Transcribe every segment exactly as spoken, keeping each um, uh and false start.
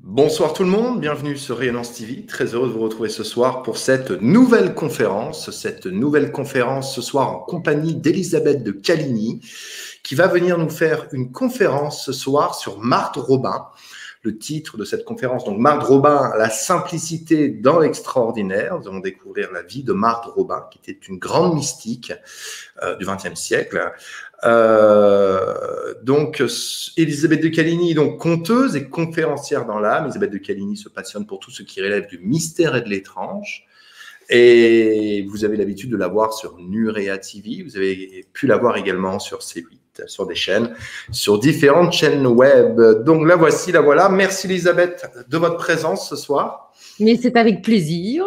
Bonsoir tout le monde, bienvenue sur Rayonnance T V. Très heureux de vous retrouver ce soir pour cette nouvelle conférence. Cette nouvelle conférence ce soir en compagnie d'Elisabeth de Caligny qui va venir nous faire une conférence ce soir sur Marthe Robin. Le titre de cette conférence, donc Marthe Robin, la simplicité dans l'extraordinaire. Nous allons découvrir la vie de Marthe Robin, qui était une grande mystique euh, du vingtième siècle. Euh, donc, Elisabeth de Caligny, donc conteuse et conférencière dans l'âme. Elisabeth de Caligny se passionne pour tout ce qui relève du mystère et de l'étrange. Et vous avez l'habitude de la voir sur Nurea T V. Vous avez pu la voir également sur C huit, sur des chaînes, sur différentes chaînes web. Donc la voici, la voilà. Merci Elisabeth de votre présence ce soir. Mais c'est avec plaisir.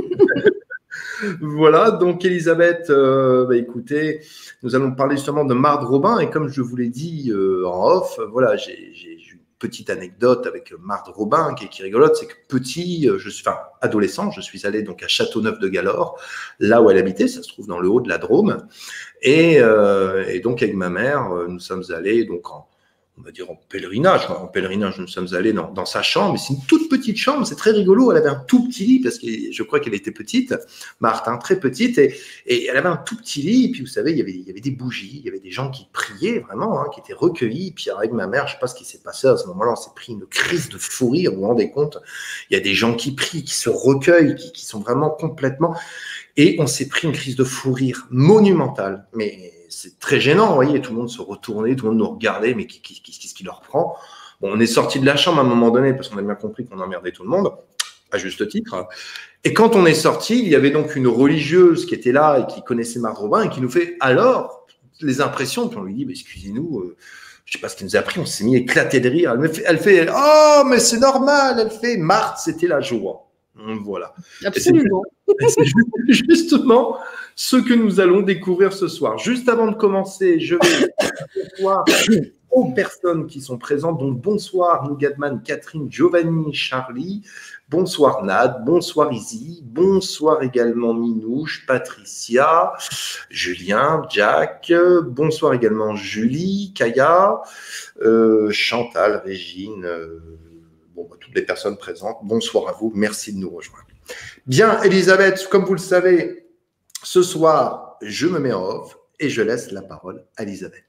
Voilà, donc Elisabeth, euh, bah, écoutez, nous allons parler justement de Marthe Robin. Et comme je vous l'ai dit euh, en off, voilà, j'ai une petite anecdote avec Marthe Robin qui, qui est rigolote. C'est que petit, je suis, enfin adolescent, je suis allé donc à Châteauneuf-de-Galor, là où elle habitait, ça se trouve dans le haut de la Drôme. Et, euh, et donc avec ma mère, nous sommes allés donc en, on va dire en pèlerinage, en pèlerinage, nous sommes allés dans, dans sa chambre. C'est une toute petite chambre, c'est très rigolo. Elle avait un tout petit lit parce que je crois qu'elle était petite, Marthe, hein, très petite, et, et elle avait un tout petit lit. Et puis vous savez, il y avait, il y avait des bougies, il y avait des gens qui priaient vraiment, hein, qui étaient recueillis. Puis avec ma mère, je ne sais pas ce qui s'est passé à ce moment-là, on s'est pris une crise de fou rire. Vous vous rendez compte? Il y a des gens qui prient, qui se recueillent, qui, qui sont vraiment complètement. Et on s'est pris une crise de fou rire monumentale, mais c'est très gênant, vous voyez, tout le monde se retournait, tout le monde nous regardait, mais qu'est-ce qui leur prend? Bon, on est sorti de la chambre à un moment donné, parce qu'on a bien compris qu'on emmerdait tout le monde, à juste titre. Et quand on est sorti, il y avait donc une religieuse qui était là et qui connaissait Marthe Robin et qui nous fait alors les impressions, puis on lui dit, bah, excusez-nous, euh, je ne sais pas ce qu'elle nous a appris, on s'est mis à éclater de rire. Elle, me fait, elle fait, oh, mais c'est normal, elle fait, Marthe, c'était la joie. Voilà. Absolument. C'est justement ce que nous allons découvrir ce soir. Juste avant de commencer, je vais bonsoir aux personnes qui sont présentes. Donc, bonsoir Nougadman, Catherine, Giovanni, Charlie. Bonsoir Nad, bonsoir Izzy, bonsoir également Minouche, Patricia, Julien, Jack, bonsoir également Julie, Kaya, euh, Chantal, Régine, euh, bon, toutes les personnes présentes. Bonsoir à vous, merci de nous rejoindre. Bien, Elisabeth, comme vous le savez, ce soir, je me mets en off et je laisse la parole à Elisabeth.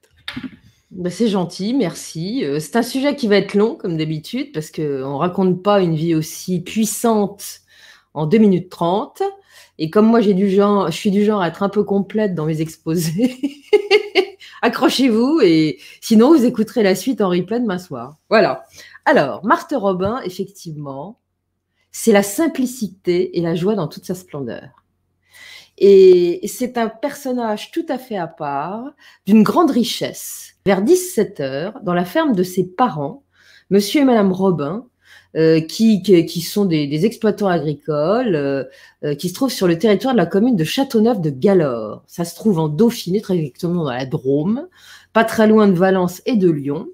Ben c'est gentil, merci. C'est un sujet qui va être long, comme d'habitude, parce qu'on ne raconte pas une vie aussi puissante en deux minutes trente. Et comme moi, j'ai du genre, je suis du genre à être un peu complète dans mes exposés, accrochez-vous, et sinon, vous écouterez la suite en replay demain soir. Voilà. Alors, Marthe Robin, effectivement, c'est la simplicité et la joie dans toute sa splendeur. Et c'est un personnage tout à fait à part, d'une grande richesse. Vers dix-sept heures, dans la ferme de ses parents, monsieur et madame Robin, euh, qui, qui, qui sont des, des exploitants agricoles, euh, euh, qui se trouvent sur le territoire de la commune de Châteauneuf-de-Galor. Ça se trouve en Dauphiné, très exactement dans la Drôme, pas très loin de Valence et de Lyon.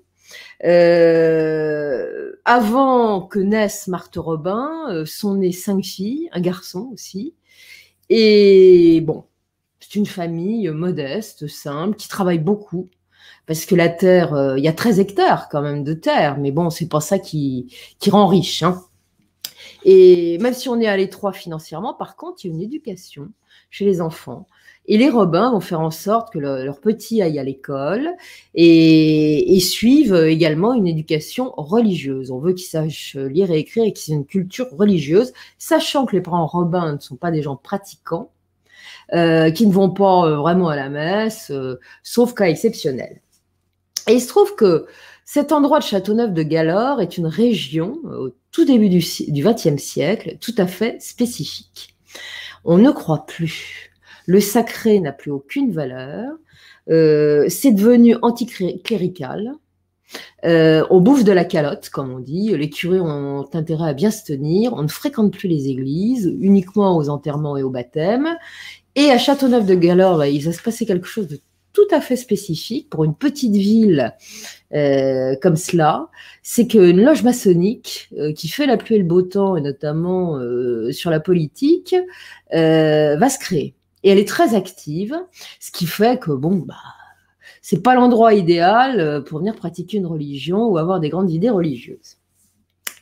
Euh, avant que naisse Marthe Robin, euh, sont nées cinq filles, un garçon aussi. Et bon, c'est une famille modeste, simple, qui travaille beaucoup. Parce que la terre, euh, il y a treize hectares quand même de terre, mais bon, c'est pas ça qui, qui rend riche, hein. Et même si on est à l'étroit financièrement, par contre, il y a une éducation chez les enfants. Et les Robins vont faire en sorte que le, leurs petits aillent à l'école et, et suivent également une éducation religieuse. On veut qu'ils sachent lire et écrire et qu'ils aient une culture religieuse, sachant que les parents Robins ne sont pas des gens pratiquants, euh, qui ne vont pas vraiment à la messe, euh, sauf cas exceptionnels. Et il se trouve que cet endroit de Châteauneuf-de-Galor est une région, au tout début du, du vingtième siècle, tout à fait spécifique. On ne croit plus. Le sacré n'a plus aucune valeur. Euh, c'est devenu anticlérical. Euh, on bouffe de la calotte, comme on dit. Les curés ont intérêt à bien se tenir. On ne fréquente plus les églises, uniquement aux enterrements et aux baptêmes. Et à Châteauneuf-de-Galor, bah, il va se passer quelque chose de tout à fait spécifique pour une petite ville euh, comme cela. C'est qu'une loge maçonnique euh, qui fait la pluie et le beau temps, et notamment euh, sur la politique, euh, va se créer. Et elle est très active, ce qui fait que, bon, bah, c'est pas l'endroit idéal pour venir pratiquer une religion ou avoir des grandes idées religieuses.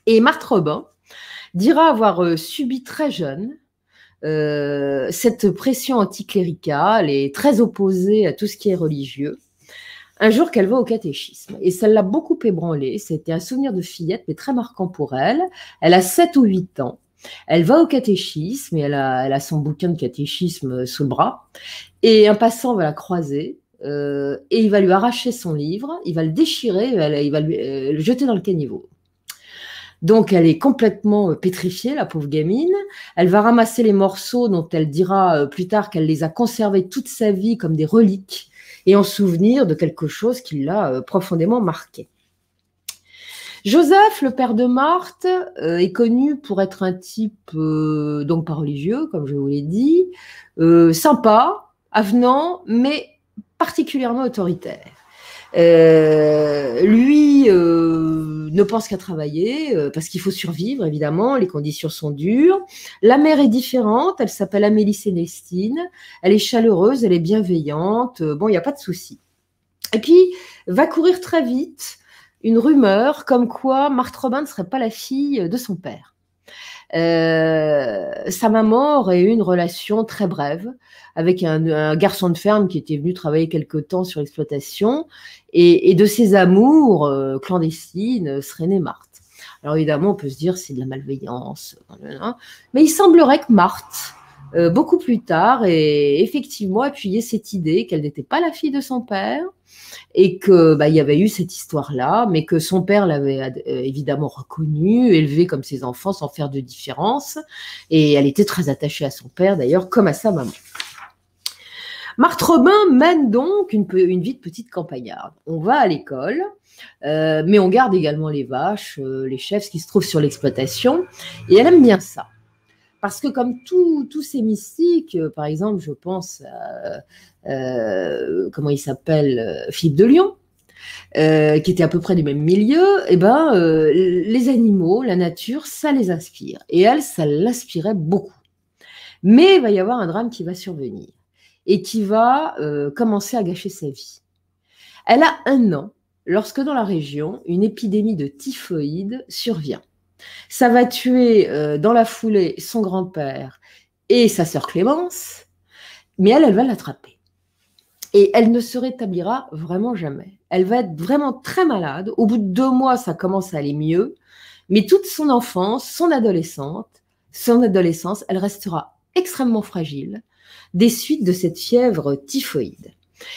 Et Marthe Robin dira avoir euh, subi très jeune euh, cette pression anticléricale et très opposée à tout ce qui est religieux. Un jour qu'elle va au catéchisme, et ça l'a beaucoup ébranlée. C'était un souvenir de fillette, mais très marquant pour elle. Elle a sept ou huit ans. Elle va au catéchisme, et elle a, elle a son bouquin de catéchisme sous le bras. Et un passant va la croiser, euh, et il va lui arracher son livre, il va le déchirer, il va, il va lui, euh, le jeter dans le caniveau. Donc, elle est complètement pétrifiée, la pauvre gamine. Elle va ramasser les morceaux dont elle dira plus tard qu'elle les a conservés toute sa vie comme des reliques et en souvenir de quelque chose qui l'a profondément marqué. Joseph, le père de Marthe, euh, est connu pour être un type, euh, donc pas religieux, comme je vous l'ai dit, euh, sympa, avenant, mais particulièrement autoritaire. Euh, lui euh, ne pense qu'à travailler euh, parce qu'il faut survivre, évidemment, les conditions sont dures. La mère est différente, elle s'appelle Amélie Célestine, elle est chaleureuse, elle est bienveillante, euh, bon, il n'y a pas de souci. Et puis, va courir très vite une rumeur comme quoi Marthe Robin ne serait pas la fille de son père. Euh, sa maman aurait eu une relation très brève avec un, un garçon de ferme qui était venu travailler quelque temps sur l'exploitation, et, et de ses amours euh, clandestines serait née Marthe. Alors évidemment, on peut se dire c'est de la malveillance, mais il semblerait que Marthe, euh, beaucoup plus tard, ait effectivement appuyé cette idée qu'elle n'était pas la fille de son père, et que bah, il y avait eu cette histoire-là, mais que son père l'avait euh, évidemment reconnue, élevée comme ses enfants sans faire de différence, et elle était très attachée à son père d'ailleurs, comme à sa maman. Marthe Robin mène donc une, une vie de petite campagnarde. On va à l'école, euh, mais on garde également les vaches, euh, les chèvres, ce qui se trouve sur l'exploitation, et elle aime bien ça. Parce que comme tous ces mystiques, euh, par exemple, je pense à, euh, comment il s'appelle, euh, Philippe de Lyon, euh, qui était à peu près du même milieu, et ben, euh, les animaux, la nature, ça les inspire. Et elle, ça l'inspirait beaucoup. Mais il va y avoir un drame qui va survenir et qui va euh, commencer à gâcher sa vie. Elle a un an lorsque dans la région, une épidémie de typhoïde survient. Ça va tuer euh, dans la foulée son grand-père et sa sœur Clémence, mais elle, elle va l'attraper. Et elle ne se rétablira vraiment jamais. Elle va être vraiment très malade. Au bout de deux mois, ça commence à aller mieux, mais toute son enfance, son adolescence, son adolescence, elle restera extrêmement fragile des suites de cette fièvre typhoïde.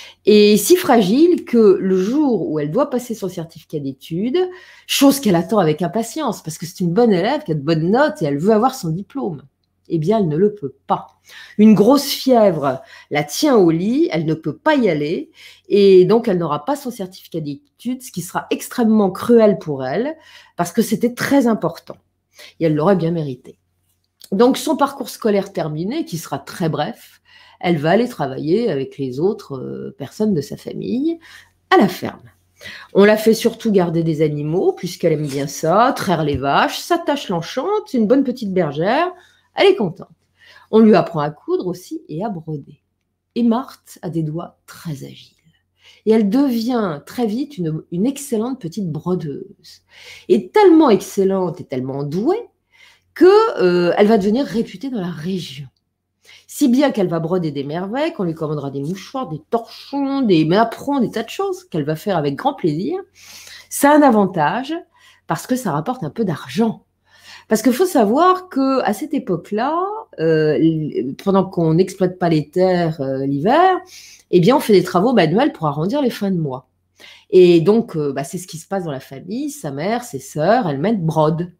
Et si fragile que le jour où elle doit passer son certificat d'études, chose qu'elle attend avec impatience, parce que c'est une bonne élève qui a de bonnes notes et elle veut avoir son diplôme, eh bien, elle ne le peut pas. Une grosse fièvre la tient au lit, elle ne peut pas y aller, et donc elle n'aura pas son certificat d'études, ce qui sera extrêmement cruel pour elle, parce que c'était très important, et elle l'aurait bien mérité. Donc, son parcours scolaire terminé, qui sera très bref, elle va aller travailler avec les autres euh, personnes de sa famille à la ferme. On la fait surtout garder des animaux, puisqu'elle aime bien ça, traire les vaches, sa tâche l'enchante, c'est une bonne petite bergère, elle est contente. On lui apprend à coudre aussi et à broder. Et Marthe a des doigts très agiles. Et elle devient très vite une, une excellente petite brodeuse. Et tellement excellente et tellement douée qu'elle euh, va devenir réputée dans la région. Si bien qu'elle va broder des merveilles, qu'on lui commandera des mouchoirs, des torchons, des napperons, des tas de choses qu'elle va faire avec grand plaisir. Ça a un avantage parce que ça rapporte un peu d'argent. Parce qu'il faut savoir qu'à cette époque-là, euh, pendant qu'on n'exploite pas les terres euh, l'hiver, eh bien, on fait des travaux manuels pour arrondir les fins de mois. Et donc, euh, bah, c'est ce qui se passe dans la famille. Sa mère, ses sœurs, elles-mêmes brodent.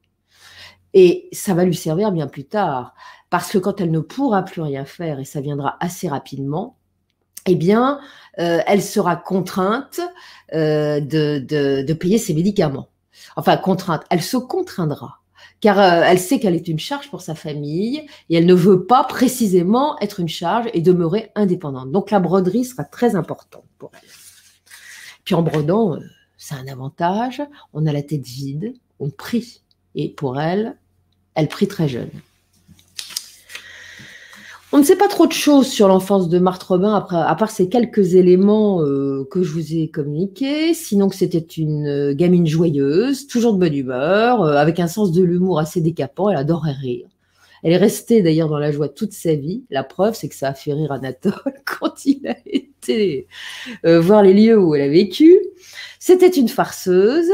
Et ça va lui servir bien plus tard. Parce que quand elle ne pourra plus rien faire, et ça viendra assez rapidement, eh bien, euh, elle sera contrainte euh, de, de, de payer ses médicaments. Enfin, contrainte, elle se contraindra, car euh, elle sait qu'elle est une charge pour sa famille, et elle ne veut pas précisément être une charge et demeurer indépendante. Donc, la broderie sera très importante pour elle. Puis en brodant, euh, c'est un avantage, on a la tête vide, on prie. Et pour elle, elle prie très jeune. On ne sait pas trop de choses sur l'enfance de Marthe Robin, après, à part ces quelques éléments euh, que je vous ai communiqués. Sinon que c'était une euh, gamine joyeuse, toujours de bonne humeur, euh, avec un sens de l'humour assez décapant. Elle adorait rire. Elle est restée d'ailleurs dans la joie toute sa vie. La preuve, c'est que ça a fait rire Anatole quand il a été euh, voir les lieux où elle a vécu. C'était une farceuse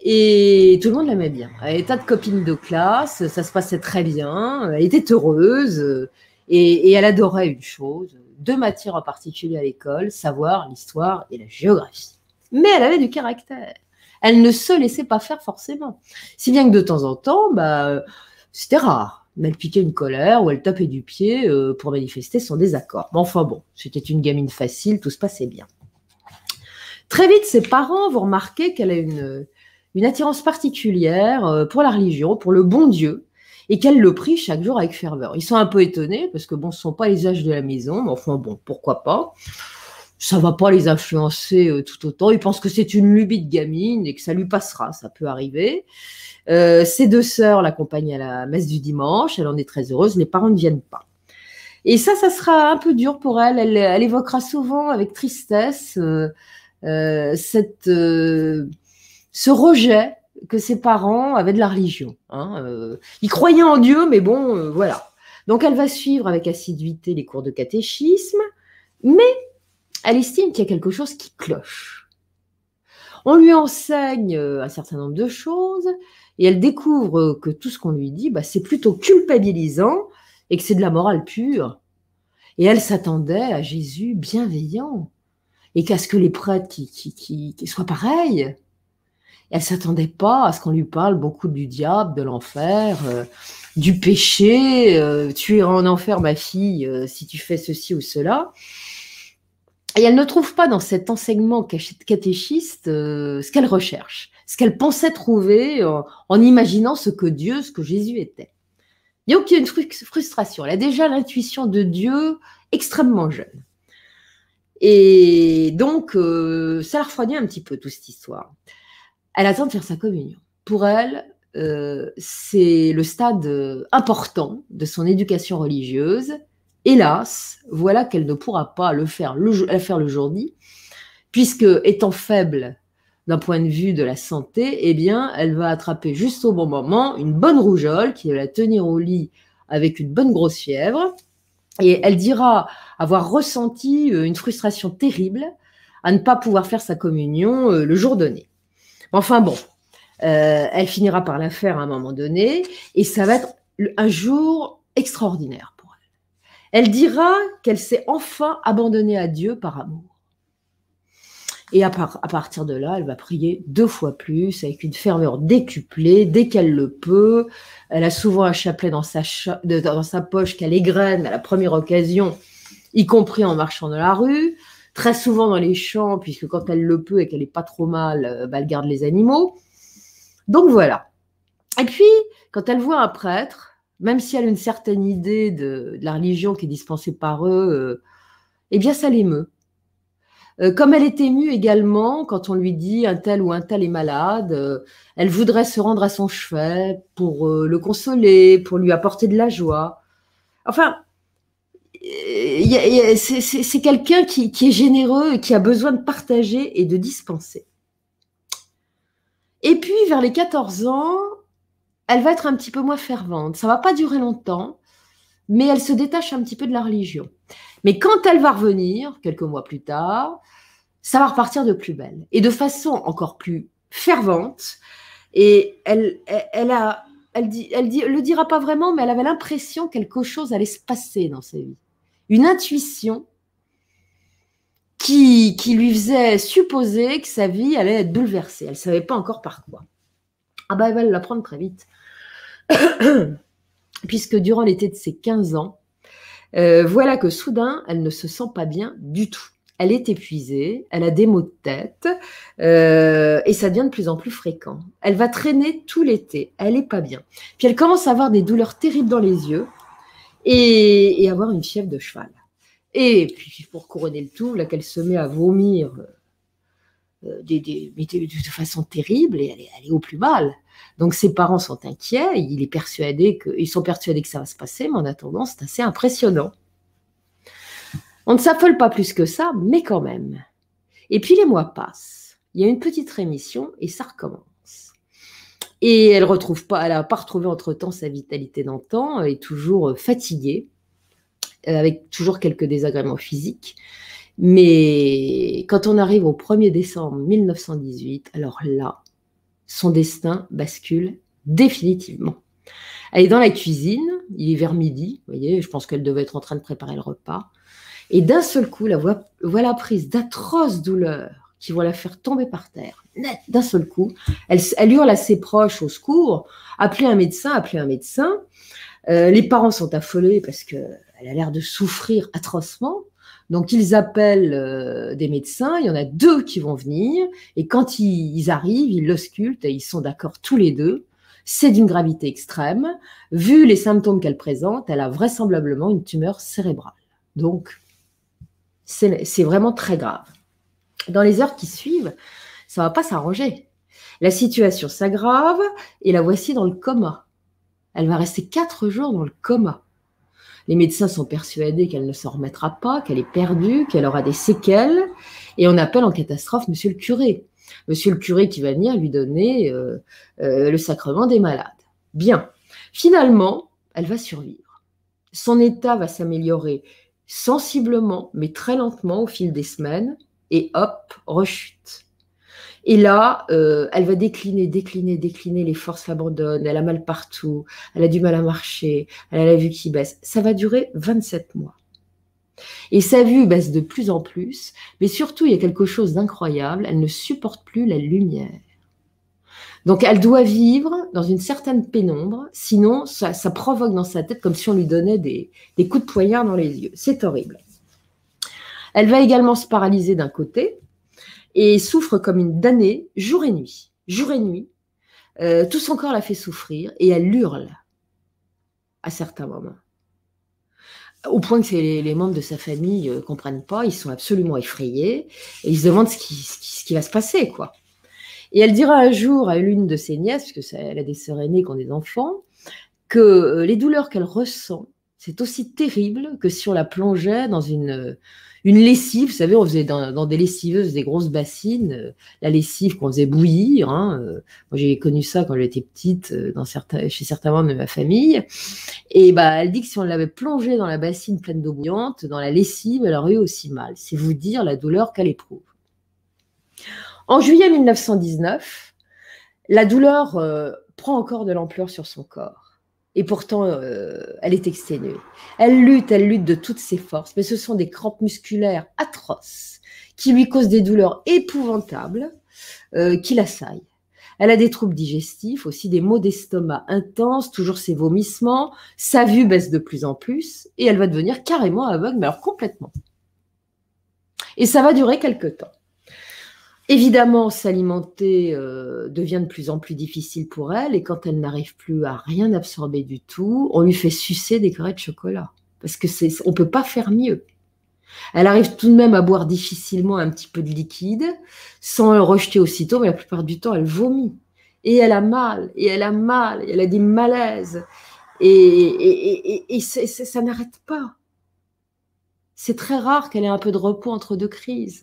et tout le monde l'aimait bien. Elle avait tas de copines de classe, ça se passait très bien, elle était heureuse. Et, et elle adorait une chose, deux matières en particulier à l'école, savoir l'histoire et la géographie. Mais elle avait du caractère. Elle ne se laissait pas faire forcément. Si bien que de temps en temps, bah, c'était rare. Mais elle piquait une colère ou elle tapait du pied euh, pour manifester son désaccord. Mais enfin bon, c'était une gamine facile, tout se passait bien. Très vite, ses parents vont remarquer qu'elle a une, une attirance particulière pour la religion, pour le bon Dieu, et qu'elle le prie chaque jour avec ferveur. Ils sont un peu étonnés, parce que bon, ce ne sont pas les âges de la maison, mais enfin bon, pourquoi pas. Ça ne va pas les influencer euh, tout autant. Ils pensent que c'est une lubie de gamine et que ça lui passera, ça peut arriver. Euh, ses deux sœurs l'accompagnent à la messe du dimanche, elle en est très heureuse, les parents ne viennent pas. Et ça, ça sera un peu dur pour elle. Elle, elle évoquera souvent avec tristesse euh, euh, cette, euh, ce rejet que ses parents avaient de la religion. Hein. Euh, ils croyaient en Dieu, mais bon, euh, voilà. Donc, elle va suivre avec assiduité les cours de catéchisme, mais elle estime qu'il y a quelque chose qui cloche. On lui enseigne un certain nombre de choses, et elle découvre que tout ce qu'on lui dit, bah, c'est plutôt culpabilisant, et que c'est de la morale pure. Et elle s'attendait à Jésus bienveillant, et qu'à ce que les prêtres qui, qui, qui, qui soient pareils. Elle ne s'attendait pas à ce qu'on lui parle beaucoup du diable, de l'enfer, euh, du péché. Euh, tu iras en enfer, ma fille, euh, si tu fais ceci ou cela. Et elle ne trouve pas dans cet enseignement catéchiste euh, ce qu'elle recherche, ce qu'elle pensait trouver en, en imaginant ce que Dieu, ce que Jésus était. Donc il y a une frustration. Elle a déjà l'intuition de Dieu extrêmement jeune. Et donc, euh, ça la refroidit un petit peu, toute cette histoire. Elle attend de faire sa communion. Pour elle, euh, c'est le stade important de son éducation religieuse. Hélas, voilà qu'elle ne pourra pas le faire le, le faire le jour dit, puisque étant faible d'un point de vue de la santé, eh bien, elle va attraper juste au bon moment une bonne rougeole qui va la tenir au lit avec une bonne grosse fièvre. Et elle dira avoir ressenti une frustration terrible à ne pas pouvoir faire sa communion le jour donné. Enfin bon, euh, elle finira par la faire à un moment donné, et ça va être un jour extraordinaire pour elle. Elle dira qu'elle s'est enfin abandonnée à Dieu par amour. Et à, par, à partir de là, elle va prier deux fois plus, avec une ferveur décuplée, dès qu'elle le peut. Elle a souvent un chapelet dans sa, dans sa poche qu'elle égrène à la première occasion, y compris en marchant dans la rue. Très souvent dans les champs, puisque quand elle le peut et qu'elle n'est pas trop mal, bah, elle garde les animaux. Donc voilà. Et puis, quand elle voit un prêtre, même si elle a une certaine idée de, de la religion qui est dispensée par eux, euh, eh bien ça l'émeut. Euh, comme elle est émue également quand on lui dit un tel ou un tel est malade, euh, elle voudrait se rendre à son chevet pour euh, le consoler, pour lui apporter de la joie. Enfin, c'est quelqu'un qui, qui est généreux et qui a besoin de partager et de dispenser. Et puis, vers les quatorze ans, elle va être un petit peu moins fervente. Ça ne va pas durer longtemps, mais elle se détache un petit peu de la religion. Mais quand elle va revenir, quelques mois plus tard, ça va repartir de plus belle et de façon encore plus fervente. Et elle, elle, elle a, elle dit, elle dit, elle le dira pas vraiment, mais elle avait l'impression que quelque chose allait se passer dans sa vie. Une intuition qui, qui lui faisait supposer que sa vie allait être bouleversée. Elle ne savait pas encore par quoi. Ah bah, elle va l'apprendre très vite. Puisque durant l'été de ses quinze ans, euh, voilà que soudain, elle ne se sent pas bien du tout. Elle est épuisée, elle a des maux de tête, euh, et ça devient de plus en plus fréquent. Elle va traîner tout l'été, elle n'est pas bien. Puis elle commence à avoir des douleurs terribles dans les yeux et, et avoir une fièvre de cheval. Et puis pour couronner le tout, là qu'elle se met à vomir euh, des, des, de, de façon terrible, et elle est, elle est au plus mal. Donc ses parents sont inquiets, il est persuadé que, ils sont persuadés que ça va se passer, mais en attendant, c'est assez impressionnant. On ne s'affole pas plus que ça, mais quand même. Et puis les mois passent. Il y a une petite rémission et ça recommence. Et elle retrouve pas, elle n'a pas retrouvé entre-temps sa vitalité d'antan, elle est toujours fatiguée, avec toujours quelques désagréments physiques. Mais quand on arrive au premier décembre mille neuf cent dix-huit, alors là, son destin bascule définitivement. Elle est dans la cuisine, il est vers midi, vous voyez, je pense qu'elle devait être en train de préparer le repas. Et d'un seul coup, la voilà prise d'atroces douleurs qui vont la faire tomber par terre. Net, d'un seul coup, elle, elle hurle à ses proches au secours, appelez un médecin, appelez un médecin. Euh, les parents sont affolés parce qu'elle a l'air de souffrir atrocement. Donc, ils appellent euh, des médecins, il y en a deux qui vont venir, et quand ils, ils arrivent, ils l'auscultent, et ils sont d'accord tous les deux. C'est d'une gravité extrême. Vu les symptômes qu'elle présente, elle a vraisemblablement une tumeur cérébrale. Donc, c'est vraiment très grave. Dans les heures qui suivent, ça ne va pas s'arranger. La situation s'aggrave, et la voici dans le coma. Elle va rester quatre jours dans le coma. Les médecins sont persuadés qu'elle ne s'en remettra pas, qu'elle est perdue, qu'elle aura des séquelles. Et on appelle en catastrophe monsieur le curé. Monsieur le curé qui va venir lui donner euh, euh, le sacrement des malades. Bien. Finalement, elle va survivre. Son état va s'améliorer sensiblement, mais très lentement au fil des semaines. Et hop, rechute. Et là, euh, elle va décliner, décliner, décliner, les forces l'abandonnent, elle a mal partout, elle a du mal à marcher, elle a la vue qui baisse. Ça va durer vingt-sept mois. Et sa vue baisse de plus en plus, mais surtout, il y a quelque chose d'incroyable, elle ne supporte plus la lumière. Donc, elle doit vivre dans une certaine pénombre, sinon, ça, ça provoque dans sa tête comme si on lui donnait des, des coups de poignard dans les yeux. C'est horrible. Elle va également se paralyser d'un côté, et souffre comme une damnée jour et nuit. Jour et nuit, euh, tout son corps la fait souffrir et elle hurle à certains moments. Au point que les, les membres de sa famille ne euh, comprennent pas, ils sont absolument effrayés et ils se demandent ce qui, ce qui, ce qui va se passer, quoi. Et elle dira un jour à l'une de ses nièces, parce qu'elle a des sœurs aînées qui ont des enfants, que euh, les douleurs qu'elle ressent, c'est aussi terrible que si on la plongeait dans une... Une lessive, vous savez, on faisait dans, dans des lessiveuses, des grosses bassines, euh, la lessive qu'on faisait bouillir. Hein, euh, moi, j'ai connu ça quand j'étais petite euh, dans certains, chez certains membres de ma famille. Et bah, elle dit que si on l'avait plongée dans la bassine pleine d'eau bouillante, dans la lessive, elle aurait eu aussi mal. C'est vous dire la douleur qu'elle éprouve. En juillet mille neuf cent dix-neuf, la douleur euh, prend encore de l'ampleur sur son corps. Et pourtant, euh, elle est exténuée. Elle lutte, elle lutte de toutes ses forces, mais ce sont des crampes musculaires atroces qui lui causent des douleurs épouvantables euh, qui l'assaillent. Elle a des troubles digestifs, aussi des maux d'estomac intenses, toujours ses vomissements, sa vue baisse de plus en plus et elle va devenir carrément aveugle, mais alors complètement. Et ça va durer quelque temps. Évidemment, s'alimenter euh, devient de plus en plus difficile pour elle et quand elle n'arrive plus à rien absorber du tout, on lui fait sucer des carrés de chocolat parce que c'est, on ne peut pas faire mieux. Elle arrive tout de même à boire difficilement un petit peu de liquide sans le rejeter aussitôt, mais la plupart du temps, elle vomit. Et elle a mal, et elle a mal, et elle a des malaises. Et, et, et, et c'est, c'est, ça n'arrête pas. C'est très rare qu'elle ait un peu de repos entre deux crises.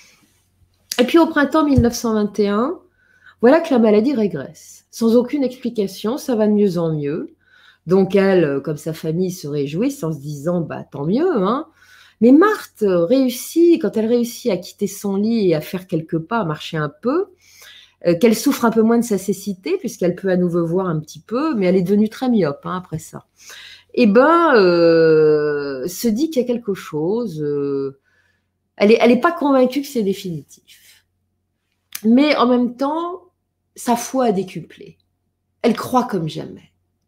Et puis au printemps mille neuf cent vingt et un, voilà que la maladie régresse. Sans aucune explication, ça va de mieux en mieux. Donc elle, comme sa famille, se réjouit en se disant bah, « tant mieux hein ». Mais Marthe réussit, quand elle réussit à quitter son lit et à faire quelques pas, à marcher un peu, euh, qu'elle souffre un peu moins de sa cécité, puisqu'elle peut à nouveau voir un petit peu, mais elle est devenue très myope hein, après ça. Eh bien, euh, se dit qu'il y a quelque chose, euh, elle n'est elle est pas convaincue que c'est définitif. Mais en même temps, sa foi a décuplé. Elle croit comme jamais.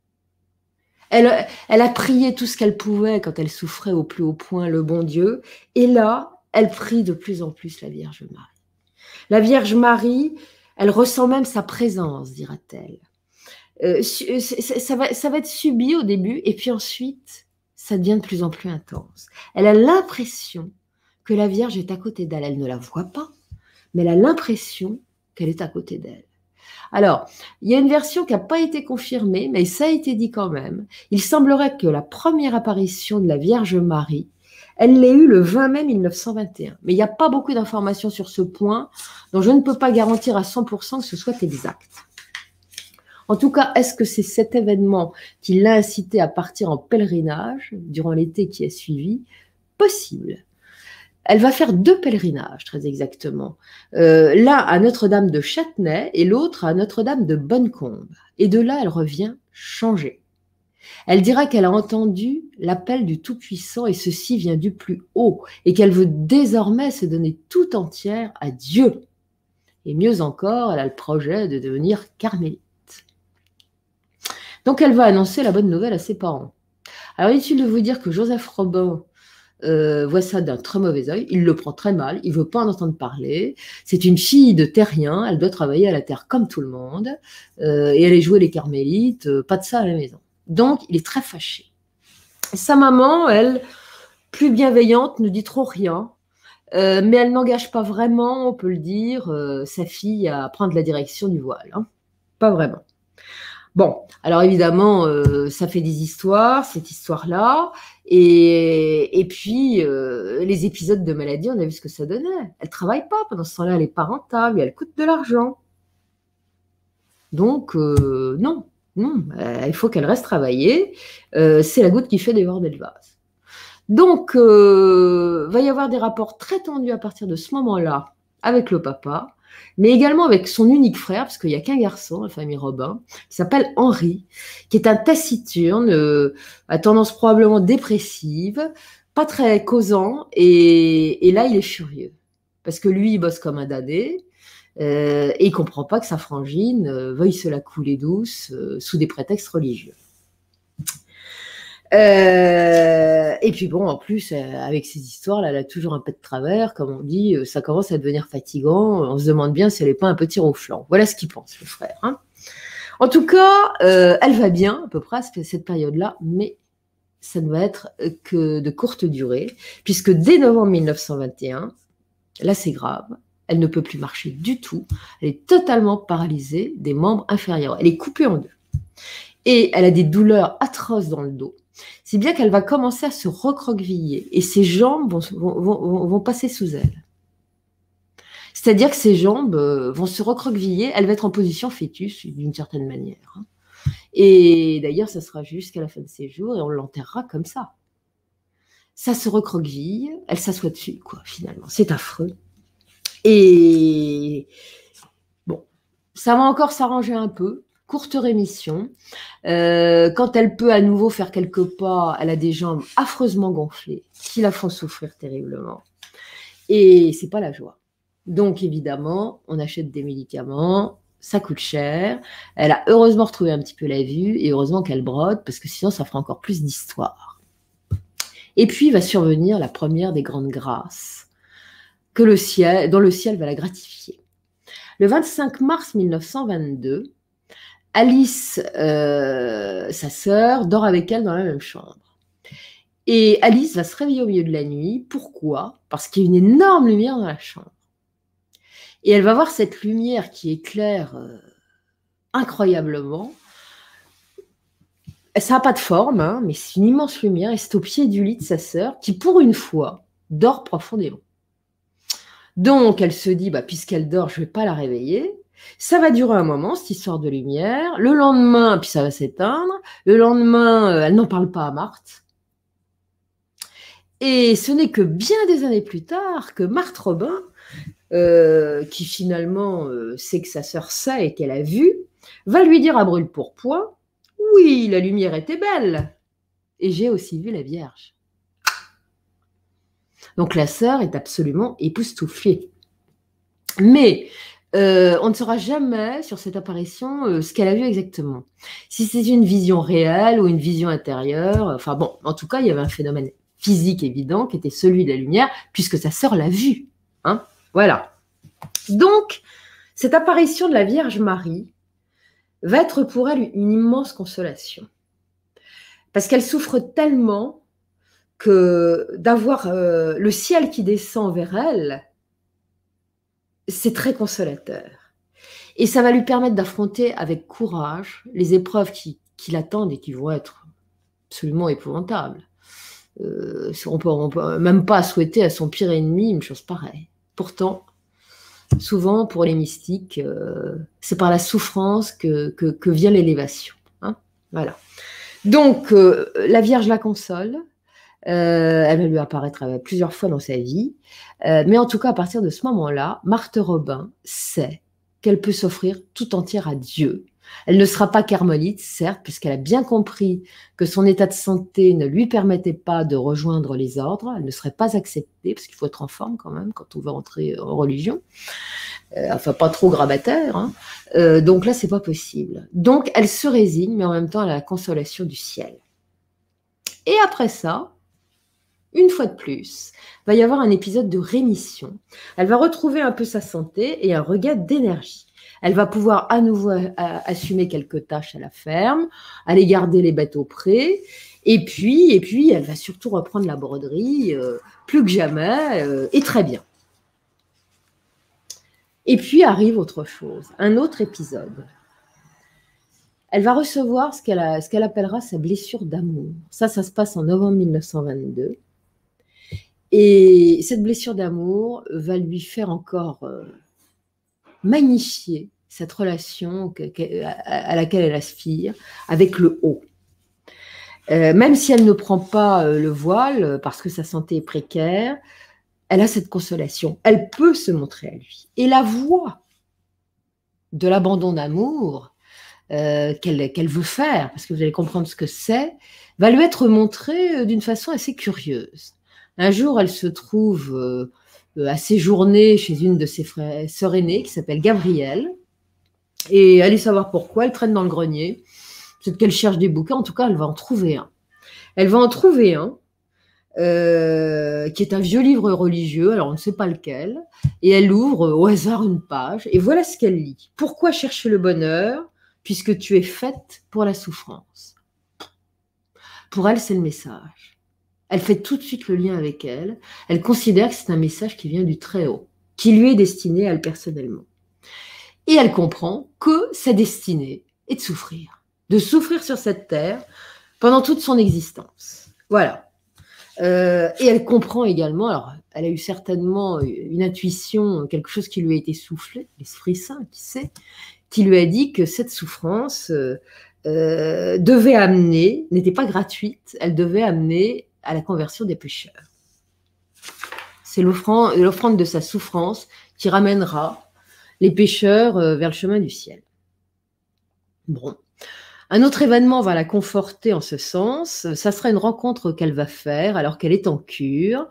Elle, elle a prié tout ce qu'elle pouvait quand elle souffrait au plus haut point le bon Dieu. Et là, elle prie de plus en plus la Vierge Marie. La Vierge Marie, elle ressent même sa présence, dira-t-elle. Euh, ça, va, ça va être subi au début et puis ensuite, ça devient de plus en plus intense. Elle a l'impression que la Vierge est à côté d'elle. Elle ne la voit pas, mais elle a l'impression qu'elle est à côté d'elle. Alors, il y a une version qui n'a pas été confirmée, mais ça a été dit quand même. Il semblerait que la première apparition de la Vierge Marie Elle l'a eu le vingt mai mille neuf cent vingt et un. Mais il n'y a pas beaucoup d'informations sur ce point, donc je ne peux pas garantir à cent pour cent que ce soit exact. En tout cas, est-ce que c'est cet événement qui l'a incité à partir en pèlerinage durant l'été qui a suivi? Possible. Elle va faire deux pèlerinages, très exactement. Euh, l'un à Notre-Dame de Châtenay et l'autre à Notre-Dame de Bonnecombe. Et de là, elle revient changée. Elle dira qu'elle a entendu l'appel du Tout-Puissant et ceci vient du plus haut et qu'elle veut désormais se donner tout entière à Dieu. Et mieux encore, elle a le projet de devenir carmélite. Donc, elle va annoncer la bonne nouvelle à ses parents. Alors, inutile de vous dire que Joseph Robin euh, voit ça d'un très mauvais œil. Il le prend très mal. Il ne veut pas en entendre parler. C'est une fille de terrien. Elle doit travailler à la terre comme tout le monde. Euh, et aller jouer les carmélites. Euh, pas de ça à la maison. Donc, il est très fâché. Sa maman, elle, plus bienveillante, ne dit trop rien. Euh, mais elle n'engage pas vraiment, on peut le dire, euh, sa fille à prendre la direction du voile. Hein. Pas vraiment. Bon, alors évidemment, euh, ça fait des histoires, cette histoire-là. Et, et puis, euh, les épisodes de maladie, on a vu ce que ça donnait. Elle ne travaille pas pendant ce temps-là, elle est pas rentable, elle coûte de l'argent. Donc, euh, non, non, euh, il faut qu'elle reste travailler. Euh, c'est la goutte qui fait déborder le vase. Donc, euh, va y avoir des rapports très tendus à partir de ce moment-là avec le papa, mais également avec son unique frère, parce qu'il n'y a qu'un garçon, la famille Robin, qui s'appelle Henri, qui est un taciturne, euh, à tendance probablement dépressive, pas très causant, et, et là, il est furieux. Parce que lui, il bosse comme un dadé, euh, et il ne comprend pas que sa frangine euh, veuille se la couler douce euh, sous des prétextes religieux. Euh, et puis bon, en plus, euh, avec ces histoires-là, elle a toujours un peu de travers, comme on dit, euh, ça commence à devenir fatigant, on se demande bien si elle n'est pas un peu tir au flanc. Voilà ce qu'il pense, le frère. Hein. En tout cas, euh, elle va bien, à peu près, à cette période-là, mais ça ne va être que de courte durée, puisque dès novembre mille neuf cent vingt et un, là c'est grave, elle ne peut plus marcher du tout, elle est totalement paralysée des membres inférieurs, elle est coupée en deux. Et elle a des douleurs atroces dans le dos. C'est bien qu'elle va commencer à se recroqueviller et ses jambes vont, vont, vont, vont passer sous elle. C'est-à-dire que ses jambes vont se recroqueviller, elle va être en position fœtus d'une certaine manière. Et d'ailleurs, ça sera jusqu'à la fin de ses jours et on l'enterrera comme ça. Ça se recroqueville, elle s'assoit dessus, quoi, finalement. C'est affreux. Et bon, ça va encore s'arranger un peu. Courte rémission. Euh, quand elle peut à nouveau faire quelques pas, elle a des jambes affreusement gonflées qui la font souffrir terriblement. Et c'est pas la joie. Donc évidemment, on achète des médicaments, ça coûte cher. Elle a heureusement retrouvé un petit peu la vue et heureusement qu'elle brode parce que sinon ça fera encore plus d'histoire. Et puis va survenir la première des grandes grâces que le ciel, dont le ciel va la gratifier. Le vingt-cinq mars mille neuf cent vingt-deux, Alice, euh, sa sœur, dort avec elle dans la même chambre. Et Alice va se réveiller au milieu de la nuit. Pourquoi? Parce qu'il y a une énorme lumière dans la chambre. Et elle va voir cette lumière qui éclaire euh, incroyablement. Ça n'a pas de forme, hein, mais c'est une immense lumière et c'est au pied du lit de sa sœur qui, pour une fois, dort profondément. Donc, elle se dit, bah, puisqu'elle dort, je ne vais pas la réveiller. Ça va durer un moment, cette histoire de lumière. Le lendemain, puis ça va s'éteindre. Le lendemain, euh, elle n'en parle pas à Marthe. Et ce n'est que bien des années plus tard que Marthe Robin, euh, qui finalement euh, sait que sa sœur sait et qu'elle a vu, va lui dire à brûle-pourpoint, « Oui, la lumière était belle. Et j'ai aussi vu la Vierge. » Donc la sœur est absolument époustouflée. Mais Euh, on ne saura jamais sur cette apparition euh, ce qu'elle a vu exactement. Si c'est une vision réelle ou une vision intérieure, enfin bon, en tout cas, il y avait un phénomène physique évident qui était celui de la lumière, puisque sa sœur l'a vue. Hein, voilà. Donc, cette apparition de la Vierge Marie va être pour elle une immense consolation. Parce qu'elle souffre tellement que d'avoir euh, le ciel qui descend vers elle, c'est très consolateur. Et ça va lui permettre d'affronter avec courage les épreuves qui, qui l'attendent et qui vont être absolument épouvantables. Euh, on peut, on peut même pas souhaiter à son pire ennemi une chose pareille. Pourtant, souvent, pour les mystiques, euh, c'est par la souffrance que, que, que vient l'élévation. Hein, voilà. Donc, euh, la Vierge la console. Euh, elle va lui apparaître plusieurs fois dans sa vie. Euh, mais en tout cas, à partir de ce moment-là, Marthe Robin sait qu'elle peut s'offrir tout entière à Dieu. Elle ne sera pas carmélite, certes, puisqu'elle a bien compris que son état de santé ne lui permettait pas de rejoindre les ordres. Elle ne serait pas acceptée, parce qu'il faut être en forme quand même quand on veut entrer en religion. Euh, enfin, pas trop grabataire. Hein. Euh, donc là, c'est pas possible. Donc, elle se résigne, mais en même temps, elle a la consolation du ciel. Et après ça, une fois de plus, il va y avoir un épisode de rémission. Elle va retrouver un peu sa santé et un regain d'énergie. Elle va pouvoir à nouveau assumer quelques tâches à la ferme, aller garder les bêtes au pré, et puis, et puis elle va surtout reprendre la broderie, euh, plus que jamais, euh, et très bien. Et puis arrive autre chose, un autre épisode. Elle va recevoir ce qu'elle a, ce qu'elle appellera sa blessure d'amour. Ça, ça se passe en novembre mille neuf cent vingt-deux. Et cette blessure d'amour va lui faire encore euh, magnifier cette relation que, que, à laquelle elle aspire avec le haut. Euh, même si elle ne prend pas euh, le voile parce que sa santé est précaire, elle a cette consolation. Elle peut se montrer à lui. Et la voie de l'abandon d'amour euh, qu'elle, qu'elle veut faire, parce que vous allez comprendre ce que c'est, va lui être montrée d'une façon assez curieuse. Un jour, elle se trouve euh, à séjourner chez une de ses frères, sœurs aînées qui s'appelle Gabrielle. Et allez savoir pourquoi, elle traîne dans le grenier. Peut-être qu'elle cherche des bouquins, en tout cas, elle va en trouver un. Elle va en trouver un euh, qui est un vieux livre religieux, alors on ne sait pas lequel. Et elle ouvre au hasard une page et voilà ce qu'elle lit. « Pourquoi chercher le bonheur puisque tu es faite pour la souffrance ?» Pour elle, c'est le message. Elle fait tout de suite le lien avec elle. Elle considère que c'est un message qui vient du Très-Haut, qui lui est destiné à elle personnellement. Et elle comprend que sa destinée est de souffrir, de souffrir sur cette terre pendant toute son existence. Voilà. Euh, et elle comprend également, alors elle a eu certainement une intuition, quelque chose qui lui a été soufflé, l'Esprit Saint, qui sait, qui lui a dit que cette souffrance euh, euh, devait amener, n'était pas gratuite, elle devait amener à la conversion des pécheurs. C'est l'offrande, l'offrande de sa souffrance qui ramènera les pécheurs vers le chemin du ciel. Bon. Un autre événement va la conforter en ce sens. Ça sera une rencontre qu'elle va faire alors qu'elle est en cure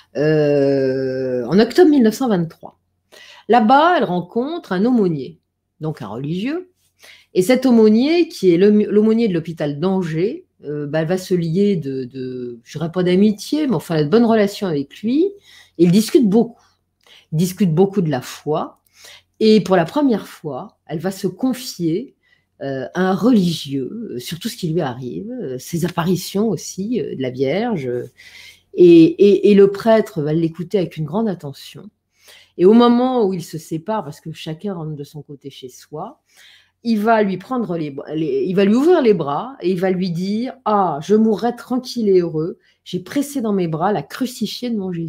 euh, en octobre mille neuf cent vingt-trois. Là-bas, elle rencontre un aumônier, donc un religieux. Et cet aumônier, qui est l'aumônier de l'hôpital d'Angers, Euh, bah, elle va se lier de, de je dirais pas d'amitié, mais enfin de bonnes relations avec lui. Et ils discutent beaucoup. Ils discutent beaucoup de la foi. Et pour la première fois, elle va se confier euh, à un religieux sur tout ce qui lui arrive, euh, ses apparitions aussi euh, de la Vierge. Et, et, et le prêtre va l'écouter avec une grande attention. Et au moment où ils se séparent, parce que chacun rentre de son côté chez soi, il va lui prendre les, les, il va lui ouvrir les bras et il va lui dire « Ah, je mourrai tranquille et heureux, j'ai pressé dans mes bras la crucifiée de mon Jésus. »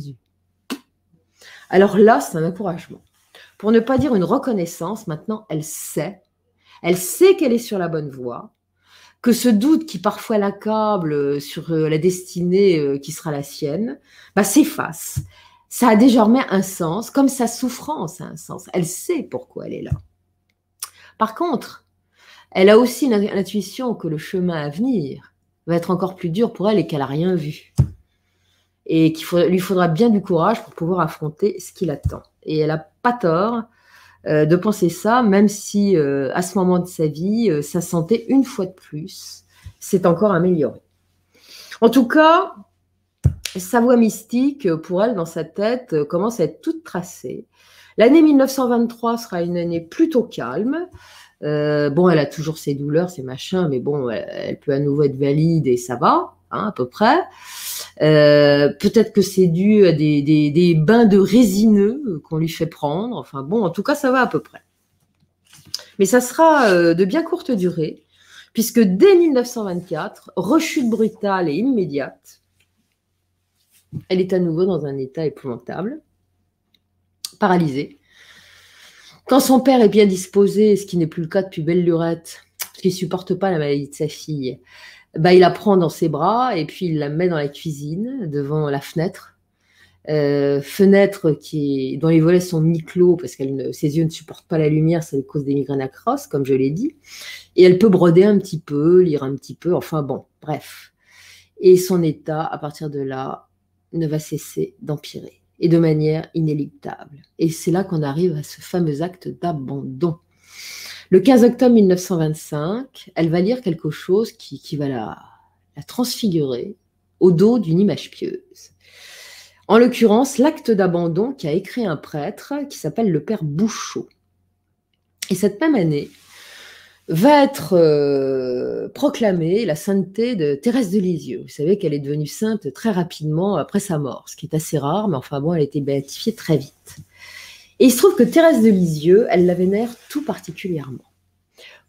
Alors là, c'est un encouragement. Pour ne pas dire une reconnaissance, maintenant, elle sait, elle sait qu'elle est sur la bonne voie, que ce doute qui parfois l'accable sur la destinée qui sera la sienne, bah, s'efface. Ça a désormais un sens, comme sa souffrance a un sens. Elle sait pourquoi elle est là. Par contre, elle a aussi l'intuition que le chemin à venir va être encore plus dur pour elle et qu'elle n'a rien vu. Et qu'il faut, lui faudra bien du courage pour pouvoir affronter ce qui l'attend. Et elle n'a pas tort euh, de penser ça, même si euh, à ce moment de sa vie, euh, sa santé, une fois de plus, s'est encore améliorée. En tout cas, sa voie mystique, pour elle, dans sa tête, euh, commence à être toute tracée. L'année mille neuf cent vingt-trois sera une année plutôt calme. Euh, bon, elle a toujours ses douleurs, ses machins, mais bon, elle, elle peut à nouveau être valide et ça va, hein, à peu près. Euh, peut-être que c'est dû à des, des, des bains de résineux qu'on lui fait prendre. Enfin bon, en tout cas, ça va à peu près. Mais ça sera euh, de bien courte durée, puisque dès mille neuf cent vingt-quatre, rechute brutale et immédiate, Elle est à nouveau dans un état épouvantable, paralysée. Quand son père est bien disposé, ce qui n'est plus le cas depuis belle lurette, parce qu'il ne supporte pas la maladie de sa fille, bah, il la prend dans ses bras et puis il la met dans la cuisine, devant la fenêtre. Euh, fenêtre qui est, dont les volets sont mi-clos parce que ses yeux ne supportent pas la lumière, ça lui cause des migraines atroces, comme je l'ai dit. Et elle peut broder un petit peu, lire un petit peu, enfin bon, bref. Et son état, à partir de là, ne va cesser d'empirer, et de manière inéluctable. Et c'est là qu'on arrive à ce fameux acte d'abandon. Le quinze octobre mille neuf cent vingt-cinq, elle va lire quelque chose qui, qui va la, la transfigurer au dos d'une image pieuse. En l'occurrence, l'acte d'abandon qu'a écrit un prêtre qui s'appelle le père Bouchot. Et cette même année, va être euh, proclamée la sainteté de Thérèse de Lisieux. Vous savez qu'elle est devenue sainte très rapidement après sa mort, ce qui est assez rare, mais enfin bon, elle a été béatifiée très vite. Et il se trouve que Thérèse de Lisieux, elle la vénère tout particulièrement. Pourquoi ?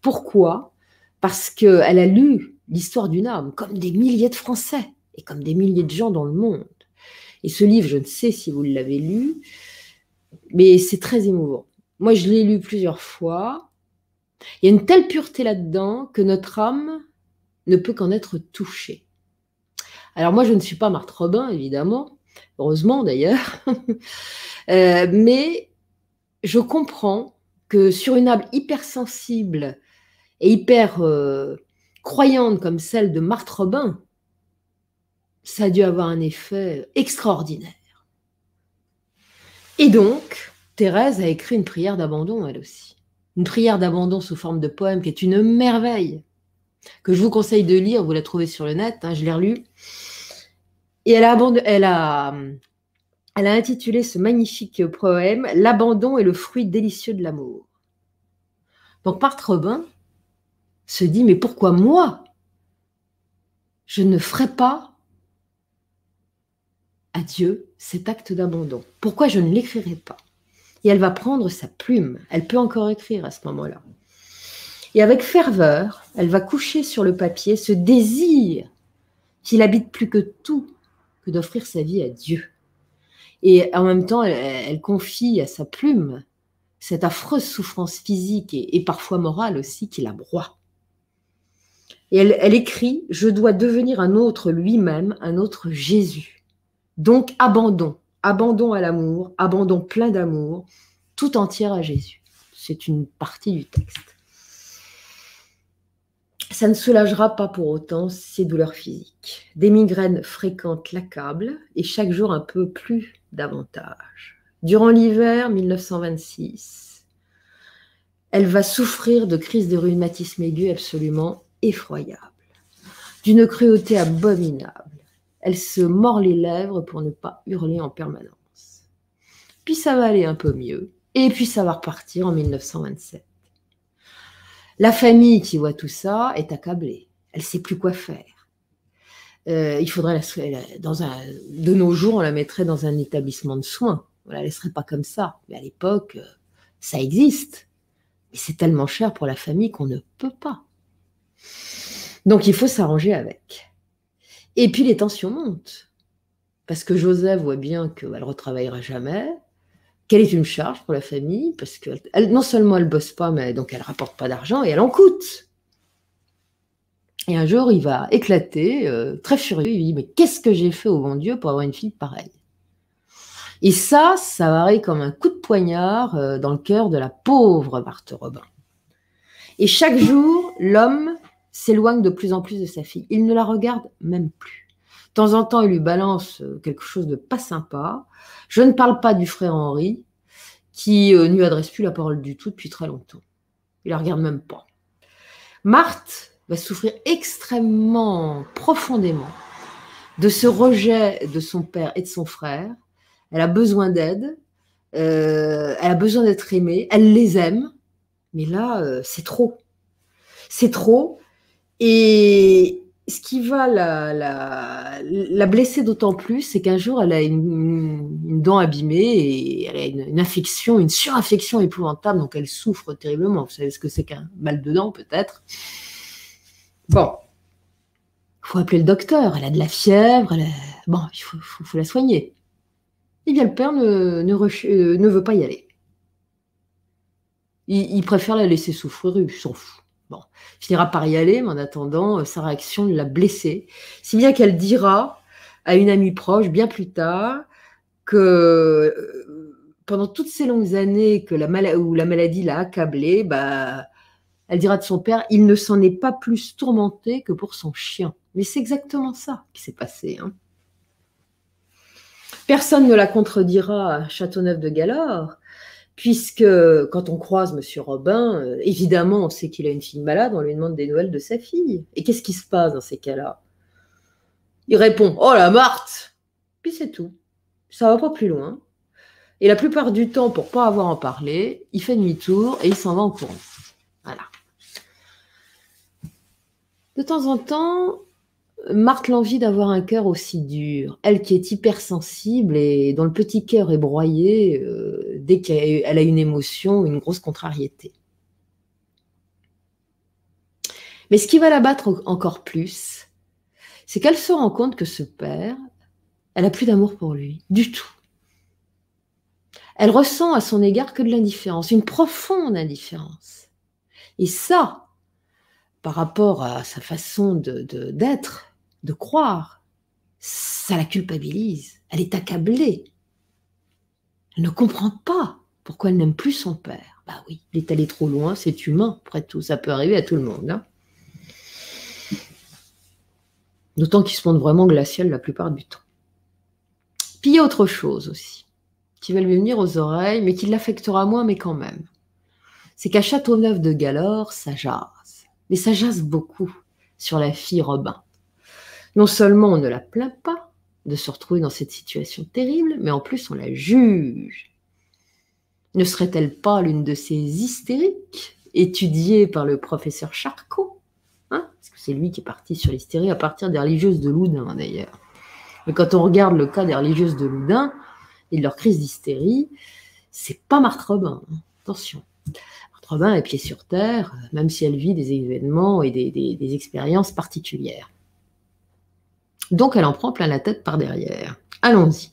Parce qu'elle a lu l'histoire d'une âme, comme des milliers de Français, et comme des milliers de gens dans le monde. Et ce livre, je ne sais si vous l'avez lu, mais c'est très émouvant. Moi, je l'ai lu plusieurs fois. Il y a une telle pureté là-dedans que notre âme ne peut qu'en être touchée. Alors moi, je ne suis pas Marthe Robin, évidemment, heureusement d'ailleurs, euh, mais je comprends que sur une âme hypersensible et hyper euh, croyante comme celle de Marthe Robin, ça a dû avoir un effet extraordinaire. Et donc, Thérèse a écrit une prière d'abandon, elle aussi. Une prière d'abandon sous forme de poème qui est une merveille, que je vous conseille de lire, vous la trouvez sur le net, hein, je l'ai relue. Et elle a, elle, a, elle a intitulé ce magnifique poème « L'abandon est le fruit délicieux de l'amour ». Donc Marthe Robin se dit « Mais pourquoi moi, je ne ferai pas à Dieu cet acte d'abandon? Pourquoi je ne l'écrirai pas ?» Et elle va prendre sa plume. Elle peut encore écrire à ce moment-là. Et avec ferveur, elle va coucher sur le papier ce désir qu'il habite plus que tout que d'offrir sa vie à Dieu. Et en même temps, elle, elle confie à sa plume cette affreuse souffrance physique et, et parfois morale aussi qui la broie. Et elle, elle écrit « Je dois devenir un autre lui-même, un autre Jésus. Donc abandon. Abandon à l'amour, abandon plein d'amour, tout entière à Jésus. » C'est une partie du texte. Ça ne soulagera pas pour autant ses douleurs physiques. Des migraines fréquentes l'accablent et chaque jour un peu plus davantage. Durant l'hiver mille neuf cent vingt-six, elle va souffrir de crises de rhumatisme aigu absolument effroyables, d'une cruauté abominable. Elle se mord les lèvres pour ne pas hurler en permanence. Puis ça va aller un peu mieux. Et puis ça va repartir en mille neuf cent vingt-sept. La famille qui voit tout ça est accablée. Elle ne sait plus quoi faire. Euh, il faudrait, la, dans un, de nos jours, on la mettrait dans un établissement de soins. On ne la laisserait pas comme ça. Mais à l'époque, ça existe. Mais c'est tellement cher pour la famille qu'on ne peut pas. Donc il faut s'arranger avec. Et puis les tensions montent, parce que Joseph voit bien qu'elle ne retravaillera jamais, qu'elle est une charge pour la famille, parce que elle, non seulement elle ne bosse pas, mais donc elle ne rapporte pas d'argent et elle en coûte. Et un jour, il va éclater, euh, très furieux, il dit « Mais qu'est-ce que j'ai fait au bon Dieu pour avoir une fille pareille ?» Et ça, ça va arriver comme un coup de poignard euh, dans le cœur de la pauvre Marthe Robin. Et chaque jour, l'homme s'éloigne de plus en plus de sa fille. Il ne la regarde même plus. De temps en temps, il lui balance quelque chose de pas sympa. Je ne parle pas du frère Henri, qui euh, ne lui adresse plus la parole du tout depuis très longtemps. Il la regarde même pas. Marthe va souffrir extrêmement profondément de ce rejet de son père et de son frère. Elle a besoin d'aide, euh, elle a besoin d'être aimée, elle les aime, mais là, euh, c'est trop. C'est trop. Et ce qui va la, la, la blesser d'autant plus, c'est qu'un jour, elle a une, une dent abîmée et elle a une, une infection, une surinfection épouvantable, donc elle souffre terriblement. Vous savez ce que c'est qu'un mal de dent, peut-être? Bon, il faut appeler le docteur. Elle a de la fièvre, elle a, bon, il faut, faut, faut la soigner. Eh bien, le père ne, ne, euh, ne veut pas y aller. Il, il préfère la laisser souffrir, il s'en fout. Bon, il finira par y aller, mais en attendant, sa réaction l'a blessée. Si bien qu'elle dira à une amie proche, bien plus tard, que euh, pendant toutes ces longues années que la mal- où la maladie l'a accablée, bah, elle dira de son père, il ne s'en est pas plus tourmenté que pour son chien. Mais c'est exactement ça qui s'est passé. Hein. Personne ne la contredira à Châteauneuf-de-Galore, puisque quand on croise M. Robin, euh, évidemment, on sait qu'il a une fille malade, on lui demande des nouvelles de sa fille. Et qu'est-ce qui se passe dans ces cas-là? Il répond « Oh la Marthe !» Puis c'est tout. Ça va pas plus loin. Et la plupart du temps, pour pas avoir à en parler, il fait demi-tour et il s'en va en courant. Voilà. De temps en temps, Marthe l'envie d'avoir un cœur aussi dur. Elle qui est hypersensible et dont le petit cœur est broyé euh, dès qu'elle a une émotion, une grosse contrariété. Mais ce qui va la battre encore plus, c'est qu'elle se rend compte que ce père, elle n'a plus d'amour pour lui, du tout. Elle ressent à son égard que de l'indifférence, une profonde indifférence. Et ça, par rapport à sa façon de, de, d'être, de croire, ça la culpabilise. Elle est accablée. Elle ne comprend pas pourquoi elle n'aime plus son père. Bah oui, il est allé trop loin, c'est humain, après tout, ça peut arriver à tout le monde. Hein. D'autant qu'il se montre vraiment glacial la plupart du temps. Puis il y a autre chose aussi, qui va lui venir aux oreilles, mais qui l'affectera moins, mais quand même. C'est qu'à Châteauneuf-de-Galore, ça jase. Mais ça jase beaucoup sur la fille Robin. Non seulement on ne la plaint pas de se retrouver dans cette situation terrible, mais en plus on la juge. Ne serait-elle pas l'une de ces hystériques étudiées par le professeur Charcot, hein? Parce que c'est lui qui est parti sur l'hystérie à partir des religieuses de Loudun d'ailleurs. Mais quand on regarde le cas des religieuses de Loudun et de leur crise d'hystérie, c'est pas Marthe Robin, hein. Attention. Marthe Robin est pied sur terre, même si elle vit des événements et des, des, des expériences particulières. Donc, elle en prend plein la tête par derrière. Allons-y.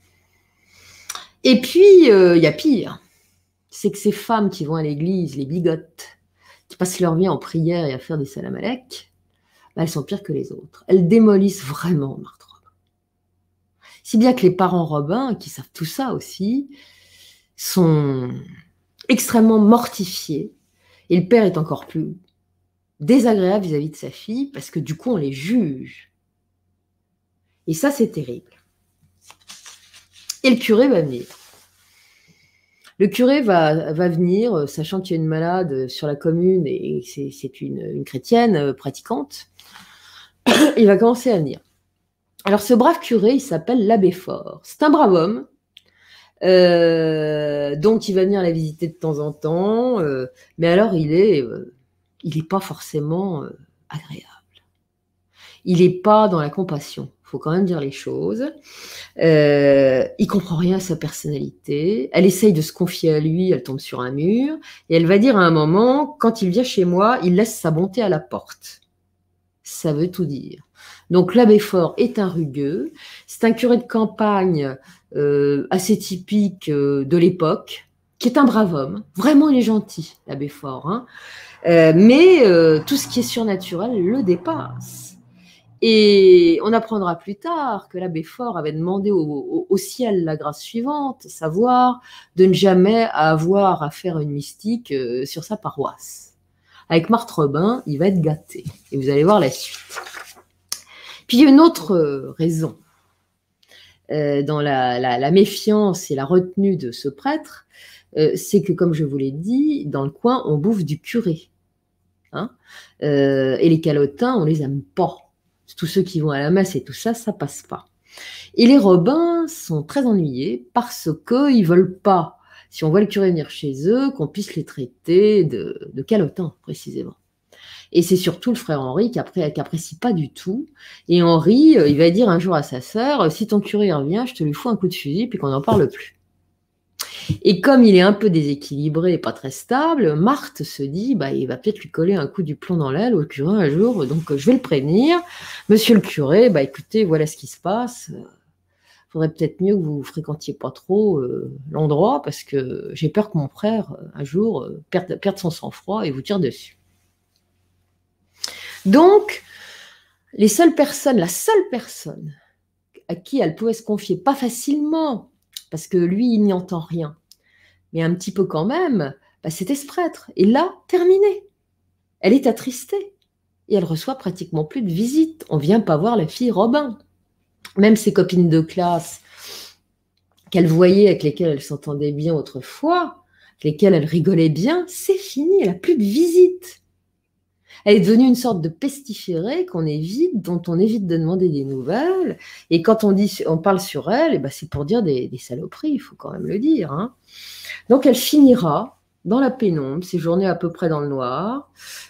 Et puis, il euh, y a pire. C'est que ces femmes qui vont à l'église, les bigotes, qui passent leur vie en prière et à faire des salamalek, bah, elles sont pires que les autres. Elles démolissent vraiment Marthe Robin. Si bien que les parents Robin, qui savent tout ça aussi, sont extrêmement mortifiés. Et le père est encore plus désagréable vis-à-vis de sa fille, parce que du coup, on les juge. Et ça, c'est terrible. Et le curé va venir. Le curé va, va venir, sachant qu'il y a une malade sur la commune et c'est, c'est une, une chrétienne pratiquante. Il va commencer à venir. Alors, ce brave curé, il s'appelle l'abbé Fort. C'est un brave homme. Euh, donc, il va venir la visiter de temps en temps. Euh, mais alors, il est, euh, il est pas forcément euh, agréable. Il n'est pas dans la compassion. Il faut quand même dire les choses. Euh, il comprend rien à sa personnalité. Elle essaye de se confier à lui, elle tombe sur un mur. Et elle va dire à un moment, quand il vient chez moi, il laisse sa bonté à la porte. Ça veut tout dire. Donc l'abbé Fort est un rugueux. C'est un curé de campagne euh, assez typique euh, de l'époque, qui est un brave homme. Vraiment, il est gentil, l'abbé Fort. Hein. Euh, mais euh, tout ce qui est surnaturel le dépasse. Et on apprendra plus tard que l'abbé Fort avait demandé au, au, au ciel la grâce suivante, savoir de ne jamais avoir à faire une mystique euh, sur sa paroisse. Avec Marthe Robin, il va être gâté. Et vous allez voir la suite. Puis il y a une autre euh, raison euh, dans la, la, la méfiance et la retenue de ce prêtre, euh, c'est que, comme je vous l'ai dit, dans le coin, on bouffe du curé. Hein euh, et les calotins, on les aime pas. Tous ceux qui vont à la messe et tout ça, ça passe pas. Et les Robins sont très ennuyés parce qu'ils ne veulent pas, si on voit le curé venir chez eux, qu'on puisse les traiter de, de calotins, précisément. Et c'est surtout le frère Henri qui n'apprécie pas du tout. Et Henri, il va dire un jour à sa sœur, si ton curé revient, je te lui fous un coup de fusil puis qu'on n'en parle plus. Et comme il est un peu déséquilibré et pas très stable, Marthe se dit, bah, il va peut-être lui coller un coup du plomb dans l'aile au curé un jour, donc je vais le prévenir. Monsieur le curé, bah, écoutez, voilà ce qui se passe. Il faudrait peut-être mieux que vous fréquentiez pas trop euh, l'endroit, parce que j'ai peur que mon frère, un jour, euh, perde, perde son sang-froid et vous tire dessus. Donc, les seules personnes, la seule personne à qui elle pouvait se confier, pas facilement, parce que lui, il n'y entend rien, mais un petit peu quand même, bah, c'était ce prêtre. Et là, terminé. Elle est attristée. Et elle reçoit pratiquement plus de visites. On ne vient pas voir la fille Robin. Même ses copines de classe qu'elle voyait, avec lesquelles elle s'entendait bien autrefois, avec lesquelles elle rigolait bien, c'est fini, elle n'a plus de visites. Elle est devenue une sorte de pestiférée qu'on évite, dont on évite de demander des nouvelles. Et quand on, dit, on parle sur elle, eh ben c'est pour dire des, des saloperies, il faut quand même le dire. Hein. Donc elle finira dans la pénombre, séjourner à peu près dans le noir,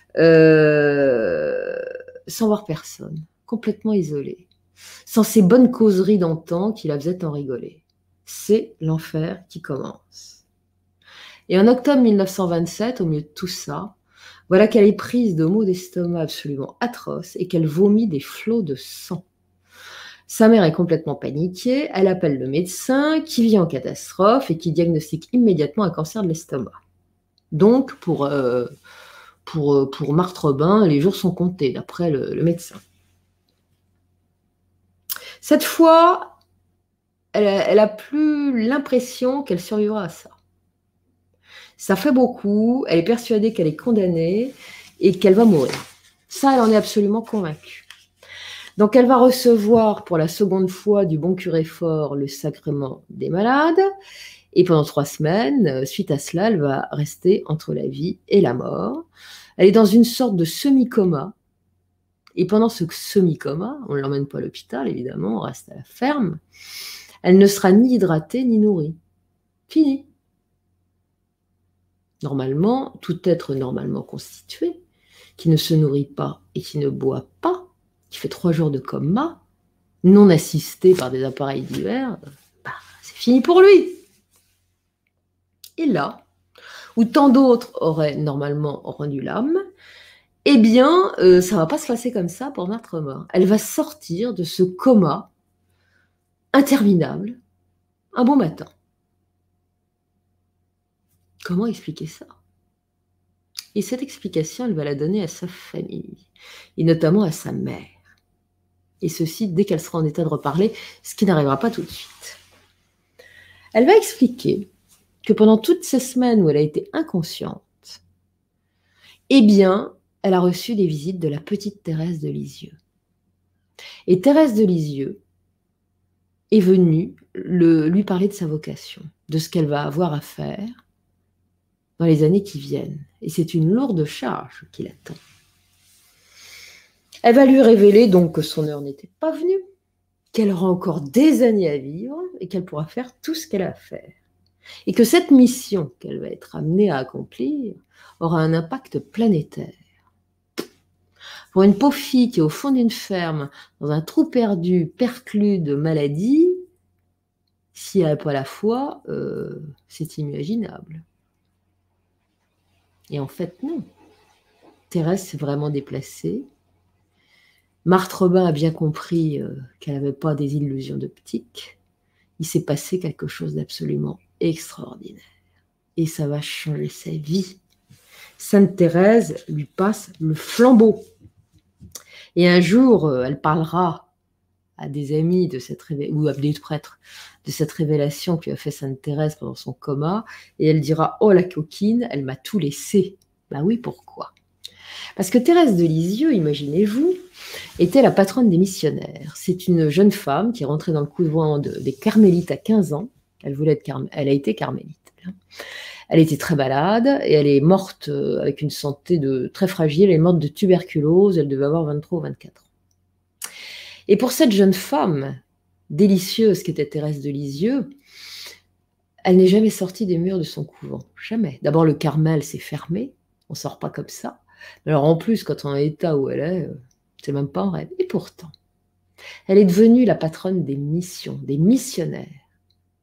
euh, sans voir personne, complètement isolée, sans ces bonnes causeries d'antan qui la faisaient en rigoler. C'est l'enfer qui commence. Et en octobre mille neuf cent vingt-sept, au milieu de tout ça, voilà qu'elle est prise de maux d'estomac absolument atroces et qu'elle vomit des flots de sang. Sa mère est complètement paniquée, elle appelle le médecin qui vit en catastrophe et qui diagnostique immédiatement un cancer de l'estomac. Donc, pour, euh, pour, pour Marthe Robin, les jours sont comptés, d'après le, le médecin. Cette fois, elle, elle a plus l'impression qu'elle survivra à ça. Ça fait beaucoup, elle est persuadée qu'elle est condamnée et qu'elle va mourir. Ça, elle en est absolument convaincue. Donc, elle va recevoir pour la seconde fois du bon curé fort le sacrement des malades. Et pendant trois semaines, suite à cela, elle va rester entre la vie et la mort. Elle est dans une sorte de semi-coma. Et pendant ce semi-coma, on ne l'emmène pas à l'hôpital, évidemment, on reste à la ferme. Elle ne sera ni hydratée ni nourrie. Fini. Normalement, tout être normalement constitué, qui ne se nourrit pas et qui ne boit pas, qui fait trois jours de coma, non assisté par des appareils divers, bah, c'est fini pour lui. Et là, où tant d'autres auraient normalement rendu l'âme, eh bien, euh, ça ne va pas se passer comme ça pour Marthe Robin. Elle va sortir de ce coma interminable un bon matin. Comment expliquer ça? Et cette explication, elle va la donner à sa famille, et notamment à sa mère. Et ceci, dès qu'elle sera en état de reparler, ce qui n'arrivera pas tout de suite. Elle va expliquer que pendant toutes ces semaines où elle a été inconsciente, eh bien, elle a reçu des visites de la petite Thérèse de Lisieux. Et Thérèse de Lisieux est venue le, lui parler de sa vocation, de ce qu'elle va avoir à faire dans les années qui viennent. Et c'est une lourde charge qui l'attend. Elle va lui révéler donc que son heure n'était pas venue, qu'elle aura encore des années à vivre et qu'elle pourra faire tout ce qu'elle a à faire. Et que cette mission qu'elle va être amenée à accomplir aura un impact planétaire. Pour une pauvre fille qui est au fond d'une ferme, dans un trou perdu, perclus de maladies, si elle n'a pas la foi, euh, c'est inimaginable. Et en fait, non. Thérèse s'est vraiment déplacée. Marthe Robin a bien compris euh, qu'elle n'avait pas des illusions d'optique. Il s'est passé quelque chose d'absolument extraordinaire. Et ça va changer sa vie. Sainte Thérèse lui passe le flambeau. Et un jour, euh, elle parlera à des amis de cette révé- ou à des prêtres de cette révélation que lui a fait Sainte Thérèse pendant son coma, et elle dira « Oh la coquine, elle m'a tout laissé ». Ben oui, pourquoi? Parce que Thérèse de Lisieux, imaginez-vous, était la patronne des missionnaires. C'est une jeune femme qui est rentrée dans le couvent de, des Carmélites à quinze ans. Elle voulait être carmé- elle a été carmélite. Elle était très malade et elle est morte avec une santé de, très fragile. Elle est morte de tuberculose. Elle devait avoir vingt-trois ou vingt-quatre ans. Et pour cette jeune femme délicieuse qu'était Thérèse de Lisieux, elle n'est jamais sortie des murs de son couvent. Jamais. D'abord, le Carmel s'est fermé. On ne sort pas comme ça. Mais alors en plus, quand on est à l'état où elle est, c'est même pas un rêve. Et pourtant, elle est devenue la patronne des missions, des missionnaires.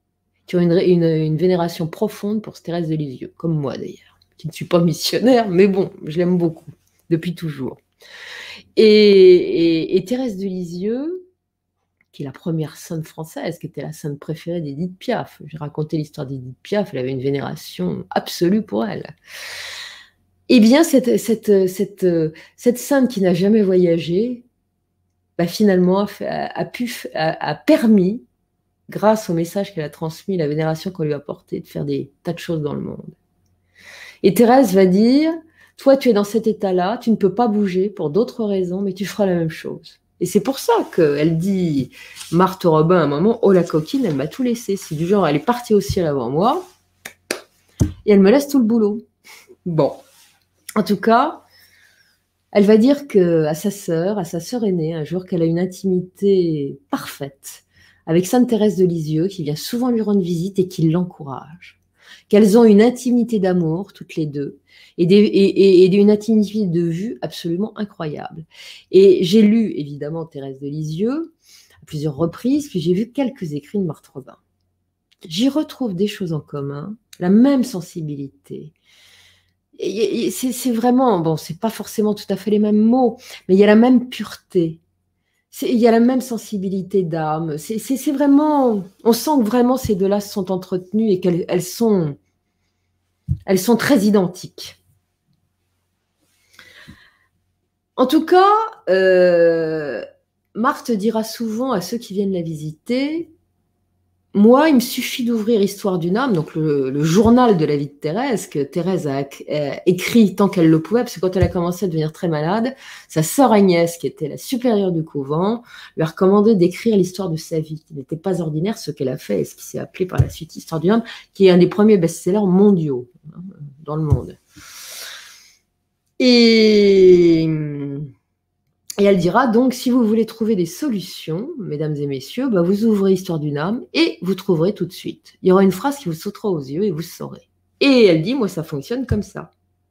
qui ont une, une, une vénération profonde pour Thérèse de Lisieux, comme moi d'ailleurs, qui ne suis pas missionnaire, mais bon, je l'aime beaucoup, depuis toujours. Et, et, et Thérèse de Lisieux, qui est la première sainte française, qui était la sainte préférée d'Édith Piaf. J'ai raconté l'histoire d'Édith Piaf, elle avait une vénération absolue pour elle. Eh bien, cette, cette, cette, cette sainte qui n'a jamais voyagé, bah, finalement, a, fait, a, a, pu, a, a permis, grâce au message qu'elle a transmis, la vénération qu'on lui a portée, de faire des tas de choses dans le monde. Et Thérèse va dire, toi, tu es dans cet état-là, tu ne peux pas bouger pour d'autres raisons, mais tu feras la même chose. Et c'est pour ça qu'elle dit, Marthe Robin, à un moment, oh la coquine, elle m'a tout laissé. C'est du genre, elle est partie au ciel avant moi, et elle me laisse tout le boulot. Bon. En tout cas, elle va dire que, à sa sœur, à sa sœur aînée, un jour, qu'elle a une intimité parfaite avec Sainte Thérèse de Lisieux, qui vient souvent lui rendre visite et qui l'encourage. Qu'elles ont une intimité d'amour, toutes les deux, et, des, et, et, et une intimité de vue absolument incroyable. Et j'ai lu, évidemment, Thérèse de Lisieux à plusieurs reprises, puis j'ai vu quelques écrits de Marthe Robin. J'y retrouve des choses en commun, la même sensibilité. C'est vraiment, bon, c'est pas forcément tout à fait les mêmes mots, mais il y a la même pureté, il y a la même sensibilité d'âme. C'est vraiment, on sent que vraiment ces deux-là se sont entretenues et qu'elles elles sont, elles sont très identiques. En tout cas, euh, Marthe dira souvent à ceux qui viennent la visiter, moi, il me suffit d'ouvrir Histoire d'une âme, donc le, le journal de la vie de Thérèse, que Thérèse a, a écrit tant qu'elle le pouvait, parce que quand elle a commencé à devenir très malade, sa sœur Agnès, qui était la supérieure du couvent, lui a recommandé d'écrire l'histoire de sa vie, qui n'était pas ordinaire, ce qu'elle a fait, et ce qui s'est appelé par la suite Histoire d'une âme, qui est un des premiers best-sellers mondiaux hein, dans le monde. Et... Et elle dira donc, si vous voulez trouver des solutions, mesdames et messieurs, bah vous ouvrez Histoire d'une âme et vous trouverez tout de suite. Il y aura une phrase qui vous sautera aux yeux et vous saurez. Et elle dit, moi, ça fonctionne comme ça.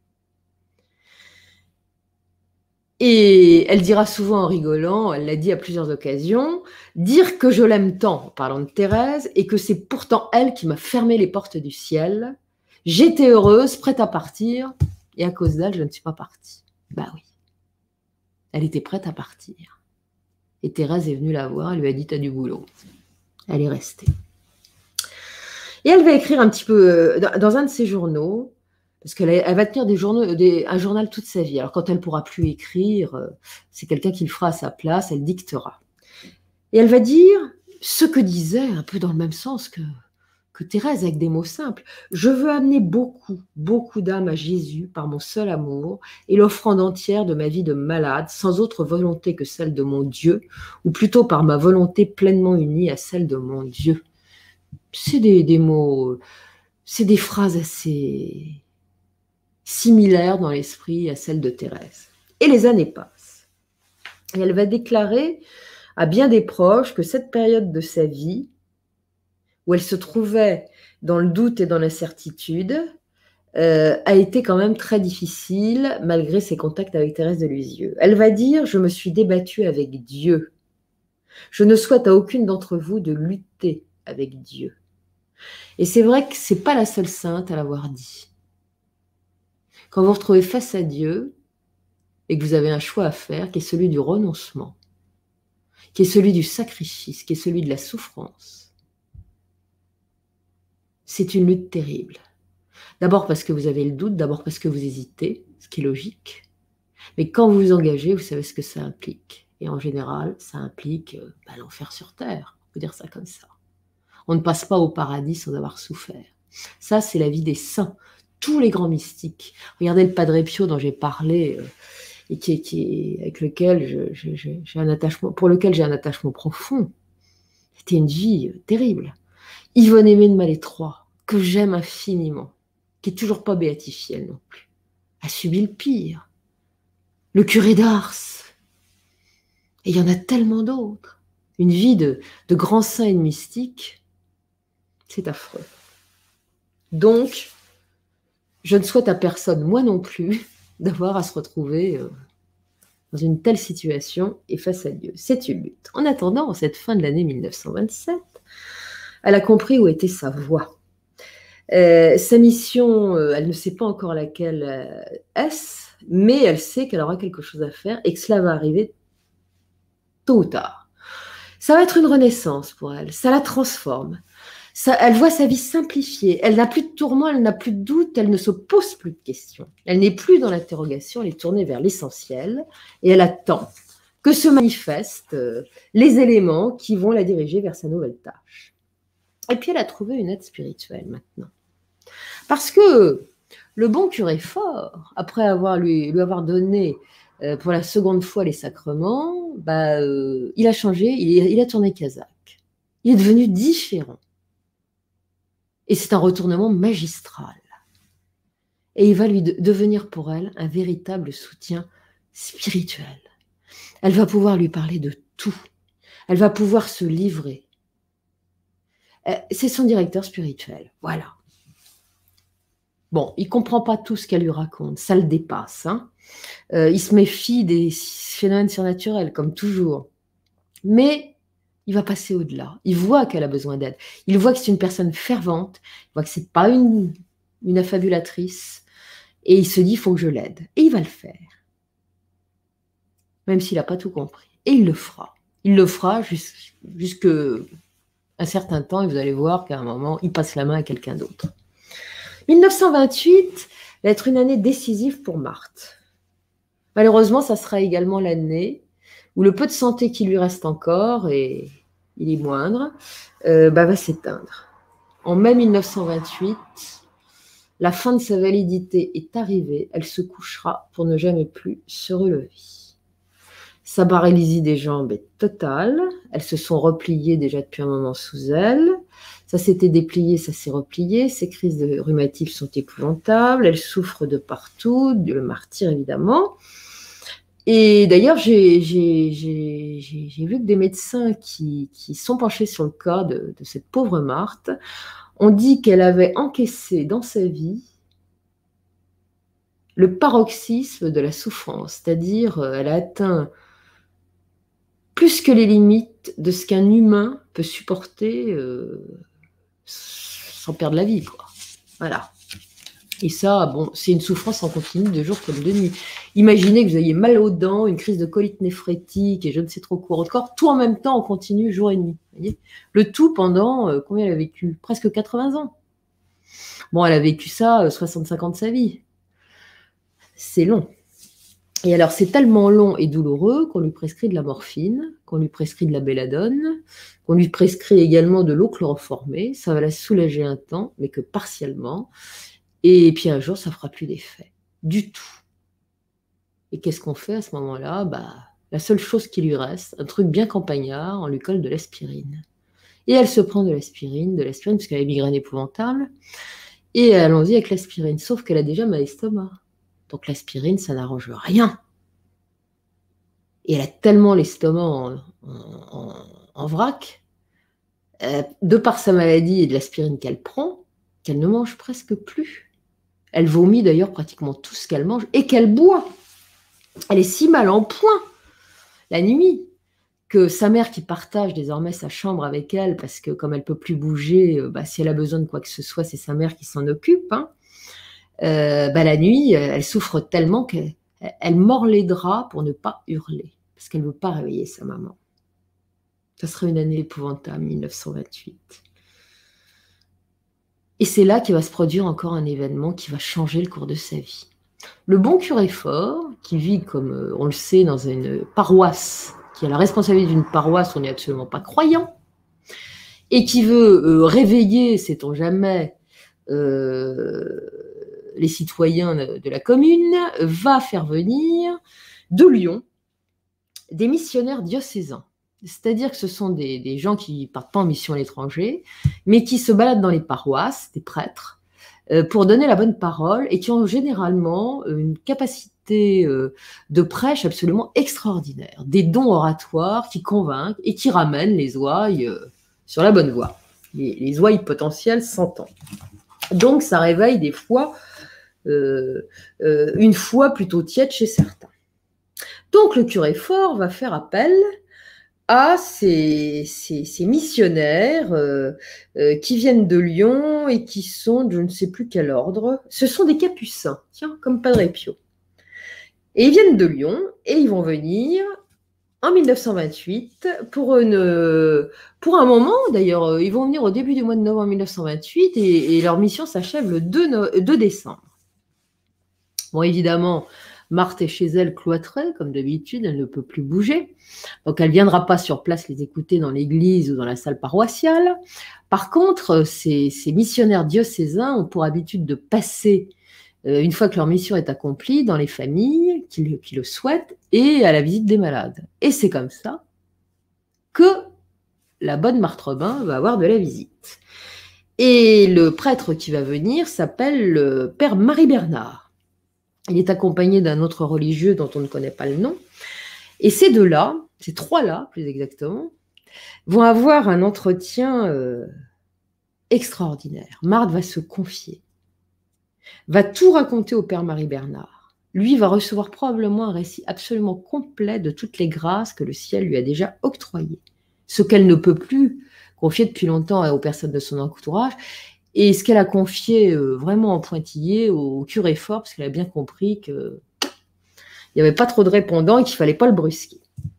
Et elle dira souvent en rigolant, elle l'a dit à plusieurs occasions, dire que je l'aime tant, en parlant de Thérèse, et que c'est pourtant elle qui m'a fermé les portes du ciel. J'étais heureuse, prête à partir, et à cause d'elle, je ne suis pas partie. Bah oui. Elle était prête à partir. Et Thérèse est venue la voir, elle lui a dit, t'as du boulot. Elle est restée. Et elle va écrire un petit peu, dans un de ses journaux, parce qu'elle elle va tenir des journaux, des, un journal toute sa vie. Alors quand elle ne pourra plus écrire, c'est quelqu'un qui le fera à sa place, elle dictera. Et elle va dire ce que disait, un peu dans le même sens que, que Thérèse, avec des mots simples. Je veux amener beaucoup, beaucoup d'âmes à Jésus par mon seul amour et l'offrande entière de ma vie de malade, sans autre volonté que celle de mon Dieu, ou plutôt par ma volonté pleinement unie à celle de mon Dieu. C'est des, des mots, c'est des phrases assez similaires dans l'esprit à celles de Thérèse. Et les années passent. Et elle va déclarer à bien des proches que cette période de sa vie, où elle se trouvait dans le doute et dans l'incertitude, euh, a été quand même très difficile, malgré ses contacts avec Thérèse de Lisieux. Elle va dire « Je me suis débattue avec Dieu. Je ne souhaite à aucune d'entre vous de lutter avec Dieu. » Et c'est vrai que ce n'est pas la seule sainte à l'avoir dit. Quand vous vous retrouvez face à Dieu et que vous avez un choix à faire, qui est celui du renoncement, qui est celui du sacrifice, qui est celui de la souffrance, c'est une lutte terrible. D'abord parce que vous avez le doute, d'abord parce que vous hésitez, ce qui est logique. Mais quand vous vous engagez, vous savez ce que ça implique. Et en général, ça implique euh, bah, l'enfer sur terre, on peut dire ça comme ça. On ne passe pas au paradis sans avoir souffert. Ça, c'est la vie des saints, tous les grands mystiques. Regardez le Padre Pio dont j'ai parlé, euh, et qui, qui, avec lequel je, je, je, j'ai un attachement, pour lequel j'ai un attachement profond. C'était une vie euh, terrible. Yvonne Aimée de Malétroit, que j'aime infiniment, qui n'est toujours pas béatifiée, elle non plus, a subi le pire. Le curé d'Ars. Et il y en a tellement d'autres. Une vie de, de grands saints et de mystiques, c'est affreux. Donc, je ne souhaite à personne, moi non plus, d'avoir à se retrouver euh, dans une telle situation et face à Dieu. C'est une lutte. En attendant, en cette fin de l'année mille neuf cent vingt-sept, Elle a compris où était sa voie. Euh, sa mission, euh, elle ne sait pas encore laquelle euh, est-ce, mais elle sait qu'elle aura quelque chose à faire et que cela va arriver tôt ou tard. Ça va être une renaissance pour elle, ça la transforme. Ça, elle voit sa vie simplifiée, elle n'a plus de tourments, elle n'a plus de doutes, elle ne se pose plus de questions. Elle n'est plus dans l'interrogation, elle est tournée vers l'essentiel et elle attend que se manifestent euh, les éléments qui vont la diriger vers sa nouvelle tâche. Et puis elle a trouvé une aide spirituelle maintenant. Parce que le bon curé fort, après avoir lui, lui avoir donné euh, pour la seconde fois les sacrements, bah, euh, il a changé, il, il a tourné Kazakh. Il est devenu différent. Et c'est un retournement magistral. Et il va lui de- devenir pour elle un véritable soutien spirituel. Elle va pouvoir lui parler de tout. Elle va pouvoir se livrer. Euh, c'est son directeur spirituel. Voilà. Bon, il ne comprend pas tout ce qu'elle lui raconte. Ça le dépasse. Hein. Euh, il se méfie des phénomènes surnaturels, comme toujours. Mais il va passer au-delà. Il voit qu'elle a besoin d'aide. Il voit que c'est une personne fervente. Il voit que ce n'est pas une, une affabulatrice. Et il se dit, il faut que je l'aide. Et il va le faire. Même s'il n'a pas tout compris. Et il le fera. Il le fera jusqu'à un certain temps. Et vous allez voir qu'à un moment, il passe la main à quelqu'un d'autre. mille neuf cent vingt-huit va être une année décisive pour Marthe. Malheureusement, ça sera également l'année où le peu de santé qui lui reste encore, et il est moindre, euh, bah, va s'éteindre. En mai mille neuf cent vingt-huit, la fin de sa validité est arrivée. Elle se couchera pour ne jamais plus se relever. Sa paralysie des jambes est totale. Elles se sont repliées déjà depuis un moment sous elle. Ça s'était déplié, ça s'est replié. Ses crises de rhumatisme sont épouvantables. Elle souffre de partout, le martyre évidemment. Et d'ailleurs, j'ai, j'ai, j'ai, j'ai, j'ai vu que des médecins qui, qui sont penchés sur le cas de, de cette pauvre Marthe ont dit qu'elle avait encaissé dans sa vie le paroxysme de la souffrance, c'est-à-dire elle a atteint plus que les limites de ce qu'un humain peut supporter euh, sans perdre la vie, quoi. Voilà. Et ça, bon, c'est une souffrance en continu de jour comme de nuit. Imaginez que vous ayez mal aux dents, une crise de colite néphrétique et je ne sais trop quoi encore, tout en même temps en continu jour et nuit. Vous voyez, le tout pendant, euh, combien elle a vécu? Presque quatre-vingts ans. Bon, elle a vécu ça, euh, soixante-cinq ans de sa vie. C'est long. Et alors, c'est tellement long et douloureux qu'on lui prescrit de la morphine, qu'on lui prescrit de la belladone, qu'on lui prescrit également de l'eau chloroformée. Ça va la soulager un temps, mais que partiellement. Et puis un jour, ça ne fera plus d'effet. Du tout. Et qu'est-ce qu'on fait à ce moment-là? Bah, la seule chose qui lui reste, un truc bien campagnard, on lui colle de l'aspirine. Et elle se prend de l'aspirine, de l'aspirine, parce qu'elle a une migraine épouvantable. Et allons-y avec l'aspirine. Sauf qu'elle a déjà mal estomac. Donc l'aspirine, ça n'arrange rien. Et elle a tellement l'estomac en, en, en, en vrac, euh, de par sa maladie et de l'aspirine qu'elle prend, qu'elle ne mange presque plus. Elle vomit d'ailleurs pratiquement tout ce qu'elle mange et qu'elle boit. Elle est si mal en point la nuit que sa mère, qui partage désormais sa chambre avec elle, parce que comme elle ne peut plus bouger, bah, si elle a besoin de quoi que ce soit, c'est sa mère qui s'en occupe, hein. Euh, bah, la nuit, elle souffre tellement qu'elle elle mord les draps pour ne pas hurler, parce qu'elle ne veut pas réveiller sa maman. Ça serait une année épouvantable, mille neuf cent vingt-huit. Et c'est là qu'il va se produire encore un événement qui va changer le cours de sa vie. Le bon curé fort, qui vit, comme on le sait, dans une paroisse, qui a la responsabilité d'une paroisse où on n'est absolument pas croyant, et qui veut euh, réveiller, sait-on jamais, euh, les citoyens de la commune, va faire venir de Lyon des missionnaires diocésains. C'est-à-dire que ce sont des, des gens qui ne partent pas en mission à l'étranger, mais qui se baladent dans les paroisses, des prêtres, euh, pour donner la bonne parole et qui ont généralement une capacité euh, de prêche absolument extraordinaire, des dons oratoires qui convainquent et qui ramènent les ouailles euh, sur la bonne voie. Les, les ouailles potentielles s'entendent. Donc ça réveille des fois euh, euh, une foi plutôt tiède chez certains. Donc le curé fort va faire appel à ces, ces, ces missionnaires euh, euh, qui viennent de Lyon et qui sont de je ne sais plus quel ordre. Ce sont des capucins, tiens, comme Padre Pio. Et ils viennent de Lyon et ils vont venir en mille neuf cent vingt-huit pour, une, pour un moment, d'ailleurs, ils vont venir au début du mois de novembre mille neuf cent vingt-huit et, et leur mission s'achève le deux, deux décembre. Bon, évidemment, Marthe est chez elle cloîtrée, comme d'habitude, elle ne peut plus bouger. Donc, elle ne viendra pas sur place les écouter dans l'église ou dans la salle paroissiale. Par contre, ces, ces missionnaires diocésains ont pour habitude de passer, euh, une fois que leur mission est accomplie, dans les familles qui le, qui le souhaitent et à la visite des malades. Et c'est comme ça que la bonne Marthe Robin va avoir de la visite. Et le prêtre qui va venir s'appelle le père Marie Bernard. Il est accompagné d'un autre religieux dont on ne connaît pas le nom. Et ces deux-là, ces trois-là, plus exactement, vont avoir un entretien euh, extraordinaire. Marthe va se confier, va tout raconter au père Marie Bernard. Lui va recevoir probablement un récit absolument complet de toutes les grâces que le ciel lui a déjà octroyées. Ce qu'elle ne peut plus confier depuis longtemps aux personnes de son entourage. Et ce qu'elle a confié euh, vraiment en pointillé au curé fort, parce qu'elle a bien compris qu'il n'y avait pas trop de répondants et qu'il ne fallait pas le brusquer.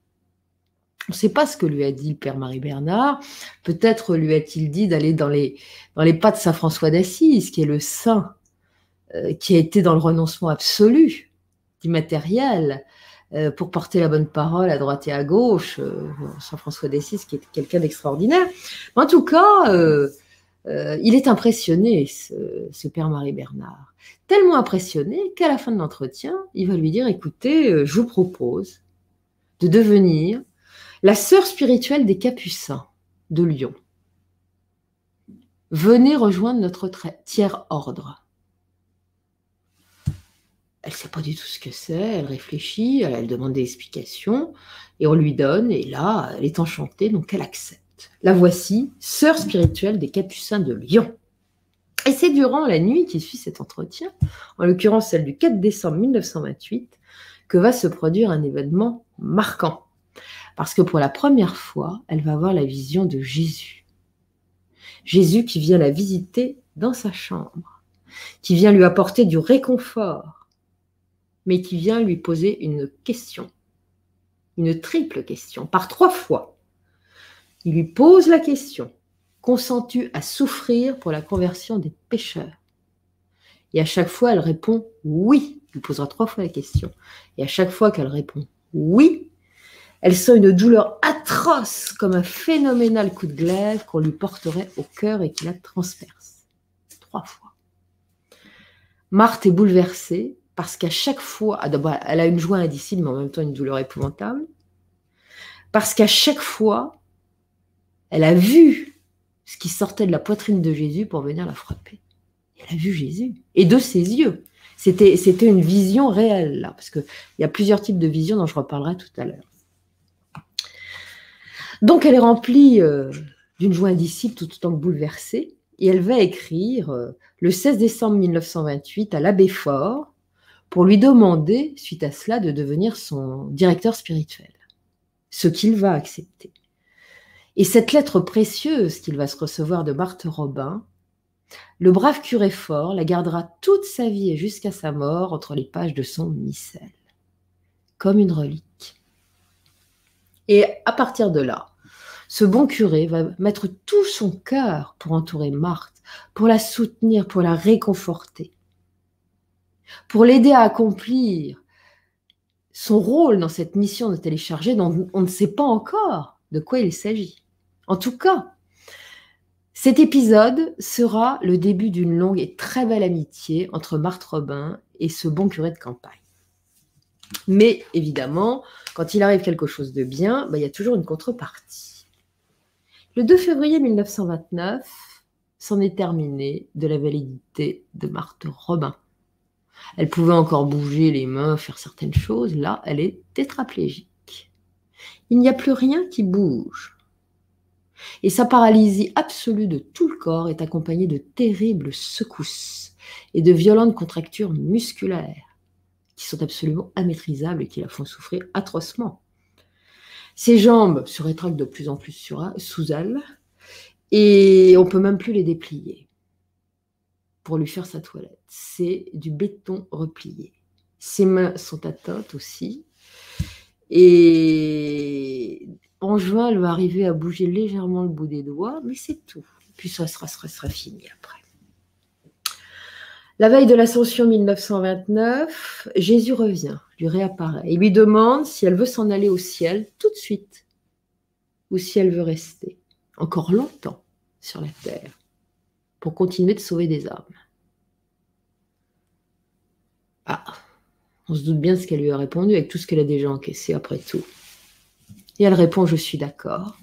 On ne sait pas ce que lui a dit le père Marie Bernard. Peut-être lui a-t-il dit d'aller dans les, dans les pas de saint François d'Assise, qui est le saint euh, qui a été dans le renoncement absolu du matériel euh, pour porter la bonne parole à droite et à gauche. Euh, saint François d'Assise qui est quelqu'un d'extraordinaire. En tout cas... Euh, Euh, il est impressionné, ce, ce père Marie Bernard. Tellement impressionné qu'à la fin de l'entretien, il va lui dire, écoutez, euh, je vous propose de devenir la sœur spirituelle des Capucins de Lyon. Venez rejoindre notre tiers ordre. Elle ne sait pas du tout ce que c'est, elle réfléchit, elle, elle demande des explications, et on lui donne, et là, elle est enchantée, donc elle accepte. La voici, sœur spirituelle des Capucins de Lyon. Et c'est durant la nuit qui suit cet entretien, en l'occurrence celle du quatre décembre mille neuf cent vingt-huit, que va se produire un événement marquant. Parce que pour la première fois, elle va avoir la vision de Jésus. Jésus qui vient la visiter dans sa chambre, qui vient lui apporter du réconfort, mais qui vient lui poser une question, une triple question, par trois fois. Il lui pose la question, consens-tu à souffrir pour la conversion des pécheurs? Et à chaque fois, elle répond oui. Il lui posera trois fois la question. Et à chaque fois qu'elle répond oui, elle sent une douleur atroce, comme un phénoménal coup de glaive qu'on lui porterait au cœur et qui la transperce. Trois fois. Marthe est bouleversée parce qu'à chaque fois, d'abord, elle a une joie indicible, mais en même temps une douleur épouvantable, parce qu'à chaque fois, elle a vu ce qui sortait de la poitrine de Jésus pour venir la frapper. Elle a vu Jésus, et de ses yeux. C'était, c'était une vision réelle, là, parce qu'il y a plusieurs types de visions dont je reparlerai tout à l'heure. Donc, elle est remplie euh, d'une joie indicible, tout autant que bouleversée, et elle va écrire euh, le seize décembre mille neuf cent vingt-huit à l'abbé Faure pour lui demander, suite à cela, de devenir son directeur spirituel, ce qu'il va accepter. Et cette lettre précieuse qu'il va se recevoir de Marthe Robin, le brave curé fort la gardera toute sa vie et jusqu'à sa mort entre les pages de son missel, comme une relique. Et à partir de là, ce bon curé va mettre tout son cœur pour entourer Marthe, pour la soutenir, pour la réconforter, pour l'aider à accomplir son rôle dans cette mission de télécharger dont on ne sait pas encore de quoi il s'agit. En tout cas, cet épisode sera le début d'une longue et très belle amitié entre Marthe Robin et ce bon curé de campagne. Mais évidemment, quand il arrive quelque chose de bien, ben, il y a toujours une contrepartie. Le deux février mille neuf cent vingt-neuf, c'en est terminé de la validité de Marthe Robin. Elle pouvait encore bouger les mains, faire certaines choses. Là, elle est tétraplégique. Il n'y a plus rien qui bouge. Et sa paralysie absolue de tout le corps est accompagnée de terribles secousses et de violentes contractures musculaires qui sont absolument immaîtrisables et qui la font souffrir atrocement. Ses jambes se rétractent de plus en plus sur, sous elle et on ne peut même plus les déplier pour lui faire sa toilette. C'est du béton replié. Ses mains sont atteintes aussi. Et en juin, elle va arriver à bouger légèrement le bout des doigts, mais c'est tout. Puis ça sera, sera, sera fini après. La veille de l'Ascension mille neuf cent vingt-neuf, Jésus revient, lui réapparaît et lui demande si elle veut s'en aller au ciel tout de suite ou si elle veut rester encore longtemps sur la terre pour continuer de sauver des âmes. Ah, on se doute bien de ce qu'elle lui a répondu avec tout ce qu'elle a déjà encaissé après tout. Et elle répond « Je suis d'accord.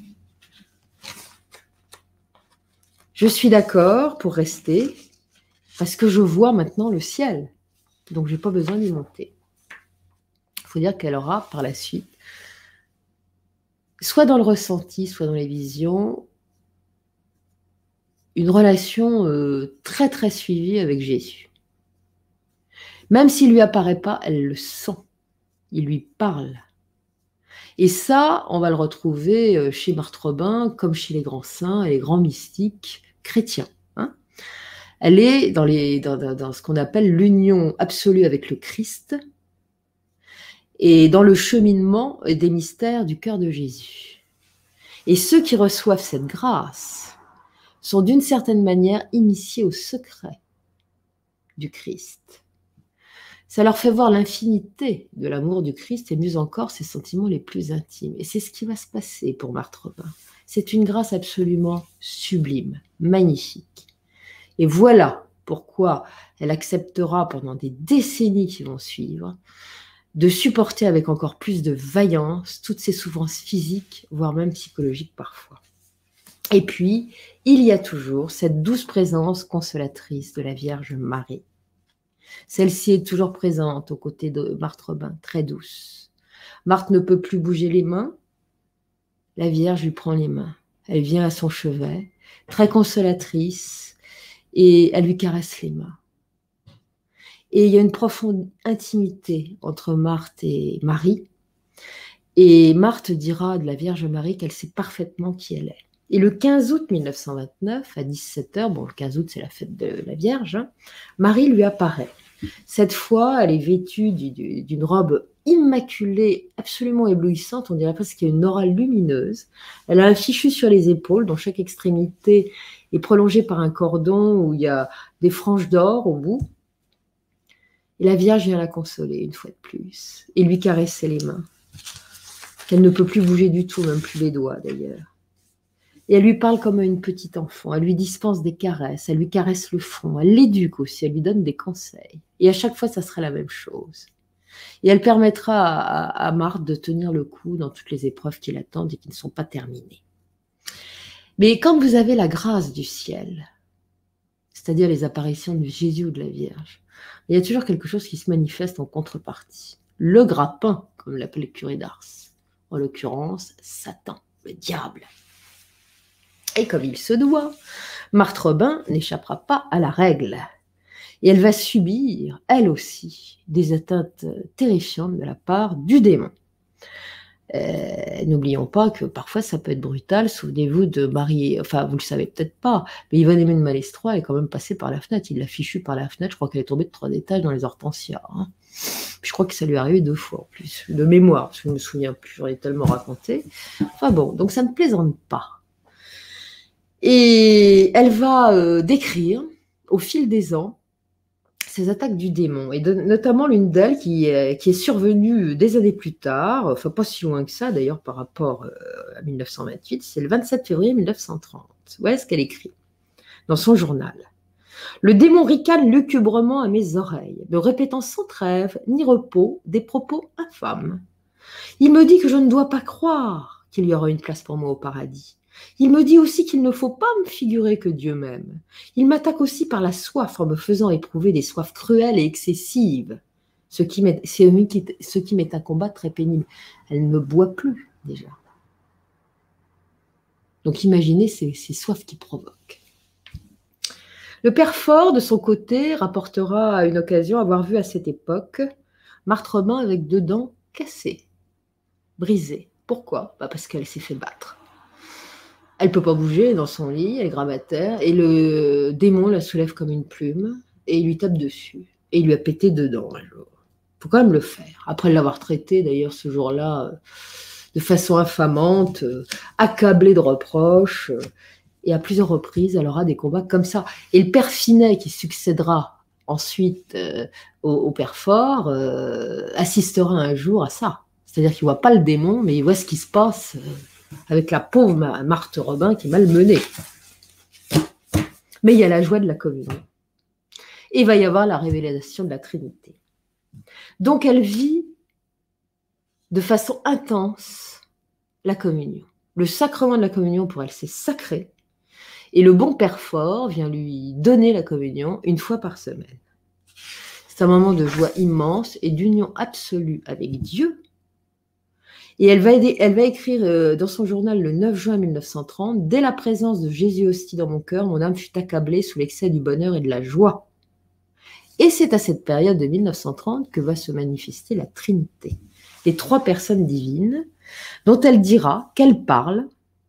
Je suis d'accord pour rester parce que je vois maintenant le ciel. Donc, je n'ai pas besoin d'y monter. » Il faut dire qu'elle aura par la suite, soit dans le ressenti, soit dans les visions, une relation euh, très très suivie avec Jésus. Même s'il ne lui apparaît pas, elle le sent. Il lui parle. Et ça, on va le retrouver chez Marthe Robin, comme chez les grands saints et les grands mystiques chrétiens. Hein. Elle est dans, les, dans, dans ce qu'on appelle l'union absolue avec le Christ et dans le cheminement des mystères du cœur de Jésus. Et ceux qui reçoivent cette grâce sont d'une certaine manière initiés au secret du Christ. Ça leur fait voir l'infinité de l'amour du Christ et mieux encore ses sentiments les plus intimes. Et c'est ce qui va se passer pour Marthe Robin. C'est une grâce absolument sublime, magnifique. Et voilà pourquoi elle acceptera pendant des décennies qui vont suivre de supporter avec encore plus de vaillance toutes ces souffrances physiques, voire même psychologiques parfois. Et puis, il y a toujours cette douce présence consolatrice de la Vierge Marie. Celle-ci est toujours présente aux côtés de Marthe Robin, très douce. Marthe ne peut plus bouger les mains. La Vierge lui prend les mains. Elle vient à son chevet, très consolatrice, et elle lui caresse les mains. Et il y a une profonde intimité entre Marthe et Marie. Et Marthe dira de la Vierge Marie qu'elle sait parfaitement qui elle est. Et le quinze août mille neuf cent vingt-neuf, à dix-sept heures, bon, le quinze août, c'est la fête de la Vierge, hein, Marie lui apparaît. Cette fois, elle est vêtue d'une robe immaculée, absolument éblouissante, on dirait presque qu'il y a une aura lumineuse. Elle a un fichu sur les épaules, dont chaque extrémité est prolongée par un cordon où il y a des franges d'or au bout. Et la Vierge vient la consoler, une fois de plus, et lui caresser les mains, qu'elle ne peut plus bouger du tout, même plus les doigts d'ailleurs. Et elle lui parle comme à une petite enfant, elle lui dispense des caresses, elle lui caresse le front, elle l'éduque aussi, elle lui donne des conseils. Et à chaque fois, ça sera la même chose. Et elle permettra à, à, à Marthe de tenir le coup dans toutes les épreuves qui l'attendent et qui ne sont pas terminées. Mais quand vous avez la grâce du ciel, c'est-à-dire les apparitions de Jésus ou de la Vierge, il y a toujours quelque chose qui se manifeste en contrepartie. Le grappin, comme l'appelait le curé d'Ars. En l'occurrence, Satan, le diable. Et comme il se doit, Marthe Robin n'échappera pas à la règle. Et elle va subir, elle aussi, des atteintes terrifiantes de la part du démon. Euh, N'oublions pas que parfois ça peut être brutal. Souvenez-vous de Marie, enfin vous le savez peut-être pas, mais Yvonne Aimée de Malestroit est quand même passée par la fenêtre. Il l'a fichue par la fenêtre. Je crois qu'elle est tombée de trois étages dans les hortensias. Hein. Je crois que ça lui est arrivé deux fois en plus, de mémoire, parce que je ne me souviens plus, j'en ai tellement raconté. Enfin bon, donc ça ne plaisante pas. Et elle va euh, décrire, au fil des ans, ces attaques du démon, et de, notamment l'une d'elles qui, euh, qui est survenue des années plus tard, enfin pas si loin que ça d'ailleurs par rapport euh, à mille neuf cent vingt-huit, c'est le vingt-sept février mille neuf cent trente. Voilà ce qu'elle écrit dans son journal. « Le démon ricane lugubrement à mes oreilles, ne répétant sans trêve ni repos des propos infâmes. Il me dit que je ne dois pas croire qu'il y aura une place pour moi au paradis. Il me dit aussi qu'il ne faut pas me figurer que Dieu m'aime. Il m'attaque aussi par la soif en me faisant éprouver des soifs cruelles et excessives, ce qui m'est, ce qui m'est un combat très pénible. » Elle ne boit plus déjà. Donc imaginez ces, ces soifs qui provoquent. Le père Fort, de son côté, rapportera à une occasion avoir vu à cette époque Marthe Robin avec deux dents cassées, brisées, Pourquoi? Bah parce qu'elle s'est fait battre. Elle ne peut pas bouger dans son lit, elle est gravataire, et le démon la soulève comme une plume, et il lui tape dessus. Et il lui a pété dedans un jour. Il faut quand même le faire. Après l'avoir traité, d'ailleurs, ce jour-là, de façon infamante, accablée de reproches, et à plusieurs reprises, elle aura des combats comme ça. Et le père Finet, qui succédera ensuite euh, au, au père Fort, euh, assistera un jour à ça. C'est-à-dire qu'il ne voit pas le démon, mais il voit ce qui se passe euh, avec la pauvre Marthe Robin qui est malmenée. Mais il y a la joie de la communion. Et il va y avoir la révélation de la Trinité. Donc elle vit de façon intense la communion. Le sacrement de la communion, pour elle, c'est sacré. Et le bon Père Fort vient lui donner la communion une fois par semaine. C'est un moment de joie immense et d'union absolue avec Dieu. Et elle va, aider, elle va écrire euh, dans son journal le neuf juin mille neuf cent trente, « Dès la présence de Jésus hostie dans mon cœur, mon âme fut accablée sous l'excès du bonheur et de la joie. » Et c'est à cette période de mille neuf cent trente que va se manifester la Trinité, les trois personnes divines dont elle dira qu'elle parle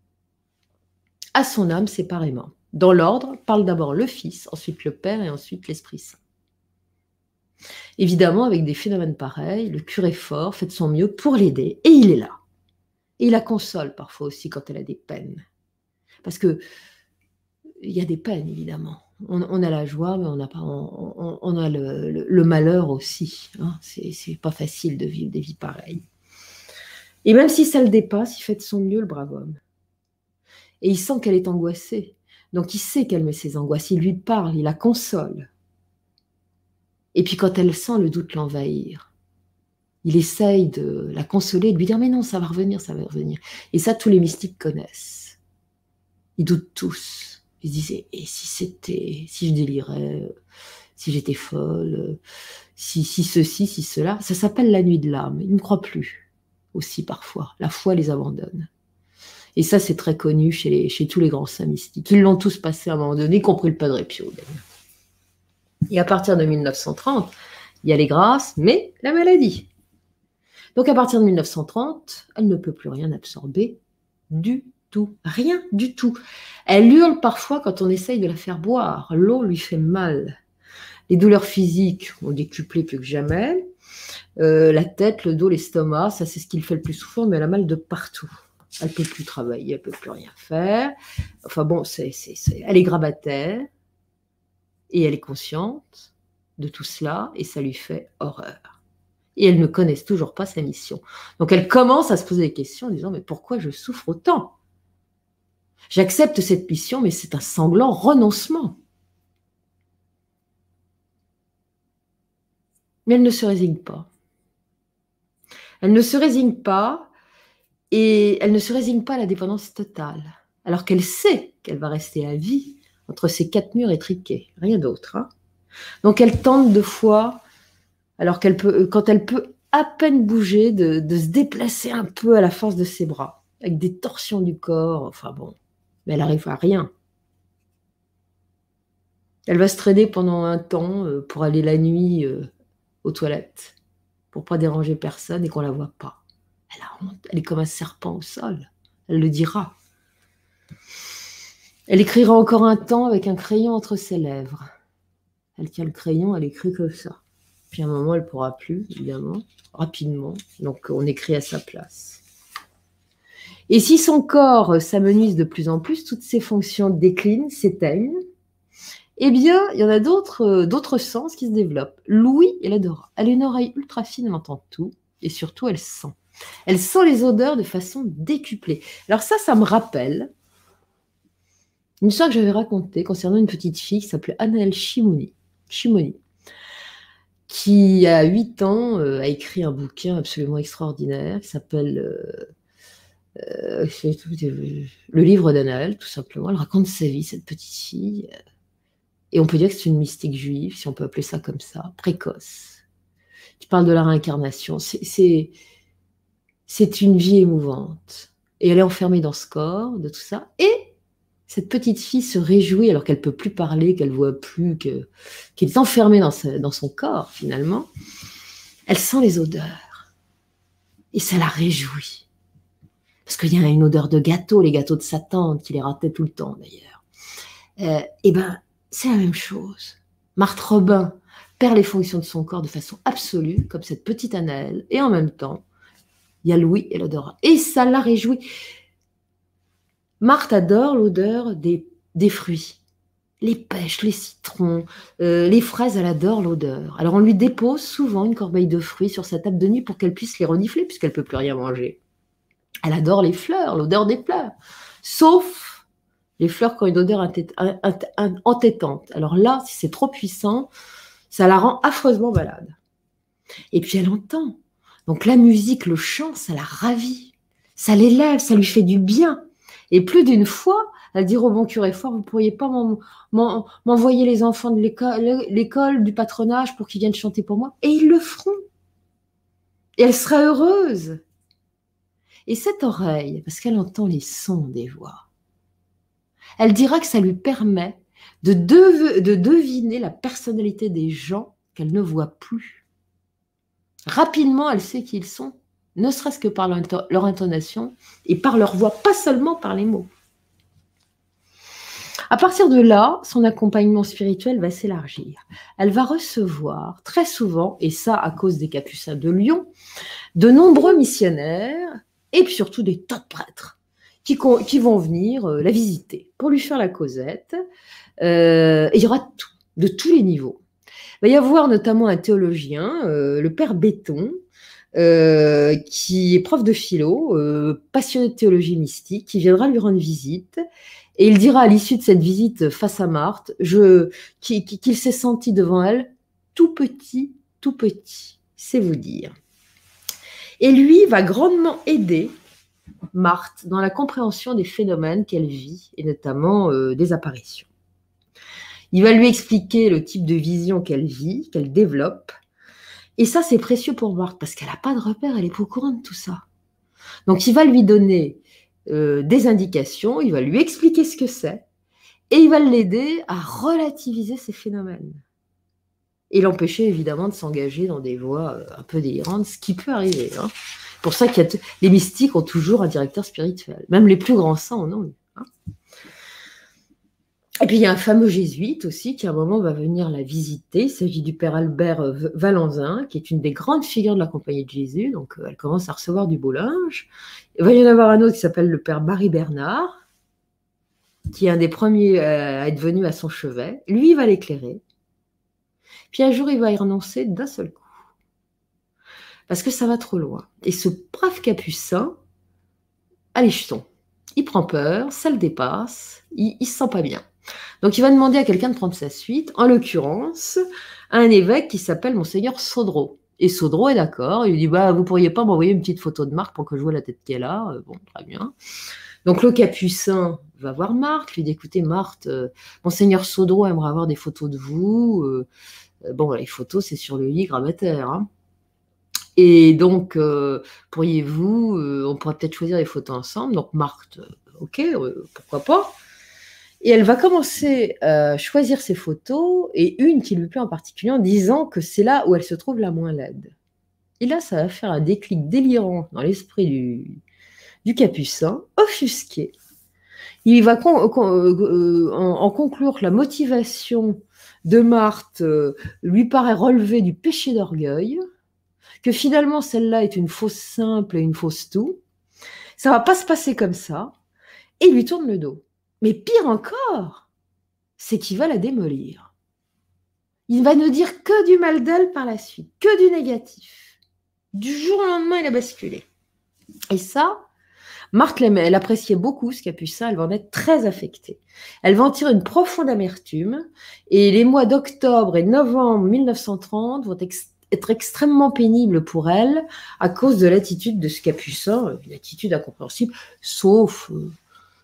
à son âme séparément. Dans l'ordre, parle d'abord le Fils, ensuite le Père et ensuite l'Esprit Saint. Évidemment, avec des phénomènes pareils, le curé Fort fait de son mieux pour l'aider, et il est là. Et il la console parfois aussi quand elle a des peines. Parce que il y a des peines, évidemment. On, on a la joie, mais on a, pas, on, on, on a le, le, le malheur aussi. Hein. C'est, c'est pas facile de vivre des vies pareilles. Et même si ça le dépasse, il fait de son mieux, le brave homme. Et il sent qu'elle est angoissée. Donc il sait qu'elle met ses angoisses. Il lui parle, il la console. Et puis quand elle sent le doute l'envahir, il essaye de la consoler, de lui dire « Mais non, ça va revenir, ça va revenir. » Et ça, tous les mystiques connaissent. Ils doutent tous. Ils se disent « Et si c'était, si je délirais, si j'étais folle, si, si ceci, si cela ?» Ça s'appelle la nuit de l'âme. Ils ne croient plus aussi parfois. La foi les abandonne. Et ça, c'est très connu chez, les, chez tous les grands saints mystiques. Ils l'ont tous passé à un moment donné, y compris le Padre Pio. Et à partir de mille neuf cent trente, il y a les grâces, mais la maladie. Donc à partir de mille neuf cent trente, elle ne peut plus rien absorber du tout. Rien du tout. Elle hurle parfois quand on essaye de la faire boire. L'eau lui fait mal. Les douleurs physiques ont décuplé plus que jamais. Euh, la tête, le dos, l'estomac, ça c'est ce qui le fait le plus souffrir, mais elle a mal de partout. Elle ne peut plus travailler, elle ne peut plus rien faire. Enfin bon, c'est, c'est, c'est... elle est grabataire et elle est consciente de tout cela et ça lui fait horreur. Et elle ne connaît toujours pas sa mission. Donc elle commence à se poser des questions en disant « Mais pourquoi je souffre autant ? J'accepte cette mission, mais c'est un sanglant renoncement. » Mais elle ne se résigne pas. Elle ne se résigne pas et elle ne se résigne pas à la dépendance totale, alors qu'elle sait qu'elle va rester à vie entre ces quatre murs étriqués, rien d'autre. Hein. Donc elle tente deux fois, alors qu'elle peut, quand elle peut à peine bouger, de, de se déplacer un peu à la force de ses bras, avec des torsions du corps, enfin bon, mais elle n'arrive à rien. Elle va se traîner pendant un temps euh, pour aller la nuit euh, aux toilettes, pour ne pas déranger personne et qu'on ne la voit pas. Elle a honte, elle est comme un serpent au sol, elle le dira. Elle écrira encore un temps avec un crayon entre ses lèvres. Elle tient le crayon, elle écrit comme ça. Puis à un moment, elle ne pourra plus, évidemment, rapidement. Donc on écrit à sa place. Et si son corps s'amenuise de plus en plus, toutes ses fonctions déclinent, s'éteignent, eh bien, il y en a d'autres, d'autres sens qui se développent. L'ouïe, elle adore. Elle a une oreille ultra fine, elle entend tout. Et surtout, elle sent. Elle sent les odeurs de façon décuplée. Alors ça, ça me rappelle une histoire que j'avais racontée concernant une petite fille qui s'appelait Anaëlle Chimoni, Chimoni, qui à huit ans euh, a écrit un bouquin absolument extraordinaire qui s'appelle euh, euh, Le livre d'Anaëlle, tout simplement. Elle raconte sa vie, cette petite fille. Et on peut dire que c'est une mystique juive, si on peut appeler ça comme ça, précoce, qui parle de la réincarnation. C'est, c'est, c'est une vie émouvante. Et elle est enfermée dans ce corps, de tout ça. Et cette petite fille se réjouit, alors qu'elle ne peut plus parler, qu'elle ne voit plus, que, qu'elle est enfermée dans, sa, dans son corps, finalement. Elle sent les odeurs. Et ça la réjouit. parce qu'il y a une odeur de gâteau, les gâteaux de sa tante, qui les ratait tout le temps d'ailleurs. Euh, et ben, c'est la même chose. Marthe Robin perd les fonctions de son corps de façon absolue, comme cette petite Anaëlle, et en même temps, il y a Louis et l'odorat. Et ça la réjouit. Marthe adore l'odeur des, des fruits. Les pêches, les citrons, euh, les fraises, elle adore l'odeur. Alors on lui dépose souvent une corbeille de fruits sur sa table de nuit pour qu'elle puisse les renifler, puisqu'elle ne peut plus rien manger. Elle adore les fleurs, l'odeur des fleurs. Sauf les fleurs qui ont une odeur entêtante. Alors là, si c'est trop puissant, ça la rend affreusement malade. Et puis elle entend. Donc la musique, le chant, ça la ravit. Ça l'élève, ça lui fait du bien. Et plus d'une fois, elle dit au bon curé fort, vous ne pourriez pas m'envoyer les enfants de l'école, du patronage pour qu'ils viennent chanter pour moi? Et ils le feront. Et elle sera heureuse. Et cette oreille, parce qu'elle entend les sons des voix, elle dira que ça lui permet de, de, de deviner la personnalité des gens qu'elle ne voit plus. Rapidement, elle sait qui ils sont, ne serait-ce que par leur intonation et par leur voix, pas seulement par les mots. À partir de là, son accompagnement spirituel va s'élargir. Elle va recevoir très souvent, et ça à cause des Capucins de Lyon, de nombreux missionnaires et puis surtout des tas de prêtres qui, qui vont venir euh, la visiter pour lui faire la causette. Euh, et il y aura tout, de tous les niveaux. Il va y avoir notamment un théologien, euh, le père Béton, euh, qui est prof de philo, euh, passionné de théologie mystique, qui viendra lui rendre visite. Et il dira à l'issue de cette visite face à Marthe je, qu'il, qu'il s'est senti devant elle tout petit, tout petit, c'est vous dire. Et lui va grandement aider Marthe dans la compréhension des phénomènes qu'elle vit, et notamment euh, des apparitions. Il va lui expliquer le type de vision qu'elle vit, qu'elle développe. Et ça, c'est précieux pour Marthe, parce qu'elle n'a pas de repère, elle n'est pas au courant de tout ça. Donc, il va lui donner euh, des indications, il va lui expliquer ce que c'est, et il va l'aider à relativiser ces phénomènes. Et l'empêcher, évidemment, de s'engager dans des voies euh, un peu délirantes, ce qui peut arriver. Hein. C'est pour ça que t- les mystiques ont toujours un directeur spirituel. Même les plus grands saints en ont. Hein. Et puis, il y a un fameux jésuite aussi qui, à un moment, va venir la visiter. Il s'agit du père Albert Valentin, qui est une des grandes figures de la Compagnie de Jésus. Donc, elle commence à recevoir du beau linge. Il va y en avoir un autre qui s'appelle le père Marie Bernard, qui est un des premiers à être venu à son chevet. Lui, il va l'éclairer. Puis un jour, il va y renoncer d'un seul coup. Parce que ça va trop loin. Et ce brave capucin, allez, jeton. Il prend peur, ça le dépasse, il ne se sent pas bien. Donc, il va demander à quelqu'un de prendre sa suite, en l'occurrence, à un évêque qui s'appelle Monseigneur Sodreau. Et Sodreau est d'accord, il lui dit bah, « Vous ne pourriez pas m'envoyer une petite photo de Marthe pour que je vois la tête qu'elle a ?» Bon, très bien. Donc, le capucin va voir Marthe, lui dit « Écoutez, Marthe, euh, Monseigneur Sodreau aimerait avoir des photos de vous. Euh, bon, les photos, c'est sur le lit grabataire. Hein. Et donc, euh, pourriez-vous, euh, on pourrait peut-être choisir les photos ensemble. » Donc, Marthe, euh, ok, euh, pourquoi pas. Et elle va commencer à choisir ses photos, et une qui lui plaît en particulier, en disant que c'est là où elle se trouve la moins laide. Et là, ça va faire un déclic délirant dans l'esprit du, du capucin, offusqué. Il va con, con, euh, en, en conclure que la motivation de Marthe euh, lui paraît relever du péché d'orgueil, que finalement celle-là est une fausse simple et une fausse tout. Ça ne va pas se passer comme ça, et il lui tourne le dos. Mais pire encore, c'est qu'il va la démolir. Il va ne dire que du mal d'elle par la suite, que du négatif. Du jour au lendemain, il a basculé. Et ça, Marthe, elle appréciait beaucoup ce capucin, elle va en être très affectée. Elle va en tirer une profonde amertume, et les mois d'octobre et novembre mille neuf cent trente vont ex- être extrêmement pénibles pour elle à cause de l'attitude de ce capucin, une attitude incompréhensible, sauf... Euh,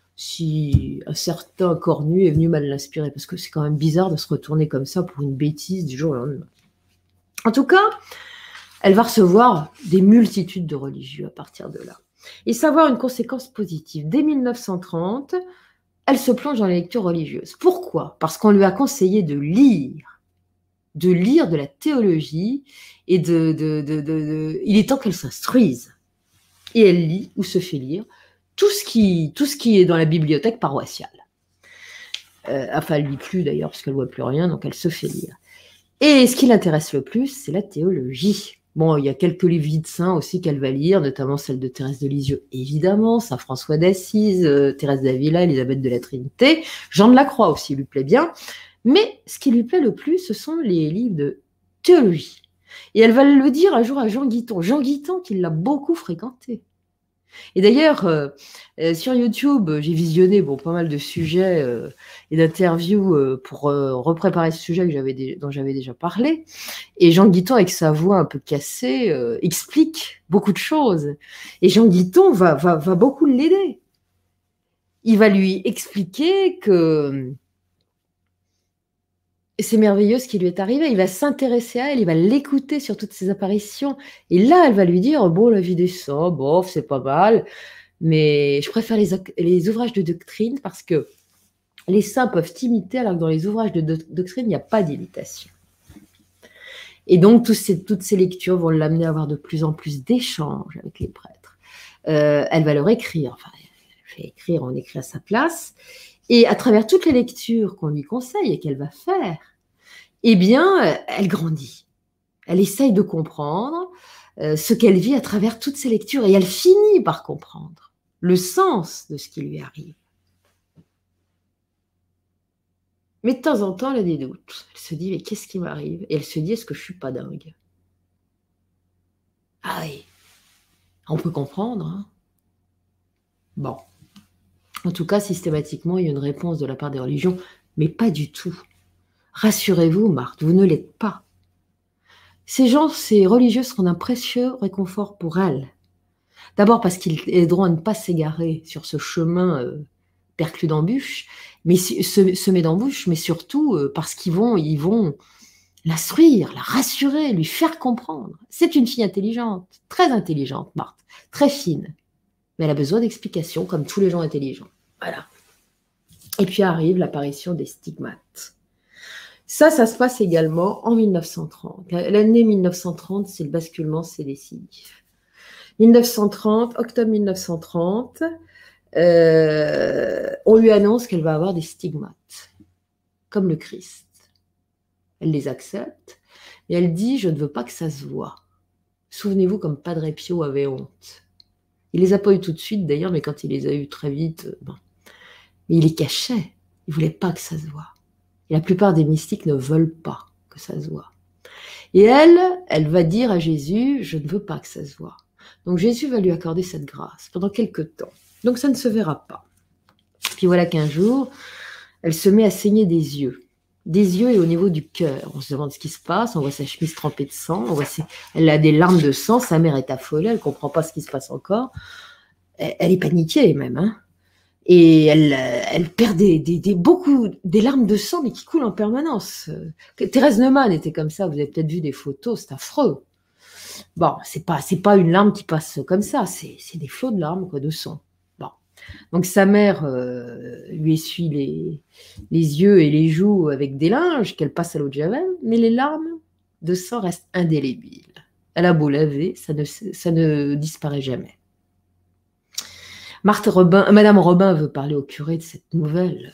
si un certain cornu est venu mal l'inspirer, parce que c'est quand même bizarre de se retourner comme ça pour une bêtise du jour au lendemain. En tout cas, elle va recevoir des multitudes de religieux à partir de là. Et ça va avoir une conséquence positive. Dès mille neuf cent trente, elle se plonge dans la lecture religieuse. Pourquoi ? Parce qu'on lui a conseillé de lire, de lire de la théologie, et de, de, de, de, de... il est temps qu'elle s'instruise. Et elle lit ou se fait lire tout ce qui, tout ce qui est dans la bibliothèque paroissiale. Euh, enfin, elle ne lit plus d'ailleurs, parce qu'elle ne voit plus rien, donc elle se fait lire. Et ce qui l'intéresse le plus, c'est la théologie. Bon, il y a quelques livres de saints aussi qu'elle va lire, notamment celle de Thérèse de Lisieux, évidemment, Saint François d'Assise, euh, Thérèse d'Avila, Élisabeth de la Trinité, Jean de la Croix aussi lui plaît bien. Mais ce qui lui plaît le plus, ce sont les livres de théologie. Et elle va le dire un jour à Jean Guiton. Jean Guiton qui l'a beaucoup fréquenté. Et d'ailleurs, euh, euh, sur YouTube, j'ai visionné bon, pas mal de sujets euh, et d'interviews euh, pour euh, repréparer ce sujet que j'avais dont j'avais déjà parlé. Et Jean Guiton, avec sa voix un peu cassée, euh, explique beaucoup de choses. Et Jean Guiton va, va, va beaucoup l'aider. Il va lui expliquer que c'est merveilleux ce qui lui est arrivé. Il va s'intéresser à elle, il va l'écouter sur toutes ses apparitions. Et là, elle va lui dire, bon, la vie des saints, bof, c'est pas mal, mais je préfère les, les ouvrages de doctrine parce que les saints peuvent imiter, alors que dans les ouvrages de do doctrine, il n'y a pas d'imitation. Et donc, tous ces, toutes ces lectures vont l'amener à avoir de plus en plus d'échanges avec les prêtres. Euh, elle va leur écrire, enfin, elle fait écrire, on écrit à sa place. Et à travers toutes les lectures qu'on lui conseille et qu'elle va faire, eh bien, elle grandit. Elle essaye de comprendre euh, ce qu'elle vit à travers toutes ces lectures et elle finit par comprendre le sens de ce qui lui arrive. Mais de temps en temps, elle a des doutes. Elle se dit, mais qu'est-ce qui m'arrive? Et elle se dit, est-ce que je ne suis pas dingue? Ah oui, on peut comprendre. Hein. Bon. En tout cas, systématiquement, il y a une réponse de la part des religions, mais pas du tout. Rassurez-vous, Marthe, vous ne l'êtes pas. Ces gens, ces religieux seront d'un précieux réconfort pour elles. D'abord parce qu'ils aideront à ne pas s'égarer sur ce chemin euh, perclus d'embûches, mais semé d'embûches, mais surtout euh, parce qu'ils vont, ils vont l'instruire, la rassurer, lui faire comprendre. C'est une fille intelligente, très intelligente, Marthe, très fine. Mais elle a besoin d'explications, comme tous les gens intelligents. Voilà. Et puis arrive l'apparition des stigmates. Ça, ça se passe également en mille neuf cent trente. L'année mille neuf cent trente, c'est le basculement, c'est décisif. mille neuf cent trente, octobre mille neuf cent trente, euh, on lui annonce qu'elle va avoir des stigmates, comme le Christ. Elle les accepte, mais elle dit « je ne veux pas que ça se voie ». Souvenez-vous comme Padre Pio avait honte. Il les a pas eu tout de suite d'ailleurs, mais quand il les a eu très vite, bon. Mais il les cachait. Il voulait pas que ça se voie. Et la plupart des mystiques ne veulent pas que ça se voie. Et elle, elle va dire à Jésus, je ne veux pas que ça se voie. Donc Jésus va lui accorder cette grâce pendant quelque temps. Donc ça ne se verra pas. Puis voilà qu'un jour, elle se met à saigner des yeux. Des yeux et au niveau du cœur. On se demande ce qui se passe, on voit sa chemise trempée de sang, on voit ses... elle a des larmes de sang, sa mère est affolée, elle ne comprend pas ce qui se passe encore. Elle, elle est paniquée même. Hein. Et elle, elle perd des, des, des, beaucoup, des larmes de sang, mais qui coulent en permanence. Thérèse Neumann était comme ça, vous avez peut-être vu des photos, c'est affreux. Bon, c'est pas, c'est pas une larme qui passe comme ça, c'est, c'est des flots de larmes, quoi, de sang. Bon. Donc sa mère euh, lui essuie les, les yeux et les joues avec des linges qu'elle passe à l'eau de Javel, mais les larmes de sang restent indélébiles. Elle a beau laver, ça ne, ça ne disparaît jamais. Marthe Robin, Madame Robin veut parler au curé de cette nouvelle,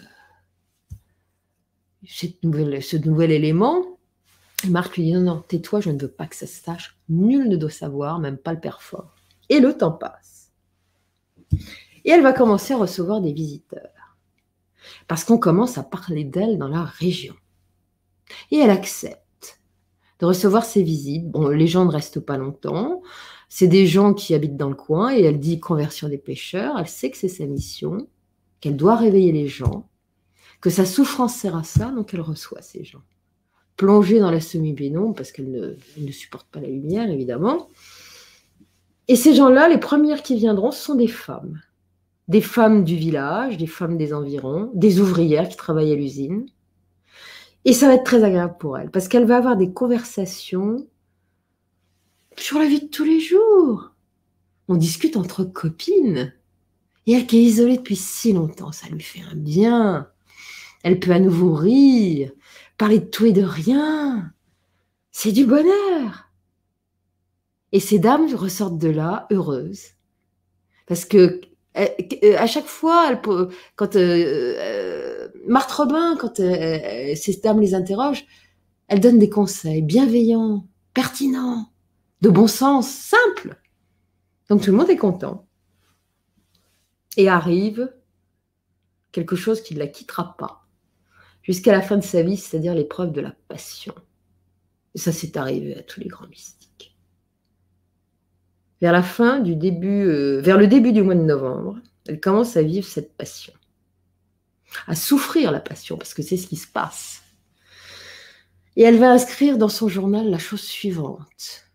cette nouvelle, ce nouvel élément. Et Marthe lui dit non, non, tais-toi, je ne veux pas que ça se sache. Nul ne doit savoir, même pas le père fort. Et le temps passe. Et elle va commencer à recevoir des visiteurs. Parce qu'on commence à parler d'elle dans la région. Et elle accepte de recevoir ces visites. Bon, les gens ne restent pas longtemps. C'est des gens qui habitent dans le coin et elle dit conversion des pécheurs. Elle sait que c'est sa mission, qu'elle doit réveiller les gens, que sa souffrance sert à ça, donc elle reçoit ces gens. Plongée dans la semi-pénombre parce qu'elle ne, ne supporte pas la lumière, évidemment. Et ces gens-là, les premières qui viendront, ce sont des femmes. Des femmes du village, des femmes des environs, des ouvrières qui travaillent à l'usine. Et ça va être très agréable pour elle parce qu'elle va avoir des conversations sur la vie de tous les jours. On discute entre copines. Et elle qui est isolée depuis si longtemps, ça lui fait un bien. Elle peut à nouveau rire, parler de tout et de rien. C'est du bonheur. Et ces dames ressortent de là heureuses. Parce que Elle, à chaque fois, elle, quand euh, euh, Marthe Robin, quand euh, ces dames les interrogent, elle donne des conseils bienveillants, pertinents, de bon sens, simples. Donc tout le monde est content. Et arrive quelque chose qui ne la quittera pas jusqu'à la fin de sa vie, c'est-à-dire l'épreuve de la passion. Et ça, c'est arrivé à tous les grands mystiques. Vers la fin du début, euh, vers le début du mois de novembre, elle commence à vivre cette passion, à souffrir la passion, parce que c'est ce qui se passe. Et elle va inscrire dans son journal la chose suivante,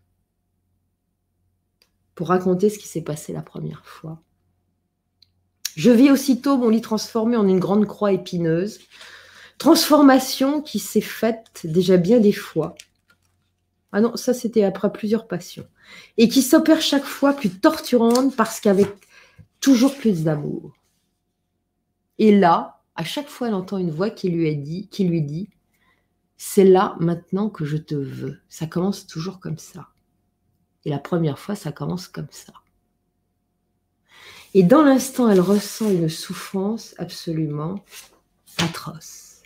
pour raconter ce qui s'est passé la première fois. Je vis aussitôt mon lit transformé en une grande croix épineuse, transformation qui s'est faite déjà bien des fois. Ah non, ça c'était après plusieurs passions. Et qui s'opère chaque fois plus torturante parce qu'avec toujours plus d'amour. Et là, à chaque fois, elle entend une voix qui lui, a dit, qui lui dit « C'est là maintenant que je te veux ». Ça commence toujours comme ça. Et la première fois, ça commence comme ça. Et dans l'instant, elle ressent une souffrance absolument atroce.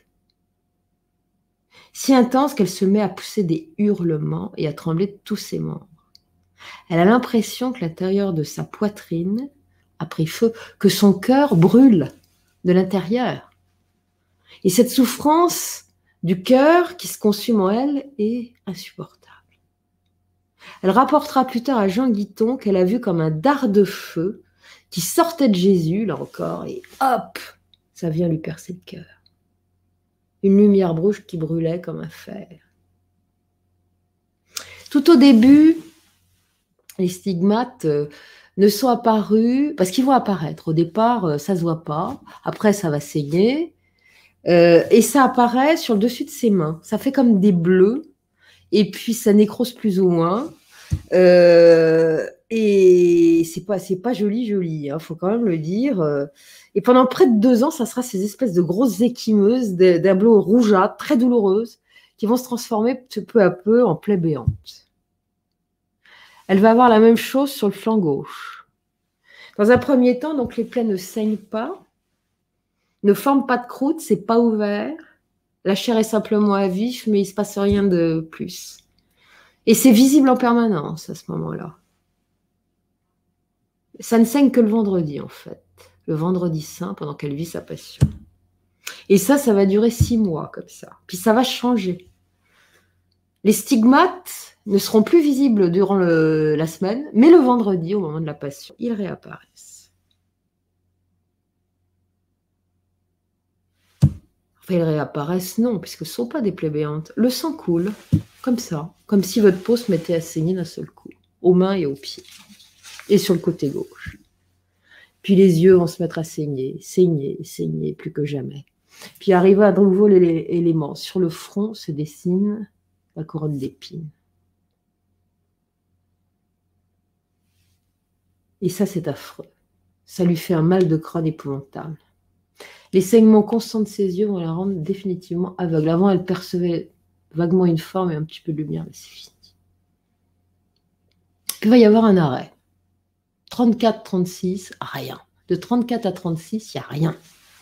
Si intense qu'elle se met à pousser des hurlements et à trembler de tous ses membres. Elle a l'impression que l'intérieur de sa poitrine a pris feu, que son cœur brûle de l'intérieur. Et cette souffrance du cœur qui se consume en elle est insupportable. Elle rapportera plus tard à Jean Guiton qu'elle a vu comme un dard de feu qui sortait de Jésus, là encore, et hop, ça vient lui percer le cœur. Une lumière rouge qui brûlait comme un fer. Tout au début, les stigmates euh, ne sont apparus, parce qu'ils vont apparaître. Au départ, euh, ça ne se voit pas. Après, ça va saigner. Euh, et ça apparaît sur le dessus de ses mains. Ça fait comme des bleus. Et puis, ça nécrose plus ou moins. Euh, et c'est pas, c'est pas joli, joli. Il hein, faut quand même le dire. Et pendant près de deux ans, ça sera ces espèces de grosses échymeuses, d'un bleu rougeâtre, très douloureuses, qui vont se transformer peu à peu en plaies béantes. Elle va avoir la même chose sur le flanc gauche. Dans un premier temps, donc les plaies ne saignent pas, ne forment pas de croûte, c'est pas ouvert. La chair est simplement à vif, mais il se passe rien de plus. Et c'est visible en permanence à ce moment-là. Ça ne saigne que le vendredi, en fait. Le vendredi saint, pendant qu'elle vit sa passion. Et ça, ça va durer six mois, comme ça. Puis ça va changer. Les stigmates ne seront plus visibles durant le, la semaine, mais le vendredi, au moment de la passion, ils réapparaissent. Enfin, ils réapparaissent, non, puisque ce ne sont pas des plaies béantes. Le sang coule, comme ça, comme si votre peau se mettait à saigner d'un seul coup, aux mains et aux pieds, et sur le côté gauche. Puis les yeux vont se mettre à saigner, saigner, saigner, plus que jamais. Puis arrive à nouveau l'élément. Sur le front se dessine la couronne d'épines. Et ça, c'est affreux. Ça lui fait un mal de crâne épouvantable. Les saignements constants de ses yeux vont la rendre définitivement aveugle. Avant, elle percevait vaguement une forme et un petit peu de lumière, mais c'est fini. Puis il va y avoir un arrêt. trente-quatre trente-six, rien. De trente-quatre à trente-six, il n'y a rien.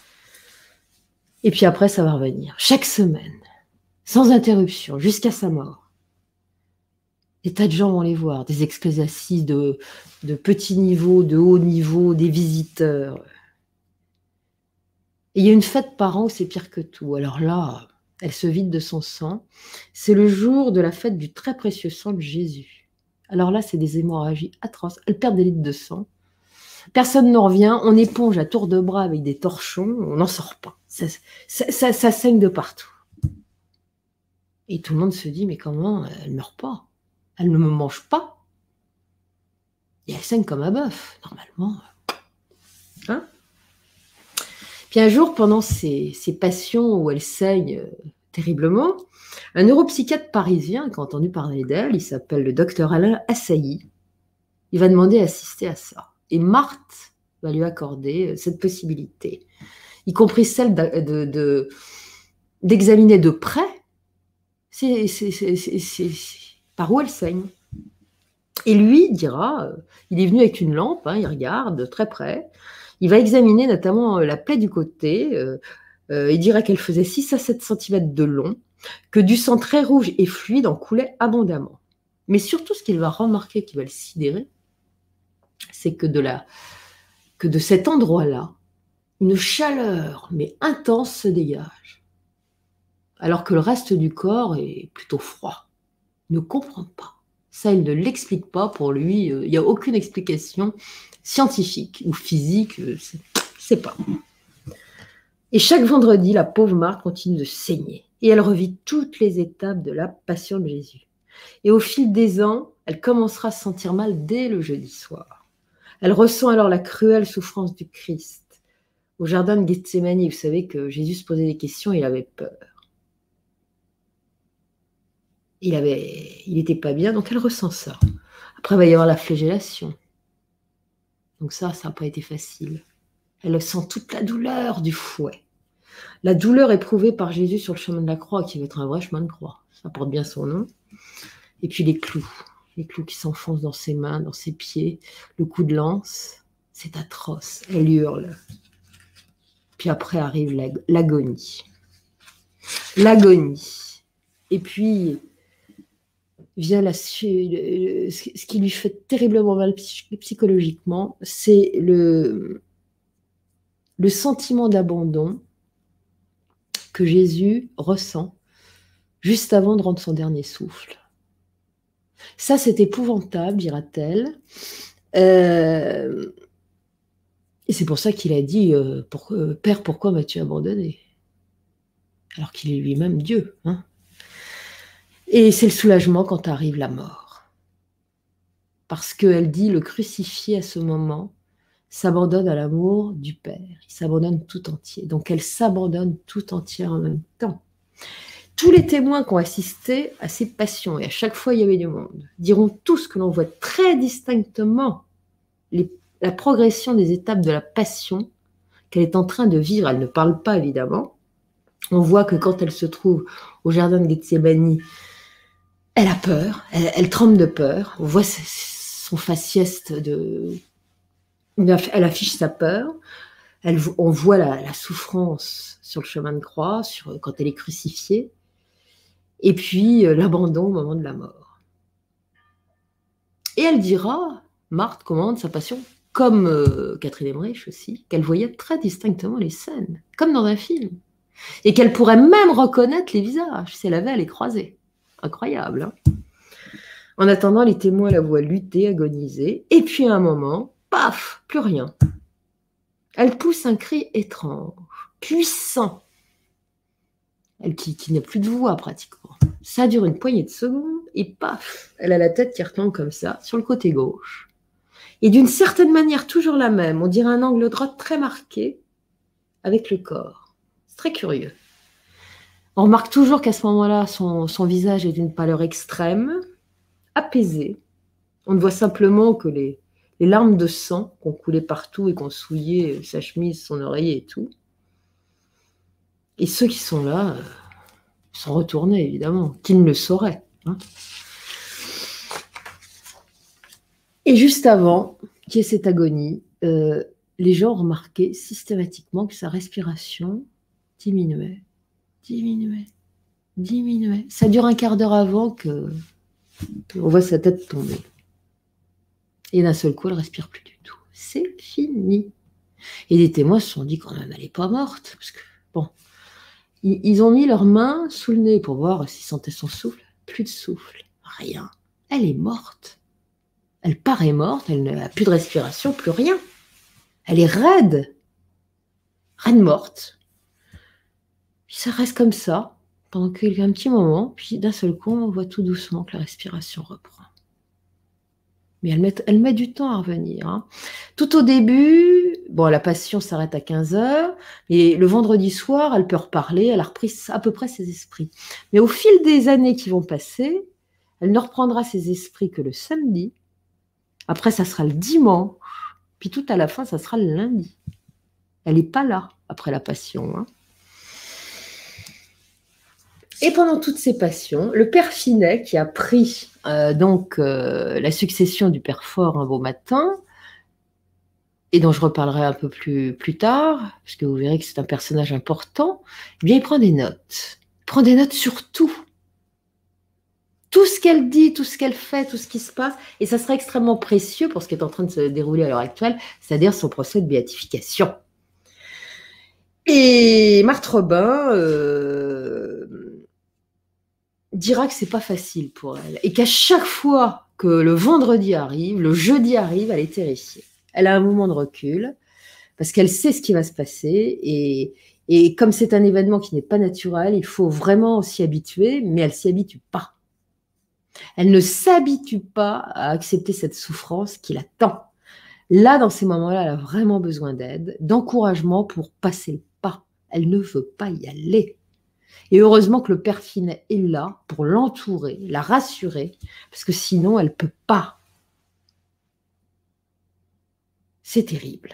Et puis après, ça va revenir. Chaque semaine, sans interruption, jusqu'à sa mort. Des tas de gens vont les voir, des ecclésiastiques de, de petit niveau, de haut niveau, des visiteurs. Et il y a une fête par an où c'est pire que tout. Alors là, elle se vide de son sang. C'est le jour de la fête du très précieux sang de Jésus. Alors là, c'est des hémorragies atroces. Elle perd des litres de sang. Personne n'en revient. On éponge à tour de bras avec des torchons. On n'en sort pas. Ça, ça, ça, ça saigne de partout. Et tout le monde se dit, mais comment elle ne meurt pas? Elle ne me mange pas. Et elle saigne comme un bœuf, normalement. Hein? Puis un jour, pendant ces, ces passions où elle saigne euh, terriblement, un neuropsychiatre parisien qui a entendu parler d'elle, il s'appelle le docteur Alain Assailly, il va demander à assister à ça. Et Marthe va lui accorder cette possibilité, y compris celle de, de, d'examiner de près c'est, c'est, c'est, c'est, c'est, par où elle saigne. Et lui dira, euh, il est venu avec une lampe, hein, il regarde très près, il va examiner notamment la plaie du côté, euh, euh, il dira qu'elle faisait six à sept centimètres de long, que du sang très rouge et fluide en coulait abondamment. Mais surtout, ce qu'il va remarquer, qui va le sidérer, c'est que de, la, que de cet endroit-là, une chaleur, mais intense, se dégage. Alors que le reste du corps est plutôt froid. Il ne comprend pas. Ça, il ne l'explique pas. Pour lui, il n'y a aucune explication scientifique ou physique. C'est pas. Et chaque vendredi, la pauvre Marthe continue de saigner. Et elle revit toutes les étapes de la passion de Jésus. Et au fil des ans, elle commencera à se sentir mal dès le jeudi soir. Elle ressent alors la cruelle souffrance du Christ. Au jardin de Gethsémani, vous savez que Jésus se posait des questions et il avait peur. Il avait, il n'était pas bien, donc elle ressent ça. Après, il va y avoir la flagellation. Donc ça, ça n'a pas été facile. Elle sent toute la douleur du fouet. La douleur éprouvée par Jésus sur le chemin de la croix, qui va être un vrai chemin de croix. Ça porte bien son nom. Et puis les clous. Les clous qui s'enfoncent dans ses mains, dans ses pieds. Le coup de lance. C'est atroce. Elle hurle. Puis après arrive l'agonie. L'agonie. Et puis vient la, ce qui lui fait terriblement mal psychologiquement, c'est le, le sentiment d'abandon que Jésus ressent juste avant de rendre son dernier souffle. Ça, c'est épouvantable, dira-t-elle. Euh, et c'est pour ça qu'il a dit euh, pour, euh, « Père, pourquoi m'as-tu abandonné ?» Alors qu'il est lui-même Dieu. Hein. Et c'est le soulagement quand arrive la mort. Parce qu'elle dit, le crucifié à ce moment s'abandonne à l'amour du Père. Il s'abandonne tout entier. Donc elle s'abandonne tout entière en même temps. Tous les témoins qui ont assisté à ces passions, et à chaque fois il y avait du monde, diront tous que l'on voit très distinctement les, la progression des étapes de la passion qu'elle est en train de vivre. Elle ne parle pas, évidemment. On voit que quand elle se trouve au jardin de Gethsémani, elle a peur, elle, elle tremble de peur. On voit son faciès de... Elle affiche sa peur. Elle, on voit la, la souffrance sur le chemin de croix, sur, quand elle est crucifiée. Et puis euh, l'abandon au moment de la mort. Et elle dira, Marthe commande sa passion, comme euh, Catherine Emmerich aussi, qu'elle voyait très distinctement les scènes, comme dans un film. Et qu'elle pourrait même reconnaître les visages si elle avait à les croiser. Incroyable. Hein. En attendant, les témoins la voient lutter, agoniser. Et puis à un moment, paf, plus rien. Elle pousse un cri étrange, puissant. Elle qui, qui n'a plus de voix pratiquement. Ça dure une poignée de secondes et paf, elle a la tête qui retombe comme ça, sur le côté gauche. Et d'une certaine manière, toujours la même, on dirait un angle droit très marqué avec le corps. C'est très curieux. On remarque toujours qu'à ce moment-là, son, son visage est d'une pâleur extrême, apaisée. On ne voit simplement que les, les larmes de sang qui ont coulé partout et qui ont souillé sa chemise, son oreiller et tout. Et ceux qui sont là euh, sont retournés, évidemment, qui ne le sauraient. Hein. Et juste avant qu'il y ait cette agonie, euh, les gens remarquaient systématiquement que sa respiration diminuait, diminuait, diminuait. Ça dure un quart d'heure avant que on voit sa tête tomber. Et d'un seul coup, elle ne respire plus du tout. C'est fini. Et les témoins se sont dit quand même, elle n'est pas morte. Parce que, bon, ils ont mis leurs mains sous le nez pour voir s'ils sentaient son souffle. Plus de souffle, rien. Elle est morte. Elle paraît morte, elle n'a plus de respiration, plus rien. Elle est raide. Raide morte. Puis ça reste comme ça, pendant qu'il y a un petit moment, puis d'un seul coup, on voit tout doucement que la respiration reprend. Mais elle met, elle met du temps à revenir. Hein. Tout au début, bon, la passion s'arrête à quinze heures, et le vendredi soir, elle peut reparler, elle a repris à peu près ses esprits. Mais au fil des années qui vont passer, elle ne reprendra ses esprits que le samedi. Après, ça sera le dimanche, puis tout à la fin, ça sera le lundi. Elle n'est pas là, après la passion. Hein. Et pendant toutes ces passions, le père Finet, qui a pris euh, donc euh, la succession du père Fort un beau matin, et dont je reparlerai un peu plus, plus tard, parce que vous verrez que c'est un personnage important, eh bien, il prend des notes. Il prend des notes sur tout. Tout ce qu'elle dit, tout ce qu'elle fait, tout ce qui se passe, et ça serait extrêmement précieux pour ce qui est en train de se dérouler à l'heure actuelle, c'est-à-dire son procès de béatification. Et Marthe Robin euh, dira que c'est pas facile pour elle, et qu'à chaque fois que le vendredi arrive, le jeudi arrive, elle est terrifiée. Elle a un moment de recul, parce qu'elle sait ce qui va se passer, et, et comme c'est un événement qui n'est pas naturel, il faut vraiment s'y habituer, mais elle ne s'y habitue pas. Elle ne s'habitue pas à accepter cette souffrance qui l'attend. Là, dans ces moments-là, elle a vraiment besoin d'aide, d'encouragement pour passer le pas. Elle ne veut pas y aller. Et heureusement que le père Finet est là pour l'entourer, la rassurer, parce que sinon, elle ne peut pas. C'est terrible.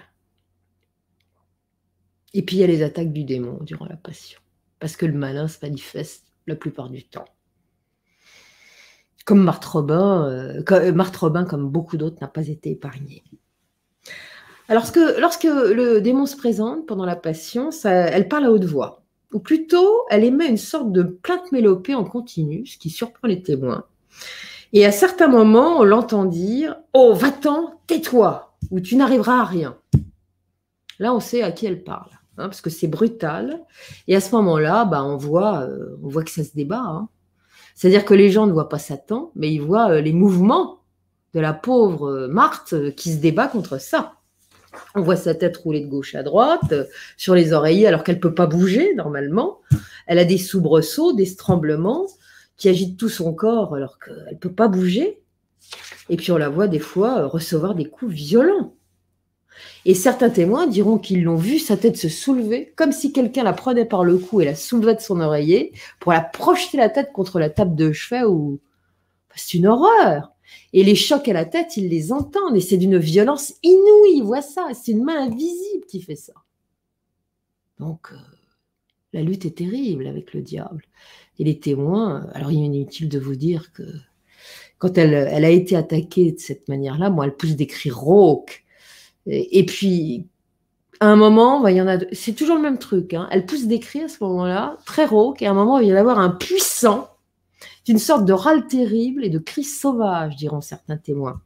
Et puis, il y a les attaques du démon durant la passion, parce que le malin se manifeste la plupart du temps. Comme Marthe Robin, euh, comme, Marthe Robin, comme beaucoup d'autres, n'a pas été épargnée. Alors, lorsque, lorsque le démon se présente pendant la passion, ça, elle parle à haute voix. Ou plutôt, elle émet une sorte de plainte mélopée en continu, ce qui surprend les témoins. Et à certains moments, on l'entend dire « Oh, va-t'en, tais-toi, ou tu n'arriveras à rien ». Là, on sait à qui elle parle, hein, parce que c'est brutal. Et à ce moment-là, bah, on, voit, euh, on voit que ça se débat. Hein. C'est-à-dire que les gens ne voient pas Satan, mais ils voient euh, les mouvements de la pauvre euh, Marthe euh, qui se débat contre ça. On voit sa tête rouler de gauche à droite, euh, sur les oreillers, alors qu'elle ne peut pas bouger normalement. Elle a des soubresauts, des tremblements qui agitent tout son corps alors qu'elle ne peut pas bouger. Et puis on la voit des fois euh, recevoir des coups violents. Et certains témoins diront qu'ils l'ont vu sa tête se soulever, comme si quelqu'un la prenait par le cou et la soulevait de son oreiller pour la projeter la tête contre la table de chevet. Ou... C'est une horreur. Et les chocs à la tête, ils les entendent. Et c'est d'une violence inouïe, ils voient ça. C'est une main invisible qui fait ça. Donc, euh, la lutte est terrible avec le diable. Et les témoins, alors il est inutile de vous dire que quand elle, elle a été attaquée de cette manière-là, moi, elle pousse des cris rauques. Et puis, à un moment, il y en a deux. C'est toujours le même truc. Hein. Elle pousse des cris à ce moment-là, très rauques, et à un moment, il va y avoir un puissant, d'une sorte de râle terrible et de cris sauvages, diront certains témoins.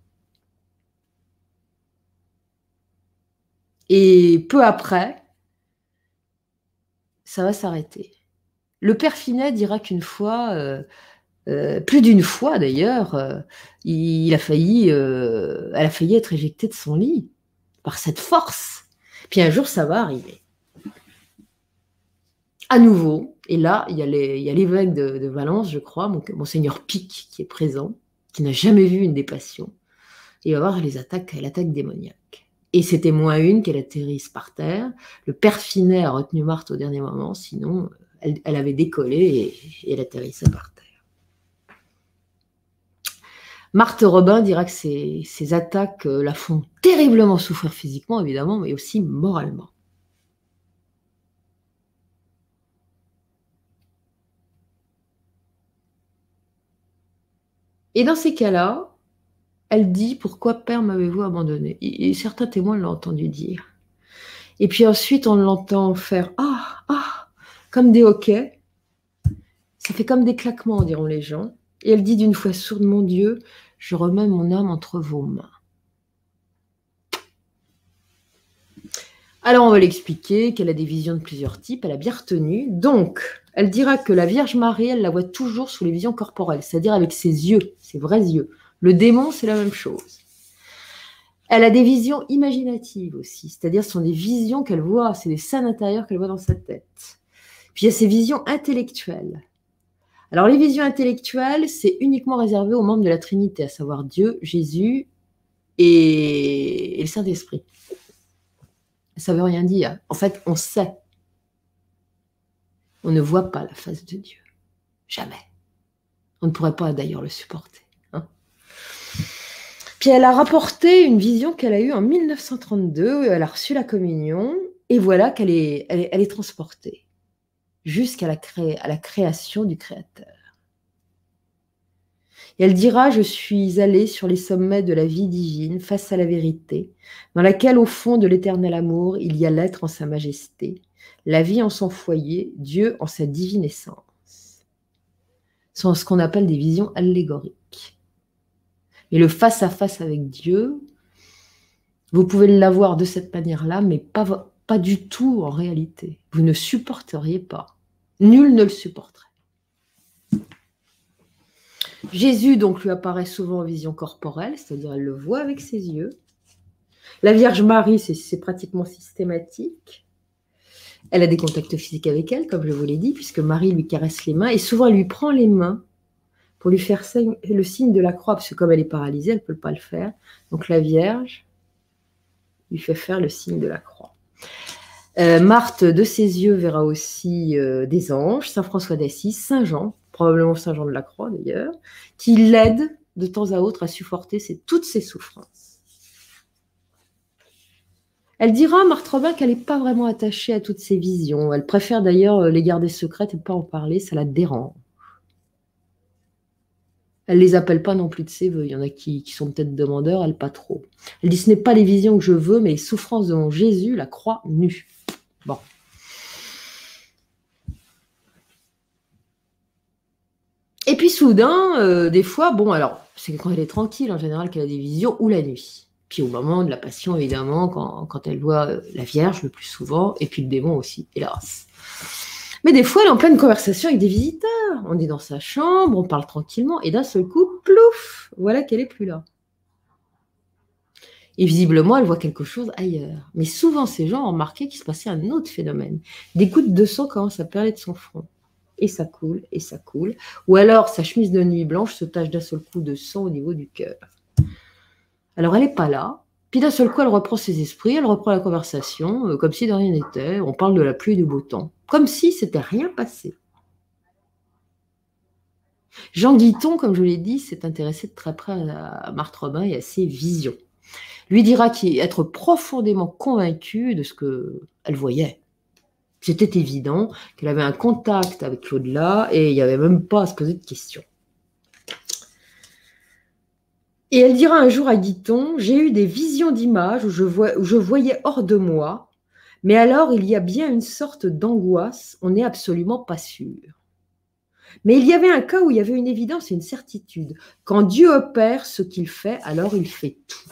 Et peu après, ça va s'arrêter. Le père Finet dira qu'une fois, euh, euh, plus d'une fois d'ailleurs, euh, il a failli, euh, elle a failli être éjectée de son lit. Par cette force. Puis un jour, ça va arriver. À nouveau, et là, il y a l'évêque de, de Valence, je crois, Monseigneur Pic, qui est présent, qui n'a jamais vu une des passions. Et il va voir les attaques, l'attaque démoniaque. Et c'était moins une qu'elle atterrisse par terre. Le père Finet a retenu Marthe au dernier moment, sinon elle, elle avait décollé et, et elle atterrissait par terre. Marthe Robin dira que ces, ces attaques la font terriblement souffrir physiquement, évidemment, mais aussi moralement. Et dans ces cas-là, elle dit « Pourquoi, Père, m'avez-vous abandonné ?» Et certains témoins l'ont entendu dire. Et puis ensuite, on l'entend faire « Ah, ah !» comme des hoquets. Ça fait comme des claquements, diront les gens. Et elle dit d'une voix sourde « Mon Dieu, je remets mon âme entre vos mains. » Alors, on va l'expliquer qu'elle a des visions de plusieurs types, elle a bien retenu. Donc, elle dira que la Vierge Marie, elle la voit toujours sous les visions corporelles, c'est-à-dire avec ses yeux, ses vrais yeux. Le démon, c'est la même chose. Elle a des visions imaginatives aussi, c'est-à-dire ce sont des visions qu'elle voit, c'est des scènes intérieures qu'elle voit dans sa tête. Puis il y a ses visions intellectuelles. Alors, les visions intellectuelles, c'est uniquement réservé aux membres de la Trinité, à savoir Dieu, Jésus et, et le Saint-Esprit. Ça ne veut rien dire. En fait, on sait. On ne voit pas la face de Dieu. Jamais. On ne pourrait pas d'ailleurs le supporter. Hein. Puis elle a rapporté une vision qu'elle a eue en mille neuf cent trente-deux. Elle a reçu la communion et voilà qu'elle est, elle est, elle est transportée. jusqu'à la, cré... à la création du Créateur. Et elle dira, je suis allée sur les sommets de la vie divine, face à la vérité, dans laquelle, au fond de l'éternel amour, il y a l'être en sa majesté, la vie en son foyer, Dieu en sa divine essence. Ce sont ce qu'on appelle des visions allégoriques. Et le face-à-face avec Dieu, vous pouvez l'avoir de cette manière-là, mais pas, pas du tout en réalité. Vous ne supporteriez pas. Nul ne le supporterait. Jésus donc lui apparaît souvent en vision corporelle, c'est-à-dire elle le voit avec ses yeux. La Vierge Marie, c'est pratiquement systématique. Elle a des contacts physiques avec elle, comme je vous l'ai dit, puisque Marie lui caresse les mains, et souvent elle lui prend les mains pour lui faire le signe de la croix, parce que comme elle est paralysée, elle ne peut pas le faire. Donc la Vierge lui fait faire le signe de la croix. Euh, Marthe, de ses yeux, verra aussi euh, des anges, Saint François d'Assise, Saint Jean, probablement Saint Jean de la Croix d'ailleurs, qui l'aident de temps à autre à supporter ses, toutes ses souffrances. Elle dira, Marthe Robin, qu'elle n'est pas vraiment attachée à toutes ces visions. Elle préfère d'ailleurs les garder secrètes et ne pas en parler, ça la dérange. Elle ne les appelle pas non plus de ses voeux. Il y en a qui, qui sont peut-être demandeurs, elle pas trop. Elle dit, ce n'est pas les visions que je veux, mais les souffrances de mon Jésus, la croix nue. Bon. Et puis soudain, euh, des fois, bon, alors, c'est quand elle est tranquille, en général, qu'elle a des visions, ou la nuit. Puis au moment de la passion, évidemment, quand, quand elle voit la Vierge le plus souvent, et puis le démon aussi, hélas. Mais des fois, elle est en pleine conversation avec des visiteurs. On est dans sa chambre, on parle tranquillement, et d'un seul coup, plouf, voilà qu'elle n'est plus là. Et visiblement, elle voit quelque chose ailleurs. Mais souvent, ces gens ont remarqué qu'il se passait un autre phénomène. Des gouttes de sang commencent à perler de son front. Et ça coule, et ça coule. Ou alors, sa chemise de nuit blanche se tache d'un seul coup de sang au niveau du cœur. Alors, elle n'est pas là. Puis d'un seul coup, elle reprend ses esprits, elle reprend la conversation, euh, comme si de rien n'était. On parle de la pluie et du beau temps. Comme si c'était rien passé. Jean Guiton, comme je l'ai dit, s'est intéressé de très près à Marthe Robin et à ses visions. Lui dira qu'il être profondément convaincu de ce qu'elle voyait. C'était évident qu'elle avait un contact avec l'au-delà et il n'y avait même pas à se poser de questions. Et elle dira un jour à Guiton, j'ai eu des visions d'images où je, vois, où je voyais hors de moi, mais alors il y a bien une sorte d'angoisse, on n'est absolument pas sûr. Mais il y avait un cas où il y avait une évidence et une certitude. Quand Dieu opère ce qu'il fait, alors il fait tout.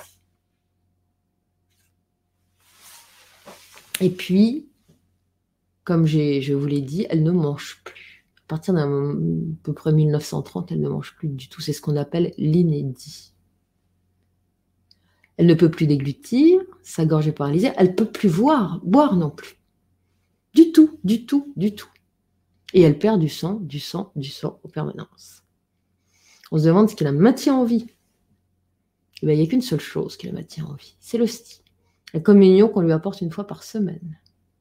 Et puis, comme je vous l'ai dit, elle ne mange plus. À partir d'à peu près mille neuf cent trente, elle ne mange plus du tout. C'est ce qu'on appelle l'inédit. Elle ne peut plus déglutir, sa gorge est paralysée, elle ne peut plus voir, boire non plus. Du tout, du tout, du tout. Et elle perd du sang, du sang, du sang en permanence. On se demande ce qui la maintient en vie. Eh bien, il n'y a qu'une seule chose qui la maintient en vie, c'est l'hostie. La communion qu'on lui apporte une fois par semaine.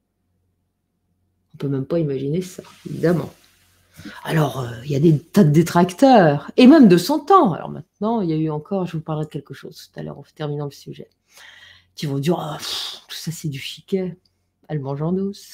On ne peut même pas imaginer ça, évidemment. Alors, euh, il y a des tas de détracteurs, et même de son temps. Alors maintenant, il y a eu encore, je vous parlerai de quelque chose tout à l'heure en terminant le sujet, qui vont dire, oh, pff, tout ça c'est du chiquet, elle mange en douce.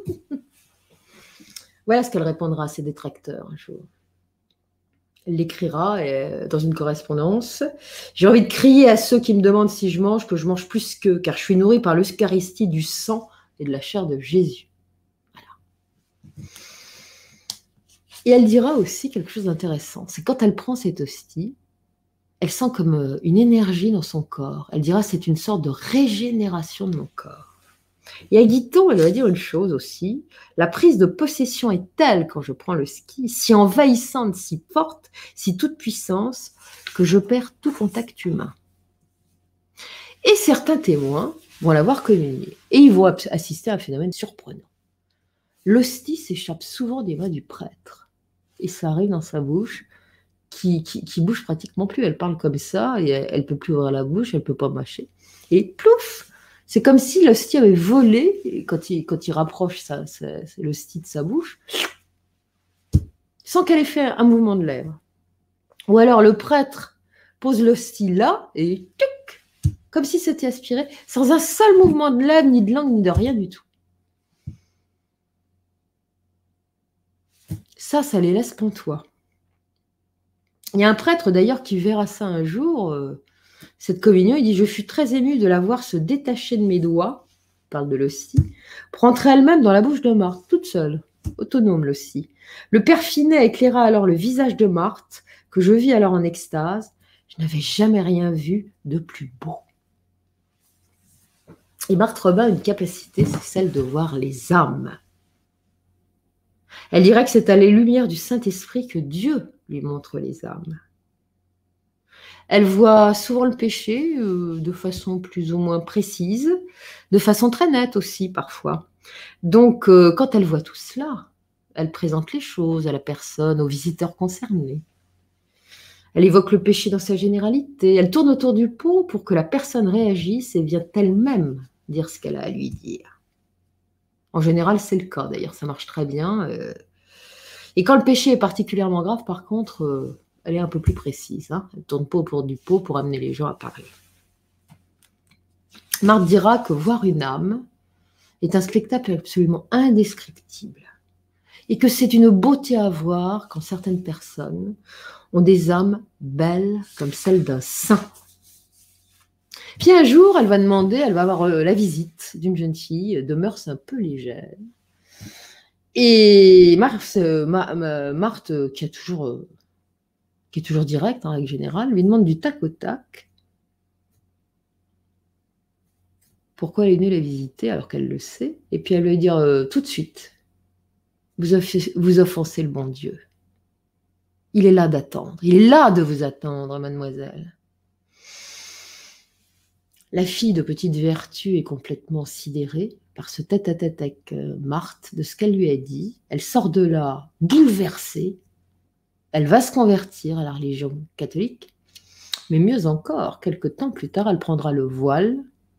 Voilà ce qu'elle répondra à ses détracteurs un jour. Elle l'écrira dans une correspondance. J'ai envie de crier à ceux qui me demandent si je mange, que je mange plus qu'eux, car je suis nourrie par l'Eucharistie du sang et de la chair de Jésus. Voilà. Et elle dira aussi quelque chose d'intéressant. C'est quand elle prend cette hostie, elle sent comme une énergie dans son corps. Elle dira c'est une sorte de régénération de mon corps. Et à Guiton, elle va dire une chose aussi, la prise de possession est telle quand je prends le ski, si envahissante, si forte, si toute puissance, que je perds tout contact humain. Et certains témoins vont l'avoir communié, et ils vont assister à un phénomène surprenant. L'hostie s'échappe souvent des mains du prêtre, et ça arrive dans sa bouche, qui, qui, qui bouge pratiquement plus, elle parle comme ça, et elle ne peut plus ouvrir la bouche, elle ne peut pas mâcher, et plouf! C'est comme si l'hostie avait volé, quand il, quand il rapproche sa, sa, l'hostie de sa bouche, sans qu'elle ait fait un mouvement de lèvres. Ou alors le prêtre pose l'hostie là, et tuc, comme si c'était aspiré, sans un seul mouvement de lèvres, ni de langue, ni de rien du tout. Ça, ça les laisse pantois. Il y a un prêtre d'ailleurs qui verra ça un jour, euh, cette communion, il dit « Je fus très ému de la voir se détacher de mes doigts », il parle de l'hostie, « pour entrer elle-même dans la bouche de Marthe, toute seule, autonome l'hostie. Le père Finet éclaira alors le visage de Marthe, que je vis alors en extase. Je n'avais jamais rien vu de plus beau. » Et Marthe Robin a une capacité, c'est celle de voir les âmes. Elle dirait que c'est à la lumière du Saint-Esprit que Dieu lui montre les âmes. Elle voit souvent le péché euh, de façon plus ou moins précise, de façon très nette aussi parfois. Donc, euh, quand elle voit tout cela, elle présente les choses à la personne, aux visiteurs concernés. Elle évoque le péché dans sa généralité. Elle tourne autour du pot pour que la personne réagisse et vienne elle-même dire ce qu'elle a à lui dire. En général, c'est le cas. D'ailleurs, ça marche très bien. Euh... Et quand le péché est particulièrement grave, par contre, euh, elle est un peu plus précise. Hein. Elle ne tourne pas autour du pot pour amener les gens à parler. Marthe dira que voir une âme est un spectacle absolument indescriptible et que c'est une beauté à voir quand certaines personnes ont des âmes belles comme celle d'un saint. Puis un jour, elle va demander, elle va avoir la visite d'une jeune fille de mœurs un peu légères. Et Marthe, Marthe qui, a toujours, qui est toujours directe en règle générale, lui demande du tac au tac pourquoi elle est venue la visiter alors qu'elle le sait. Et puis elle lui dit euh, tout de suite, vous, off- vous offensez le bon Dieu. Il est là d'attendre, il est là de vous attendre, mademoiselle. La fille de petite vertu est complètement sidérée par ce tête-à-tête avec Marthe, de ce qu'elle lui a dit. Elle sort de là bouleversée. Elle va se convertir à la religion catholique. Mais mieux encore, quelque temps plus tard, elle prendra le voile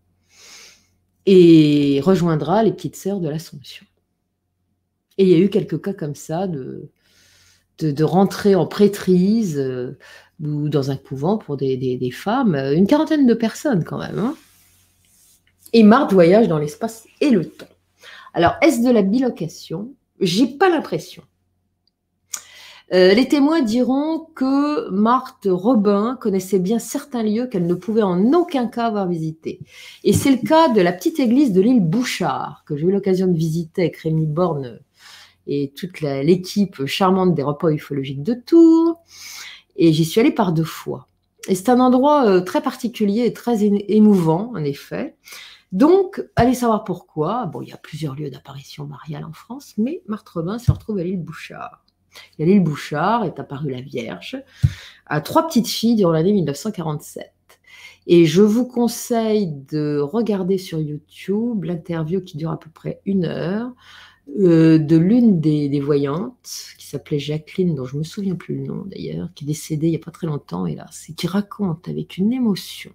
et rejoindra les petites sœurs de l'Assomption. Et il y a eu quelques cas comme ça de, de, de rentrer en prêtrise euh, ou dans un couvent pour des, des, des femmes, une quarantaine de personnes quand même. Hein. Et Marthe voyage dans l'espace et le temps. Alors, est-ce de la bilocation? J'ai pas l'impression. Euh, les témoins diront que Marthe Robin connaissait bien certains lieux qu'elle ne pouvait en aucun cas avoir visités. Et c'est le cas de la petite église de l'île Bouchard, que j'ai eu l'occasion de visiter avec Rémi Borne et toute la, l'équipe charmante des repas ufologiques de Tours. Et j'y suis allée par deux fois. Et c'est un endroit euh, très particulier et très émouvant, en effet. Donc, allez savoir pourquoi. Bon, il y a plusieurs lieux d'apparition mariale en France, mais Marthe Robin se retrouve à l'île Bouchard. Et à l'île Bouchard est apparue la Vierge à trois petites filles durant l'année mille neuf cent quarante-sept. Et je vous conseille de regarder sur YouTube l'interview qui dure à peu près une heure euh, de l'une des, des voyantes, qui s'appelait Jacqueline, dont je ne me souviens plus le nom d'ailleurs, qui est décédée il n'y a pas très longtemps, hélas, et qui raconte avec une émotion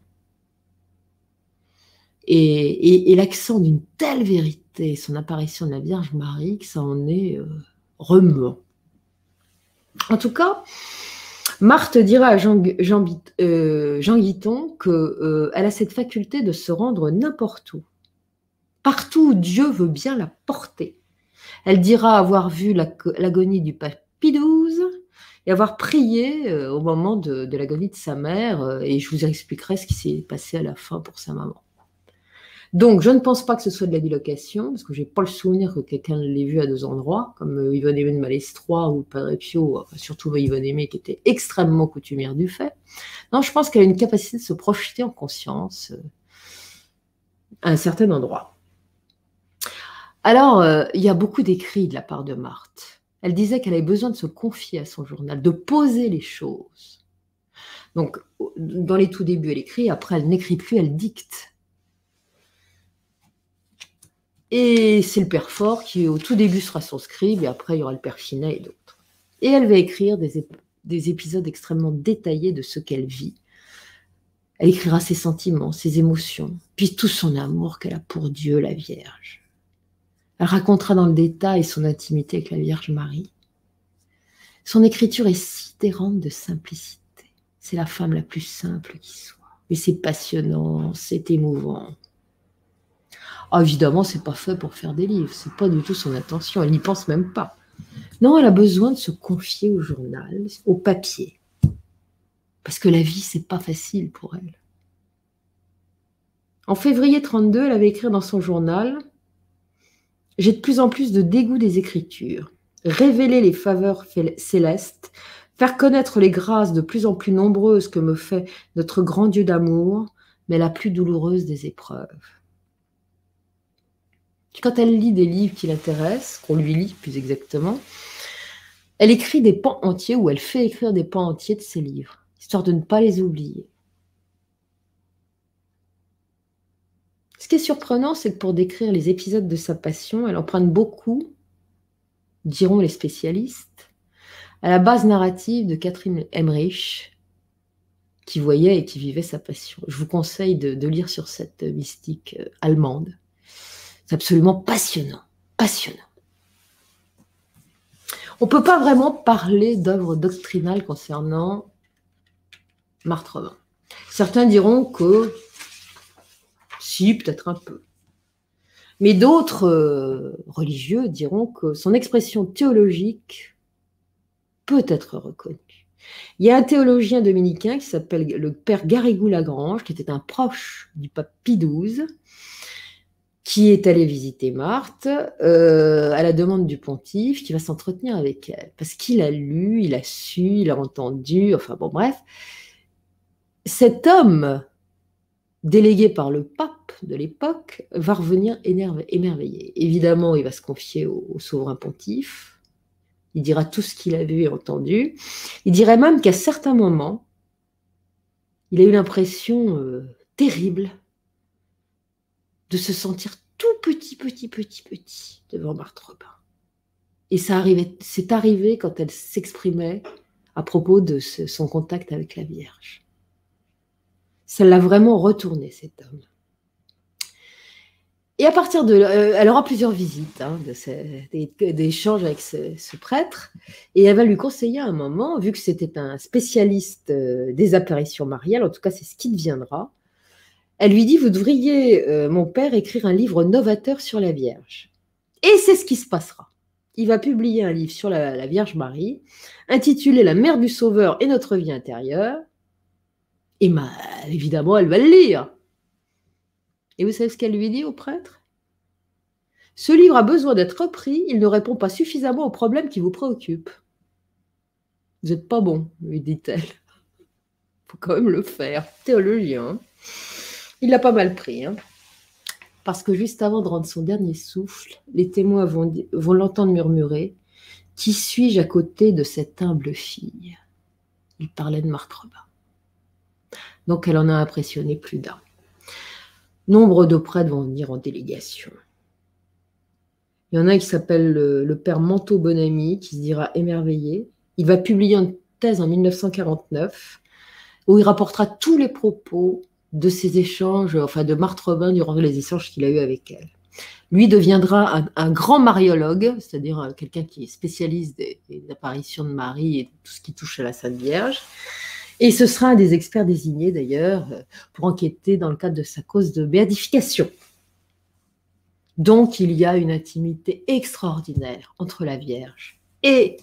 et, et, et l'accent d'une telle vérité, son apparition de la Vierge Marie, que ça en est euh, remuant. En tout cas, Marthe dira à Jean, Jean, euh, Jean Guiton qu'elle euh, a cette faculté de se rendre n'importe où, partout où Dieu veut bien la porter. Elle dira avoir vu la, l'agonie du pape Pie douze et avoir prié euh, au moment de, de l'agonie de sa mère, euh, et je vous expliquerai ce qui s'est passé à la fin pour sa maman. Donc, je ne pense pas que ce soit de la bilocation, parce que je n'ai pas le souvenir que quelqu'un l'ait vu à deux endroits, comme euh, Yvonne Aimée de Malestroit ou Padre Pio, enfin, surtout Yvonne Aimée, qui était extrêmement coutumière du fait. Non, je pense qu'elle a une capacité de se projeter en conscience euh, à un certain endroit. Alors, euh, il y a beaucoup d'écrits de la part de Marthe. Elle disait qu'elle avait besoin de se confier à son journal, de poser les choses. Donc, dans les tout débuts, elle écrit, après, elle n'écrit plus, elle dicte. Et c'est le père Fort qui, au tout début, sera son scribe, et après, il y aura le père Finet et d'autres. Et elle va écrire des, ép- des épisodes extrêmement détaillés de ce qu'elle vit. Elle écrira ses sentiments, ses émotions, puis tout son amour qu'elle a pour Dieu, la Vierge. Elle racontera dans le détail son intimité avec la Vierge Marie. Son écriture est sidérante de simplicité. C'est la femme la plus simple qui soit. Mais c'est passionnant, c'est émouvant. Ah, évidemment, c'est pas fait pour faire des livres, c'est pas du tout son intention, elle n'y pense même pas. Non, elle a besoin de se confier au journal, au papier. Parce que la vie, c'est pas facile pour elle. En février trente-deux, elle avait écrit dans son journal « J'ai de plus en plus de dégoût des écritures. Révéler les faveurs célestes, faire connaître les grâces de plus en plus nombreuses que me fait notre grand Dieu d'amour, mais la plus douloureuse des épreuves. » Quand elle lit des livres qui l'intéressent, qu'on lui lit plus exactement, elle écrit des pans entiers, ou elle fait écrire des pans entiers de ses livres, histoire de ne pas les oublier. Ce qui est surprenant, c'est que pour décrire les épisodes de sa passion, elle emprunte beaucoup, diront les spécialistes, à la base narrative de Catherine Emmerich, qui voyait et qui vivait sa passion. Je vous conseille de, de lire sur cette mystique allemande. C'est absolument passionnant, passionnant. On ne peut pas vraiment parler d'œuvre doctrinale concernant Marthe Robin. Certains diront que si, peut-être un peu. Mais d'autres euh, religieux diront que son expression théologique peut être reconnue. Il y a un théologien dominicain qui s'appelle le père Garrigou-Lagrange, qui était un proche du pape Pie douze, qui est allé visiter Marthe euh, à la demande du pontife, qui va s'entretenir avec elle, parce qu'il a lu, il a su, il a entendu, enfin bon bref. Cet homme, délégué par le pape de l'époque, va revenir émerveillé. Évidemment, il va se confier au, au souverain pontife, il dira tout ce qu'il a vu et entendu, il dirait même qu'à certains moments, il a eu l'impression euh, terrible de se sentir tout petit, petit, petit, petit devant Marthe Robin. Et ça arrivait, c'est arrivé quand elle s'exprimait à propos de ce, son contact avec la Vierge. Ça l'a vraiment retourné, cet homme. Et à partir de... Euh, elle aura plusieurs visites, hein, de ce, des, d'échanges avec ce, ce prêtre, et elle va lui conseiller à un moment, vu que c'était un spécialiste euh, des apparitions mariales, en tout cas c'est ce qui deviendra, elle lui dit « Vous devriez, euh, mon père, écrire un livre novateur sur la Vierge. » Et c'est ce qui se passera. Il va publier un livre sur la, la Vierge Marie, intitulé « La Mère du Sauveur et notre vie intérieure ». Et bah, évidemment, elle va le lire. Et vous savez ce qu'elle lui dit au prêtre? « Ce livre a besoin d'être repris, il ne répond pas suffisamment aux problèmes qui vous préoccupent. » « Vous n'êtes pas bon, lui dit-elle. Il faut quand même le faire. Théologien. Il l'a pas mal pris. Hein. Parce que juste avant de rendre son dernier souffle, les témoins vont, vont l'entendre murmurer « Qui suis-je à côté de cette humble fille ?» Il parlait de Marthe Robin. Donc, elle en a impressionné plus d'un. Nombre de prêtres vont venir en délégation. Il y en a un qui s'appelle le, le père Manteau Bonamy, qui se dira émerveillé. Il va publier une thèse en mille neuf cent quarante-neuf où il rapportera tous les propos de ses échanges, enfin de Marthe Robin durant les échanges qu'il a eus avec elle. Lui deviendra un, un grand mariologue, c'est-à-dire quelqu'un qui est spécialiste des, des apparitions de Marie et de tout ce qui touche à la Sainte Vierge. Et ce sera un des experts désignés d'ailleurs pour enquêter dans le cadre de sa cause de béatification. Donc il y a une intimité extraordinaire entre la Vierge et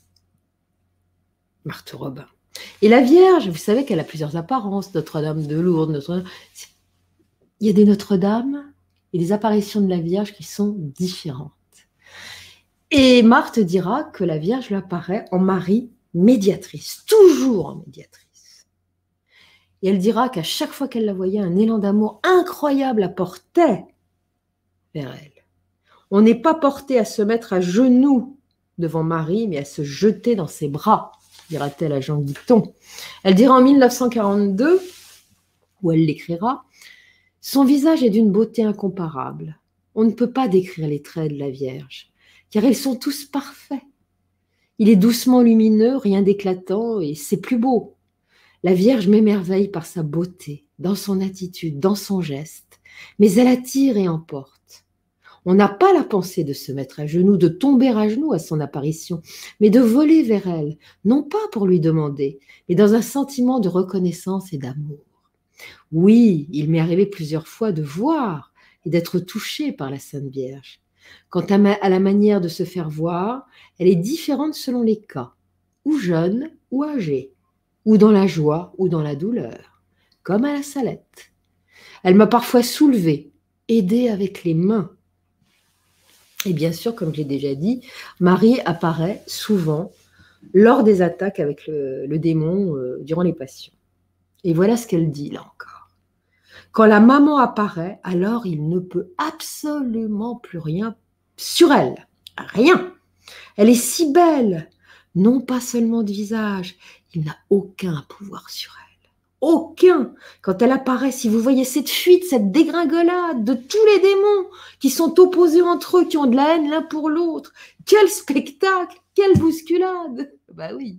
Marthe Robin. Et la Vierge, vous savez qu'elle a plusieurs apparences, Notre-Dame de Lourdes, Notre... il y a des Notre-Dame et des apparitions de la Vierge qui sont différentes. Et Marthe dira que la Vierge lui apparaît en Marie médiatrice, toujours en médiatrice. Et elle dira qu'à chaque fois qu'elle la voyait, un élan d'amour incroyable la portait vers elle. On n'est pas porté à se mettre à genoux devant Marie, mais à se jeter dans ses bras, dira-t-elle à Jean Guiton. Elle dira en mille neuf cent quarante-deux, où elle l'écrira, « Son visage est d'une beauté incomparable. On ne peut pas décrire les traits de la Vierge, car ils sont tous parfaits. Il est doucement lumineux, rien d'éclatant, et c'est plus beau. La Vierge m'émerveille par sa beauté, dans son attitude, dans son geste, mais elle attire et emporte. On n'a pas la pensée de se mettre à genoux, de tomber à genoux à son apparition, mais de voler vers elle, non pas pour lui demander, mais dans un sentiment de reconnaissance et d'amour. Oui, il m'est arrivé plusieurs fois de voir et d'être touchée par la Sainte Vierge, Quant à, ma, à la manière de se faire voir, elle est différente selon les cas, ou jeune ou âgé, ou dans la joie ou dans la douleur, comme à la Salette. Elle m'a parfois soulevée, aidée avec les mains. Et bien sûr, comme je l'ai déjà dit, Marie apparaît souvent lors des attaques avec le, le démon euh, durant les passions. Et voilà ce qu'elle dit là encore. Quand la maman apparaît, alors il ne peut absolument plus rien sur elle. Rien. Elle est si belle, non pas seulement de visage, il n'a aucun pouvoir sur elle. Aucun. Quand elle apparaît, si vous voyez cette fuite, cette dégringolade de tous les démons qui sont opposés entre eux, qui ont de la haine l'un pour l'autre, quel spectacle, quelle bousculade. Bah oui.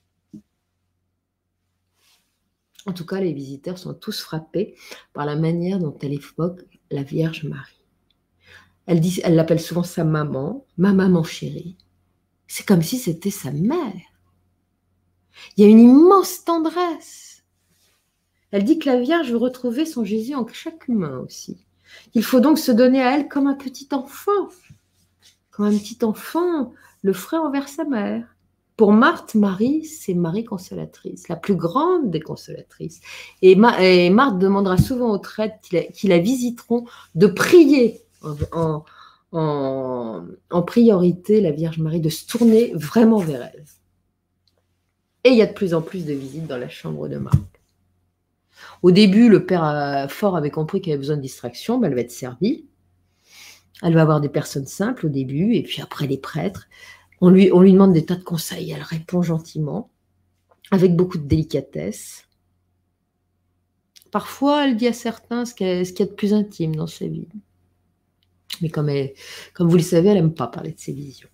En tout cas, les visiteurs sont tous frappés par la manière dont elle évoque la Vierge Marie. Elle dit, elle l'appelle souvent sa maman, ma maman chérie. C'est comme si c'était sa mère. Il y a une immense tendresse. Elle dit que la Vierge veut retrouver son Jésus en chaque humain aussi. Il faut donc se donner à elle comme un petit enfant. Comme un petit enfant le ferait envers sa mère. Pour Marthe, Marie, c'est Marie consolatrice, la plus grande des consolatrices. Et, Ma- et Marthe demandera souvent aux traîtres qui la, qui la visiteront de prier en, en, en, en priorité la Vierge Marie, de se tourner vraiment vers elle. Et il y a de plus en plus de visites dans la chambre de Marthe. Au début, le père a, fort avait compris qu'elle avait besoin de distraction, ben elle va être servie. Elle va avoir des personnes simples au début, et puis après les prêtres. On lui, on lui demande des tas de conseils, elle répond gentiment, avec beaucoup de délicatesse. Parfois, elle dit à certains ce qu'il y a, ce qu'il y a de plus intime dans sa vie. Mais comme, elle, comme vous le savez, elle n'aime pas parler de ses visions.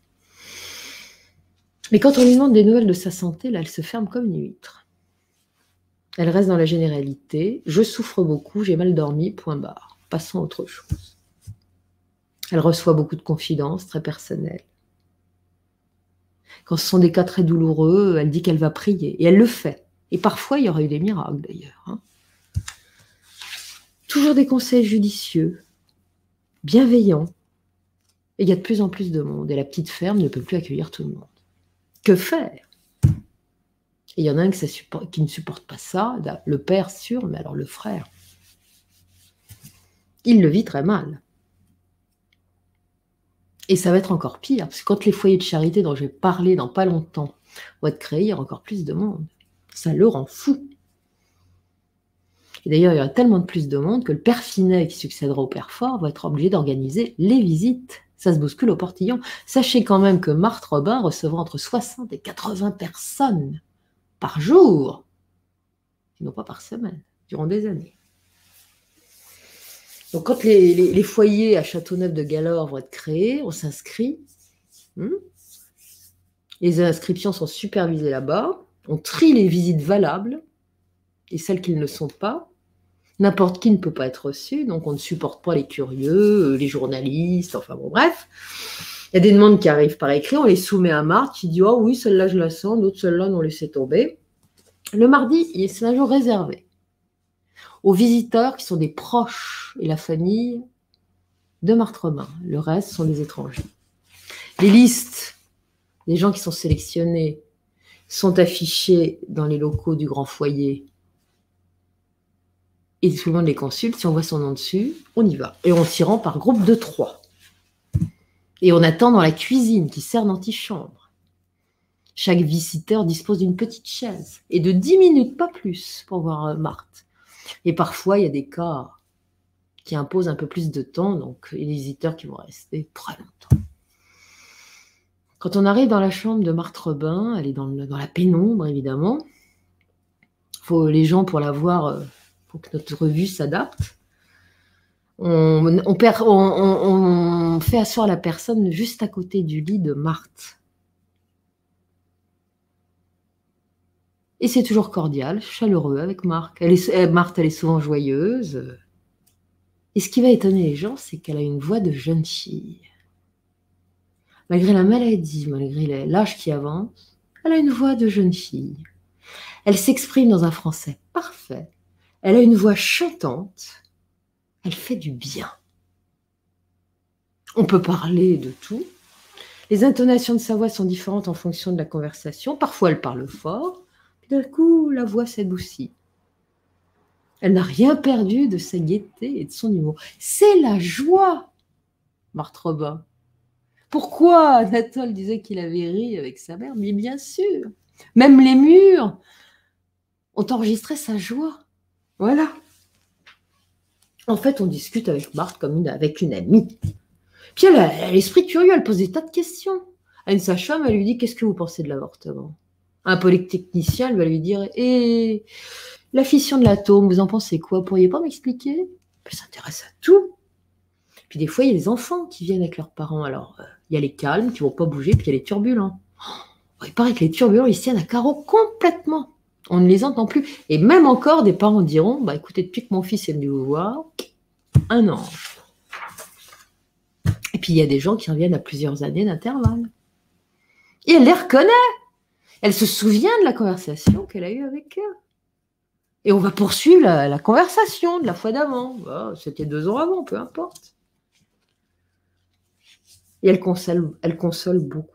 Mais quand on lui demande des nouvelles de sa santé, là, elle se ferme comme une huître. Elle reste dans la généralité. Je souffre beaucoup, j'ai mal dormi, point barre. Passons à autre chose. Elle reçoit beaucoup de confidences très personnelles. Quand ce sont des cas très douloureux, elle dit qu'elle va prier. Et elle le fait. Et parfois, il y aurait eu des miracles d'ailleurs. Hein. Toujours des conseils judicieux, bienveillants. Et il y a de plus en plus de monde. Et la petite ferme ne peut plus accueillir tout le monde. Que faire? Et il y en a un qui, supporte, qui ne supporte pas ça. Le père, sûr, mais alors le frère. Il le vit très mal. Et ça va être encore pire, parce que quand les foyers de charité dont je vais parler dans pas longtemps vont être créés, il y aura encore plus de monde. Ça le rend fou. Et d'ailleurs, il y aura tellement de plus de monde que le père Finet, qui succédera au père Fort, va être obligé d'organiser les visites. Ça se bouscule au portillon. Sachez quand même que Marthe Robin recevra entre soixante et quatre-vingts personnes par jour, et non pas par semaine, durant des années. Donc, quand les, les, les foyers à Châteauneuf-de-Galore vont être créés, on s'inscrit. Hmm les inscriptions sont supervisées là-bas. On trie les visites valables et celles qui ne le sont pas. N'importe qui ne peut pas être reçu, donc on ne supporte pas les curieux, les journalistes, enfin bon, bref. Il y a des demandes qui arrivent par écrit, on les soumet à Marthe, qui dit « Oh oui, celle-là, je la sens, d'autres, celle-là, non, laissez tomber. » Le mardi, c'est un jour réservé aux visiteurs qui sont des proches et la famille de Marthe Robin. Le reste sont des étrangers. Les listes des gens qui sont sélectionnés sont affichées dans les locaux du grand foyer et tout le monde les consulte. Si on voit son nom dessus, on y va. Et on s'y rend par groupe de trois. Et on attend dans la cuisine qui sert d'antichambre. Chaque visiteur dispose d'une petite chaise et de dix minutes, pas plus, pour voir Marthe. Et parfois, il y a des cas qui imposent un peu plus de temps, donc il y a des visiteurs qui vont rester très longtemps. Quand on arrive dans la chambre de Marthe Robin, elle est dans, le, dans la pénombre, évidemment. Faut, les gens, pour la voir, il faut que notre vue s'adapte. On, on, on, on, on fait asseoir la personne juste à côté du lit de Marthe. Et c'est toujours cordial, chaleureux avec Marthe. Elle est, Marthe, elle est souvent joyeuse. Et ce qui va étonner les gens, c'est qu'elle a une voix de jeune fille. Malgré la maladie, malgré l'âge qui avance, elle a une voix de jeune fille. Elle s'exprime dans un français parfait. Elle a une voix chantante. Elle fait du bien. On peut parler de tout. Les intonations de sa voix sont différentes en fonction de la conversation. Parfois, elle parle fort. Puis d'un coup, la voix s'adoucit. Elle n'a rien perdu de sa gaieté et de son humour. C'est la joie, Marthe Robin. Pourquoi Anatole disait qu'il avait ri avec sa mère? Mais bien sûr, même les murs ont enregistré sa joie. Voilà. En fait, on discute avec Marthe comme une, avec une amie. Puis elle a, elle a l'esprit curieux, elle pose des tas de questions. À une sage-femme, elle lui dit « Qu'est-ce que vous pensez de l'avortement ?» Un polytechnicien, elle va lui dire « Et la fission de l'atome, vous en pensez quoi? Pourriez pas m'expliquer ?» Elle s'intéresse à tout. Puis des fois, il y a des enfants qui viennent avec leurs parents. Alors, euh, il y a les calmes qui ne vont pas bouger, puis il y a les turbulents. Oh, il paraît que les turbulents, ils se tiennent à carreau complètement. On ne les entend plus. Et même encore, des parents diront, bah écoutez, depuis que mon fils est venu vous voir, un ange. Et puis, il y a des gens qui reviennent à plusieurs années d'intervalle. Et elle les reconnaît. Elle se souvient de la conversation qu'elle a eue avec eux. Et on va poursuivre la, la conversation de la fois d'avant. Oh, c'était deux ans avant, peu importe. Et elle console, elle console beaucoup.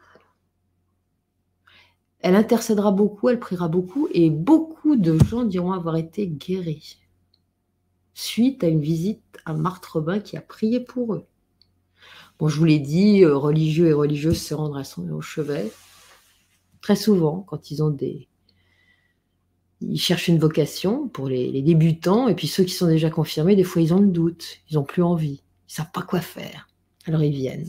Elle intercédera beaucoup, elle priera beaucoup, et beaucoup de gens diront avoir été guéris suite à une visite à Marthe Robin qui a prié pour eux. Bon, je vous l'ai dit, religieux et religieuses se rendre à son au chevet. Très souvent, quand ils ont des... Ils cherchent une vocation pour les, les débutants, et puis ceux qui sont déjà confirmés, des fois, ils ont le doute, ils n'ont plus envie, ils ne savent pas quoi faire. Alors, ils viennent.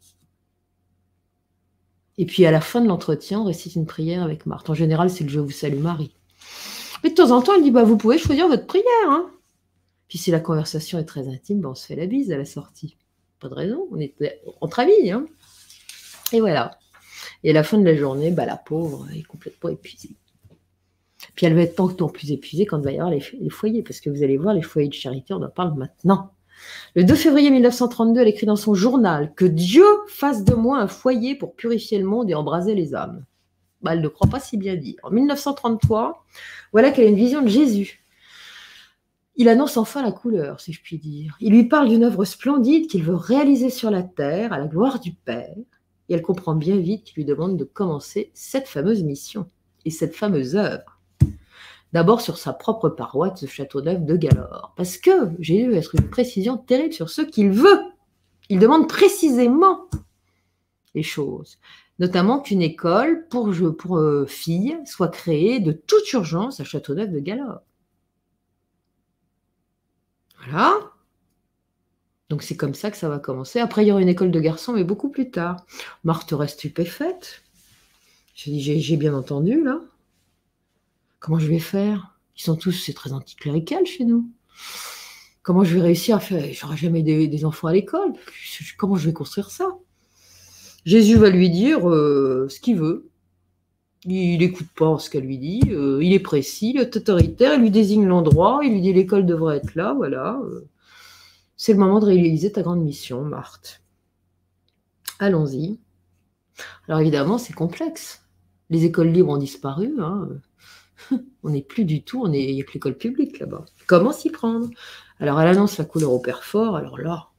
Et puis, à la fin de l'entretien, on récite une prière avec Marthe. En général, c'est le « Je vous salue Marie ». Mais de temps en temps, elle dit bah, « Vous pouvez choisir votre prière. Hein ». Puis, si la conversation est très intime, bah, on se fait la bise à la sortie. Pas de raison, on est entre amis. Hein. Et voilà. Et à la fin de la journée, bah, la pauvre est complètement épuisée. Puis, elle va être tant que tant plus épuisée quand il va y avoir les, les foyers. Parce que vous allez voir, les foyers de charité, on en parle maintenant. Le deux février mille neuf cent trente-deux, elle écrit dans son journal « Que Dieu fasse de moi un foyer pour purifier le monde et embraser les âmes. » Bah, elle ne croit pas si bien dire. En mille neuf cent trente-trois, voilà qu'elle a une vision de Jésus. Il annonce enfin la couleur, si je puis dire. Il lui parle d'une œuvre splendide qu'il veut réaliser sur la terre, à la gloire du Père. Et elle comprend bien vite qu'il lui demande de commencer cette fameuse mission et cette fameuse œuvre. D'abord sur sa propre paroisse de Châteauneuf de Galore. Parce que Jésus va être une précision terrible sur ce qu'il veut. Il demande précisément les choses. Notamment qu'une école pour, pour euh, filles soit créée de toute urgence à Châteauneuf de Galore. Voilà. Donc c'est comme ça que ça va commencer. Après, il y aura une école de garçons, mais beaucoup plus tard. Marthe reste stupéfaite. J'ai dit, j'ai, j'ai bien entendu, là. Comment je vais faire? Ils sont tous, c'est très anticlérical chez nous. Comment je vais réussir à faire? J'aurai jamais des, des enfants à l'école. Comment je vais construire ça? Jésus va lui dire euh, ce qu'il veut. Il n'écoute pas ce qu'elle lui dit. Euh, il est précis, il est autoritaire. Il lui désigne l'endroit. Il lui dit l'école devrait être là. Voilà. C'est le moment de réaliser ta grande mission, Marthe. Allons-y. Alors évidemment, c'est complexe. Les écoles libres ont disparu. Hein. On n'est plus du tout, on est, il n'y a que l'école publique là-bas. Comment s'y prendre? Alors, elle annonce la couleur au père fort, alors là,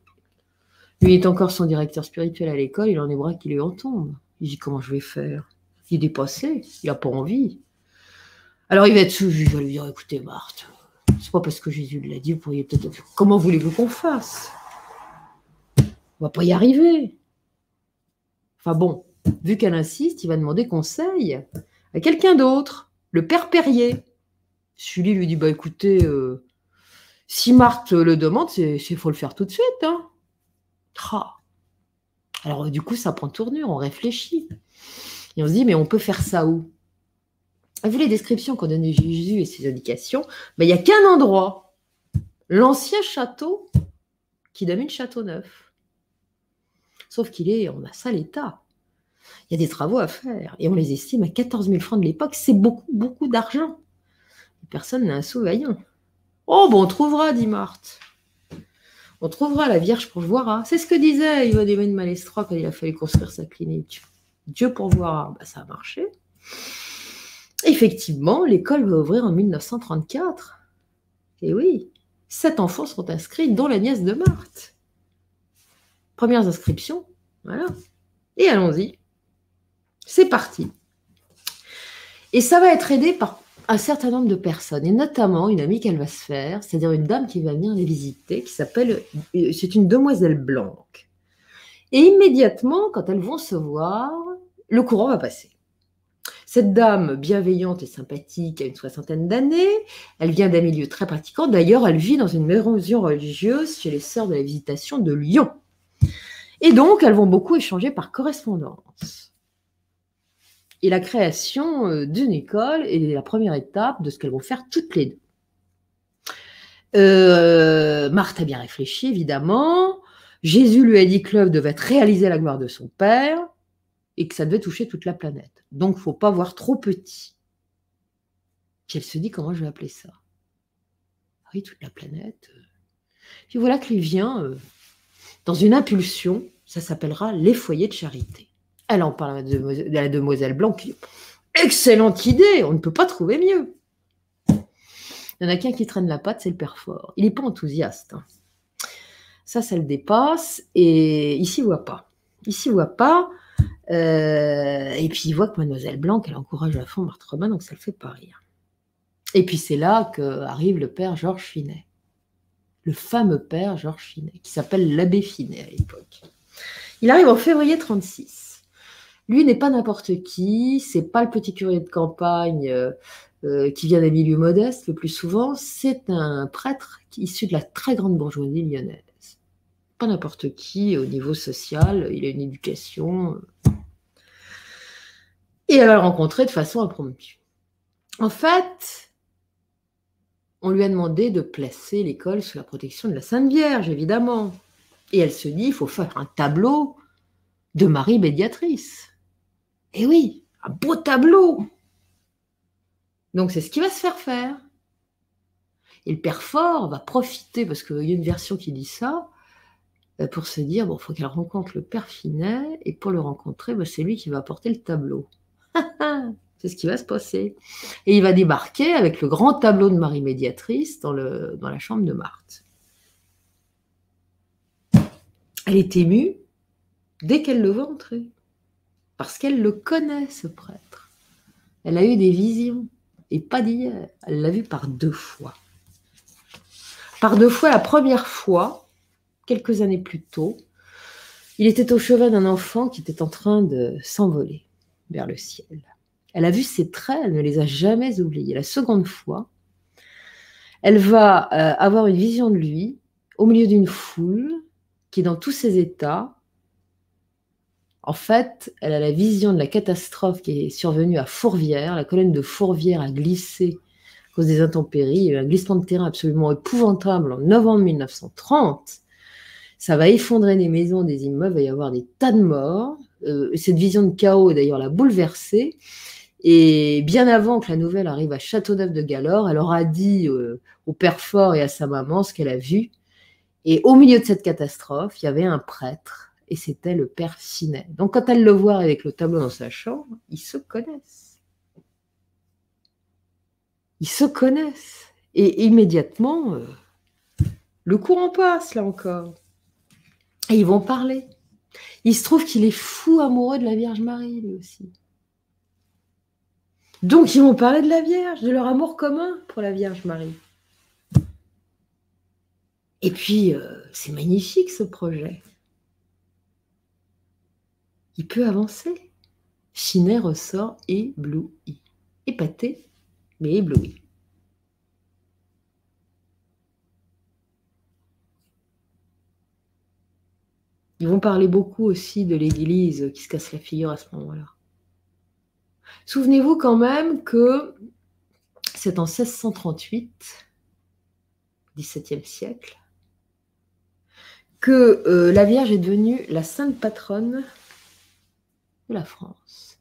lui est encore son directeur spirituel à l'école, il en est bras qui lui en tombent. Il dit, comment je vais faire? Il est dépassé, il n'a pas envie. Alors, il va être suivi, il va lui dire, écoutez, Marthe, c'est pas parce que Jésus l'a dit, vous pourriez peut-être... Comment voulez-vous qu'on fasse? On va pas y arriver. Enfin bon, vu qu'elle insiste, il va demander conseil à quelqu'un d'autre. Le père Perrier. Sully lui dit, bah écoutez, euh, si Marthe le demande, il faut le faire tout de suite. Hein. Ah. Alors du coup, ça prend tournure, on réfléchit. Et on se dit, mais on peut faire ça où? Vu les descriptions qu'on donne de Jésus et ses indications, bah, il n'y a qu'un endroit. L'ancien château qui domine Châteauneuf. Sauf qu'il est en un sale état. Il y a des travaux à faire et on les estime à quatorze mille francs de l'époque. C'est beaucoup, beaucoup d'argent. Personne n'a un sou vaillant. Oh, bon, on trouvera, dit Marthe. On trouvera la Vierge pourvoira. C'est ce que disait Yvon de Malestroit quand il a fallu construire sa clinique. Dieu pourvoira. Bah, ça a marché. Effectivement, l'école va ouvrir en mille neuf cent trente-quatre. Et oui, sept enfants sont inscrits, dont la nièce de Marthe. Premières inscriptions, voilà. Et allons-y. C'est parti. Et ça va être aidé par un certain nombre de personnes, et notamment une amie qu'elle va se faire, c'est-à-dire une dame qui va venir les visiter, qui s'appelle, c'est une demoiselle Blanc. Et immédiatement, quand elles vont se voir, le courant va passer. Cette dame bienveillante et sympathique a une soixantaine d'années, elle vient d'un milieu très pratiquant, d'ailleurs elle vit dans une maison religieuse chez les Sœurs de la Visitation de Lyon. Et donc, elles vont beaucoup échanger par correspondance. Et la création d'une école est la première étape de ce qu'elles vont faire toutes les deux. Euh, Marthe a bien réfléchi, évidemment. Jésus lui a dit que l'œuvre devait être réalisée à la gloire de son Père et que ça devait toucher toute la planète. Donc, il ne faut pas voir trop petit. Puis elle se dit, comment je vais appeler ça? Oui, toute la planète. Puis voilà que lui vient, euh, dans une impulsion, ça s'appellera les foyers de charité. Elle en parle à la demoiselle Blanc, qui dit, excellente idée, on ne peut pas trouver mieux. Il n'y en a qu'un qui traîne la patte, c'est le père Fort. Il n'est pas enthousiaste. Hein. Ça, ça le dépasse, et il s'y voit pas. Il s'y voit pas, euh, et puis il voit que mademoiselle Blanc, elle encourage à fond Marthe Robin, donc ça le fait pas rire. Et puis c'est là qu'arrive le père Georges Finet, le fameux père Georges Finet, qui s'appelle l'abbé Finet à l'époque. Il arrive en février trente-six. Lui n'est pas n'importe qui, c'est pas le petit curé de campagne euh, euh, qui vient d'un milieu modeste le plus souvent, c'est un prêtre issu de la très grande bourgeoisie lyonnaise. Pas n'importe qui au niveau social, il a une éducation. Et elle va le rencontrer de façon impromptue. En fait, on lui a demandé de placer l'école sous la protection de la Sainte Vierge, évidemment. Et elle se dit, il faut faire un tableau de Marie médiatrice. Et oui, un beau tableau. Donc c'est ce qui va se faire faire. Et le père Fort va profiter, parce qu'il y a une version qui dit ça, pour se dire, bon, il faut qu'elle rencontre le père Finet, et pour le rencontrer, ben, c'est lui qui va apporter le tableau. C'est ce qui va se passer. Et il va débarquer avec le grand tableau de Marie médiatrice dans, le, dans la chambre de Marthe. Elle est émue dès qu'elle le voit entrer, parce qu'elle le connaît, ce prêtre. Elle a eu des visions, et pas d'hier. Elle l'a vu par deux fois. Par deux fois, la première fois, quelques années plus tôt, il était au chevet d'un enfant qui était en train de s'envoler vers le ciel. Elle a vu ses traits, elle ne les a jamais oubliés. La seconde fois, elle va euh, avoir une vision de lui au milieu d'une foule qui est dans tous ses états. En fait, elle a la vision de la catastrophe qui est survenue à Fourvière. La colonne de Fourvière a glissé à cause des intempéries. Il y a eu un glissement de terrain absolument épouvantable en novembre mille neuf cent trente. Ça va effondrer des maisons, des immeubles, il va y avoir des tas de morts. Euh, cette vision de chaos, d'ailleurs, l'a bouleversée. Et bien avant que la nouvelle arrive à Châteauneuf de Galor, elle aura dit euh, au père Fort et à sa maman ce qu'elle a vu. Et au milieu de cette catastrophe, il y avait un prêtre, et c'était le père Finet. Donc quand elle le voit avec le tableau dans sa chambre, ils se connaissent. Ils se connaissent. Et immédiatement, euh, le courant passe, là encore. Et ils vont parler. Il se trouve qu'il est fou amoureux de la Vierge Marie, lui aussi. Donc, ils vont parler de la Vierge, de leur amour commun pour la Vierge Marie. Et puis, euh, c'est magnifique, ce projet. Il peut avancer. Finet ressort ébloui. Épaté, mais ébloui. Ils vont parler beaucoup aussi de l'Église qui se casse la figure à ce moment-là. Souvenez-vous quand même que c'est en seize cent trente-huit, dix-septième siècle, que euh, la Vierge est devenue la sainte patronne de la France.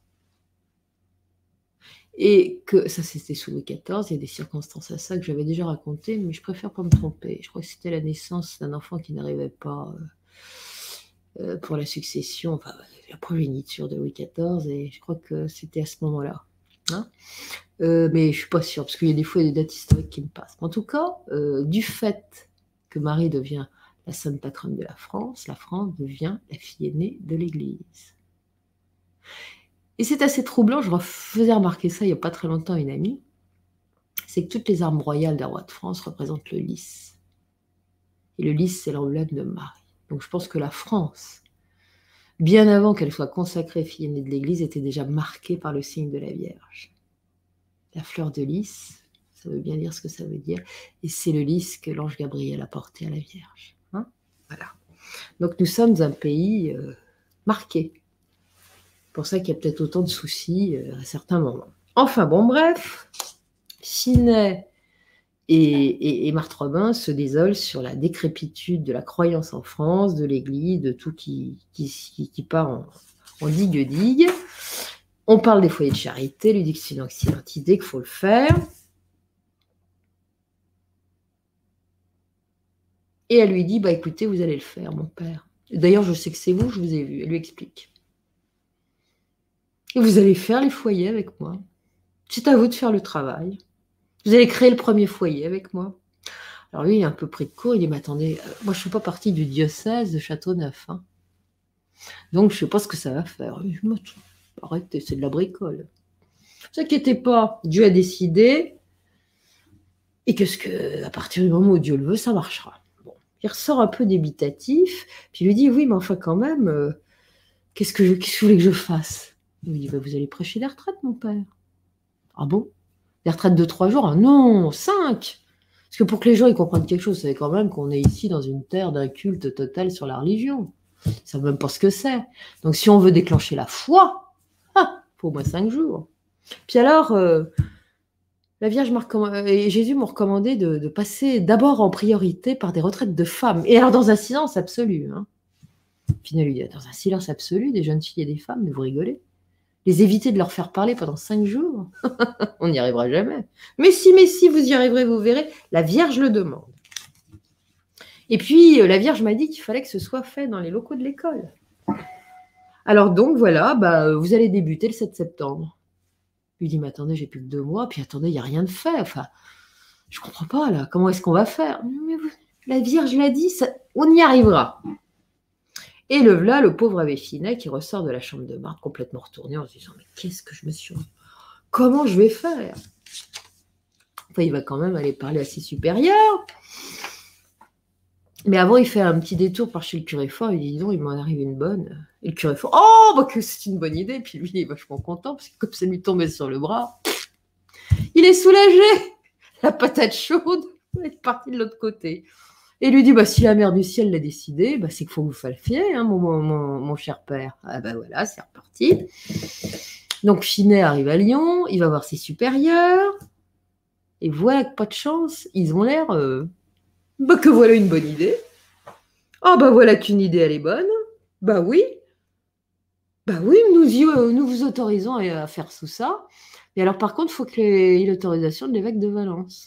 Et que, ça c'était sous Louis quatorze, il y a des circonstances à ça que j'avais déjà racontées, mais je préfère pas me tromper. Je crois que c'était la naissance d'un enfant qui n'arrivait pas euh, pour la succession, enfin la progéniture de Louis quatorze, et je crois que c'était à ce moment-là. Hein euh, mais je suis pas sûre, parce qu'il y a des fois des dates historiques qui me passent. En tout cas, euh, du fait que Marie devient la sainte patronne de la France, la France devient la fille aînée de l'Église. Et c'est assez troublant, je faisais remarquer ça il n'y a pas très longtemps à une amie, c'est que toutes les armes royales des rois de France représentent le lys. Et le lys, c'est l'emblème de Marie. Donc je pense que la France, bien avant qu'elle soit consacrée fille aînée de l'Église, était déjà marquée par le signe de la Vierge. La fleur de lys, ça veut bien dire ce que ça veut dire, et c'est le lys que l'ange Gabriel a porté à la Vierge. Hein, voilà. Donc nous sommes un pays euh, marqué. C'est pour ça qu'il y a peut-être autant de soucis euh, à certains moments. Enfin bon, bref, Finet et, et, et Marthe Robin se désolent sur la décrépitude de la croyance en France, de l'Église, de tout qui, qui, qui, qui part en, en digue-digue. On parle des foyers de charité, lui dit que c'est une excellente idée, qu'il faut le faire. Et elle lui dit, bah écoutez, vous allez le faire, mon père. D'ailleurs, je sais que c'est vous, je vous ai vu. Elle lui explique. Et vous allez faire les foyers avec moi. C'est à vous de faire le travail. Vous allez créer le premier foyer avec moi. Alors lui, il est un peu pris de court. Il dit, mais attendez, euh, moi je ne fais pas partie du diocèse de Châteauneuf. Hein. Donc je ne sais pas ce que ça va faire. Je me... Arrêtez, c'est de la bricole. Ne vous inquiétez pas, Dieu a décidé. Et que, ce que à partir du moment où Dieu le veut, ça marchera. Bon. Il ressort un peu débitatif. Puis il lui dit, oui, mais enfin quand même, euh, qu'est-ce, que je, qu'est-ce que vous voulez que je fasse? Il lui dit, bah, vous allez prêcher les retraites, mon père. Ah bon? Les retraites de trois jours? Ah non, cinq! Parce que pour que les gens ils comprennent quelque chose, c'est quand même qu'on est ici dans une terre d'un culte total sur la religion. Ils ne savent même pas ce que c'est. Donc si on veut déclencher la foi, ah, il faut au moins cinq jours. Puis alors, euh, la Vierge m'a recommandé, et Jésus m'a recommandé de, de passer d'abord en priorité par des retraites de femmes. Et alors dans un silence absolu. Hein. Finalement, lui dit, dans un silence absolu, des jeunes filles et des femmes, mais vous rigolez. Les éviter de leur faire parler pendant cinq jours, on n'y arrivera jamais. Mais si, mais si, vous y arriverez, vous verrez, la Vierge le demande. Et puis, la Vierge m'a dit qu'il fallait que ce soit fait dans les locaux de l'école. Alors donc, voilà, bah, vous allez débuter le sept septembre. Je lui dis, mais attendez, j'ai plus que deux mois, puis attendez, il n'y a rien de fait. Enfin, je ne comprends pas, là, comment est-ce qu'on va faire? Mais vous, la Vierge l'a dit, ça, on y arrivera. Et le voilà, le pauvre abbé Finet qui ressort de la chambre de Marthe complètement retourné en se disant, mais qu'est-ce que je me suis... Comment je vais faire? Enfin, il va quand même aller parler à ses supérieurs. Mais avant, il fait un petit détour par chez le curé fort. Il dit, dis donc, il m'en arrive une bonne. Et le curé fort, oh, bah que c'est une bonne idée. Puis lui, il est vachement content parce que comme ça lui tombait sur le bras, il est soulagé. La patate chaude, il est parti de l'autre côté. Et il lui dit, bah, si la mère du ciel l'a décidé, bah, c'est qu'il faut vous falsifier, hein, mon, mon, mon cher père. Ah ben bah, voilà, c'est reparti. Donc Finet arrive à Lyon, il va voir ses supérieurs, et voilà que pas de chance, ils ont l'air euh, bah, que voilà une bonne idée. Ah bah voilà qu'une idée elle est bonne. Bah oui. Bah oui, nous, y, euh, nous vous autorisons à, à faire tout ça. Et alors par contre, il faut qu'il y ait l'autorisation de l'évêque de Valence.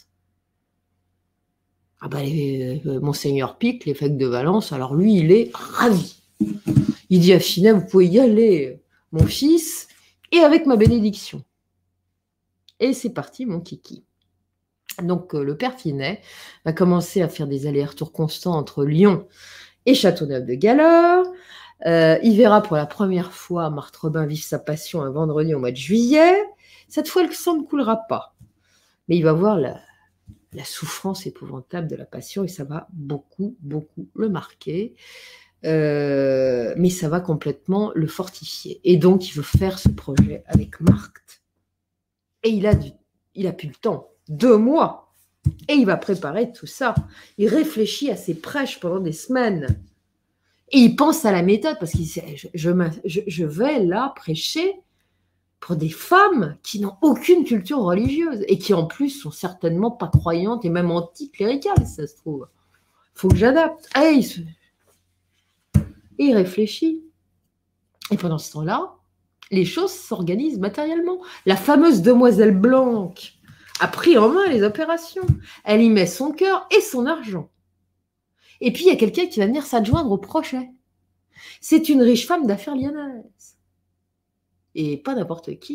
Ah bah, les, euh, Monseigneur Pic, l'évêque de Valence, alors lui, il est ravi. Il dit à Finet, vous pouvez y aller, mon fils, et avec ma bénédiction. Et c'est parti, mon kiki. Donc, euh, le père Finet va commencer à faire des allers-retours constants entre Lyon et Châteauneuf-de-Galeur. Euh, il verra pour la première fois Marthe Robin vivre sa passion un vendredi au mois de juillet. Cette fois, le sang ne coulera pas. Mais il va voir la... la souffrance épouvantable de la passion, et ça va beaucoup, beaucoup le marquer. Euh, mais ça va complètement le fortifier. Et donc, il veut faire ce projet avec Marthe. Et il a, du, il a plus le temps. Deux mois. Et il va préparer tout ça. Il réfléchit à ses prêches pendant des semaines. Et il pense à la méthode, parce qu'il sait, je, je, je, je vais là prêcher pour des femmes qui n'ont aucune culture religieuse et qui en plus sont certainement pas croyantes et même anti-cléricales, ça se trouve. Il faut que j'adapte. Et il, se... et il réfléchit. Et pendant ce temps-là, les choses s'organisent matériellement. La fameuse demoiselle Blanc a pris en main les opérations. Elle y met son cœur et son argent. Et puis, il y a quelqu'un qui va venir s'adjoindre au projet. C'est une riche femme d'affaires lyonnaise. Et pas n'importe qui.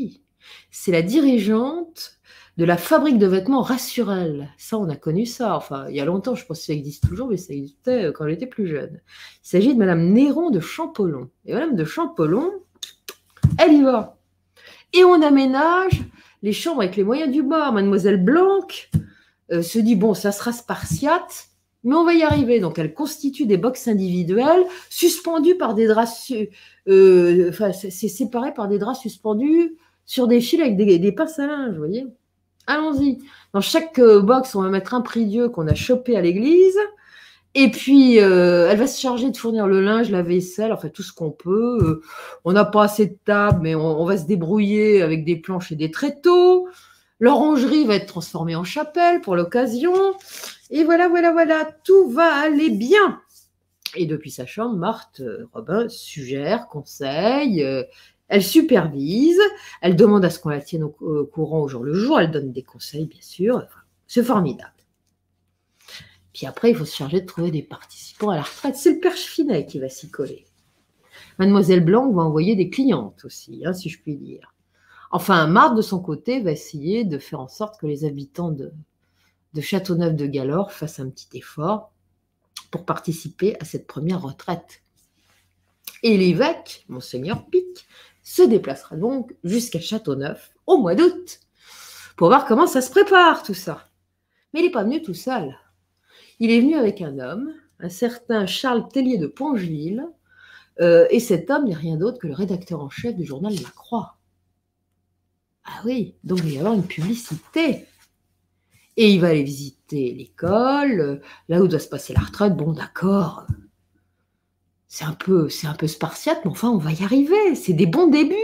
C'est la dirigeante de la fabrique de vêtements Rassurel. Ça, on a connu ça. Enfin, il y a longtemps, je pense que ça existe toujours, mais ça existait quand j'étais plus jeune. Il s'agit de Madame Néron de Champollion. Et Madame de Champollion, elle y va. Et on aménage les chambres avec les moyens du bord. Mademoiselle Blanc euh, se dit, bon, ça sera spartiate, mais on va y arriver. Donc, elle constitue des boxes individuelles suspendues par des draps, euh, enfin, c'est séparé par des draps suspendus sur des fils avec des, des pinces à linge, vous voyez. Allons-y. Dans chaque euh, box, on va mettre un prie-dieu qu'on a chopé à l'église. Et puis, euh, elle va se charger de fournir le linge, la vaisselle, enfin tout ce qu'on peut. Euh, on n'a pas assez de table, mais on, on va se débrouiller avec des planches et des tréteaux. L'orangerie va être transformée en chapelle pour l'occasion. Et voilà, voilà, voilà, tout va aller bien. Et depuis sa chambre, Marthe euh, Robin suggère, conseille, euh, elle supervise, elle demande à ce qu'on la tienne au, au courant au jour le jour, elle donne des conseils, bien sûr. Enfin, c'est formidable. Puis après, il faut se charger de trouver des participants à la retraite. C'est le père Finet qui va s'y coller. Mademoiselle Blanc va envoyer des clientes aussi, hein, si je puis dire. Enfin, Marthe, de son côté, va essayer de faire en sorte que les habitants de, de Châteauneuf-de-Galorre fassent un petit effort pour participer à cette première retraite. Et l'évêque, Monseigneur Pic, se déplacera donc jusqu'à Châteauneuf au mois d'août pour voir comment ça se prépare tout ça. Mais il n'est pas venu tout seul. Il est venu avec un homme, un certain Charles Tellier de Pongeville, euh, et cet homme n'est rien d'autre que le rédacteur en chef du journal La Croix. Ah oui, donc il va y avoir une publicité. Et il va aller visiter l'école, là où doit se passer la retraite. Bon, d'accord, c'est un peu, c'est un peu spartiate, mais enfin, on va y arriver. C'est des bons débuts.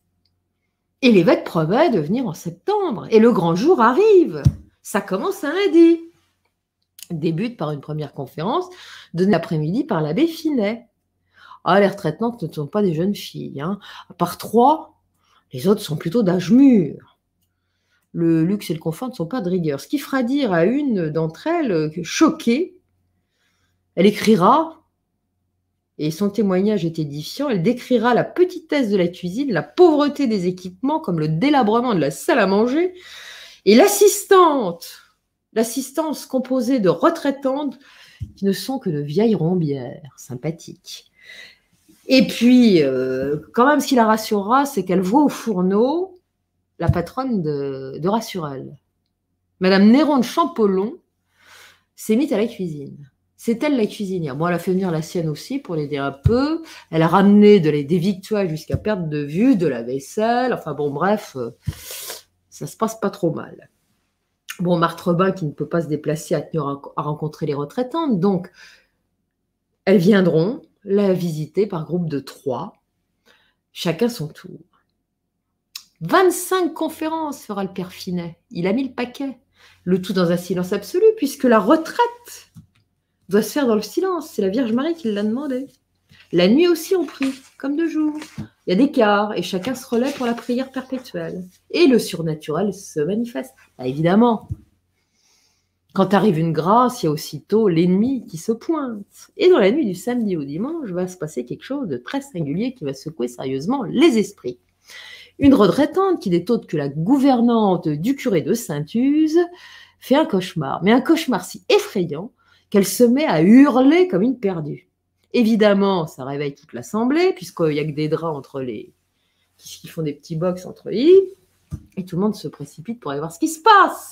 Et l'évêque promet de venir en septembre. Et le grand jour arrive. Ça commence un lundi. Débute par une première conférence donnée l'après-midi par l'abbé Finet. Ah, les retraitantes ne sont pas des jeunes filles. Hein. À part trois, les autres sont plutôt d'âge mûr. Le luxe et le confort ne sont pas de rigueur. Ce qui fera dire à une d'entre elles, choquée, elle écrira, et son témoignage est édifiant, elle décrira la petitesse de la cuisine, la pauvreté des équipements, comme le délabrement de la salle à manger, et l'assistante, l'assistance composée de retraitantes qui ne sont que de vieilles rombières sympathiques. Et puis, euh, quand même, ce qui la rassurera, c'est qu'elle voit au fourneau la patronne de, de Rassurel. Madame Néron de Champollion s'est mise à la cuisine. C'est elle la cuisinière. Bon, elle a fait venir la sienne aussi pour l'aider un peu. Elle a ramené de, des victuailles jusqu'à perte de vue, de la vaisselle. Enfin bon, bref, euh, ça se passe pas trop mal. Bon, Marthe Robin, qui ne peut pas se déplacer, a tenu à rencontrer les retraitantes. Donc, elles viendront la visiter par groupe de trois, chacun son tour. vingt-cinq conférences fera le père Finet. Il a mis le paquet. Le tout dans un silence absolu, puisque la retraite doit se faire dans le silence. C'est la Vierge Marie qui l'a demandé. La nuit aussi, on prie, comme de jour. Il y a des quarts, et chacun se relaie pour la prière perpétuelle. Et le surnaturel se manifeste. Bah, évidemment, quand arrive une grâce, il y a aussitôt l'ennemi qui se pointe. Et dans la nuit du samedi au dimanche, va se passer quelque chose de très singulier qui va secouer sérieusement les esprits. Une retraitante qui n'est autre que la gouvernante du curé de Sainte-Use fait un cauchemar, mais un cauchemar si effrayant qu'elle se met à hurler comme une perdue. Évidemment, ça réveille toute l'assemblée, puisqu'il n'y a que des draps entre les... qui font des petits box entre les lits, et tout le monde se précipite pour aller voir ce qui se passe.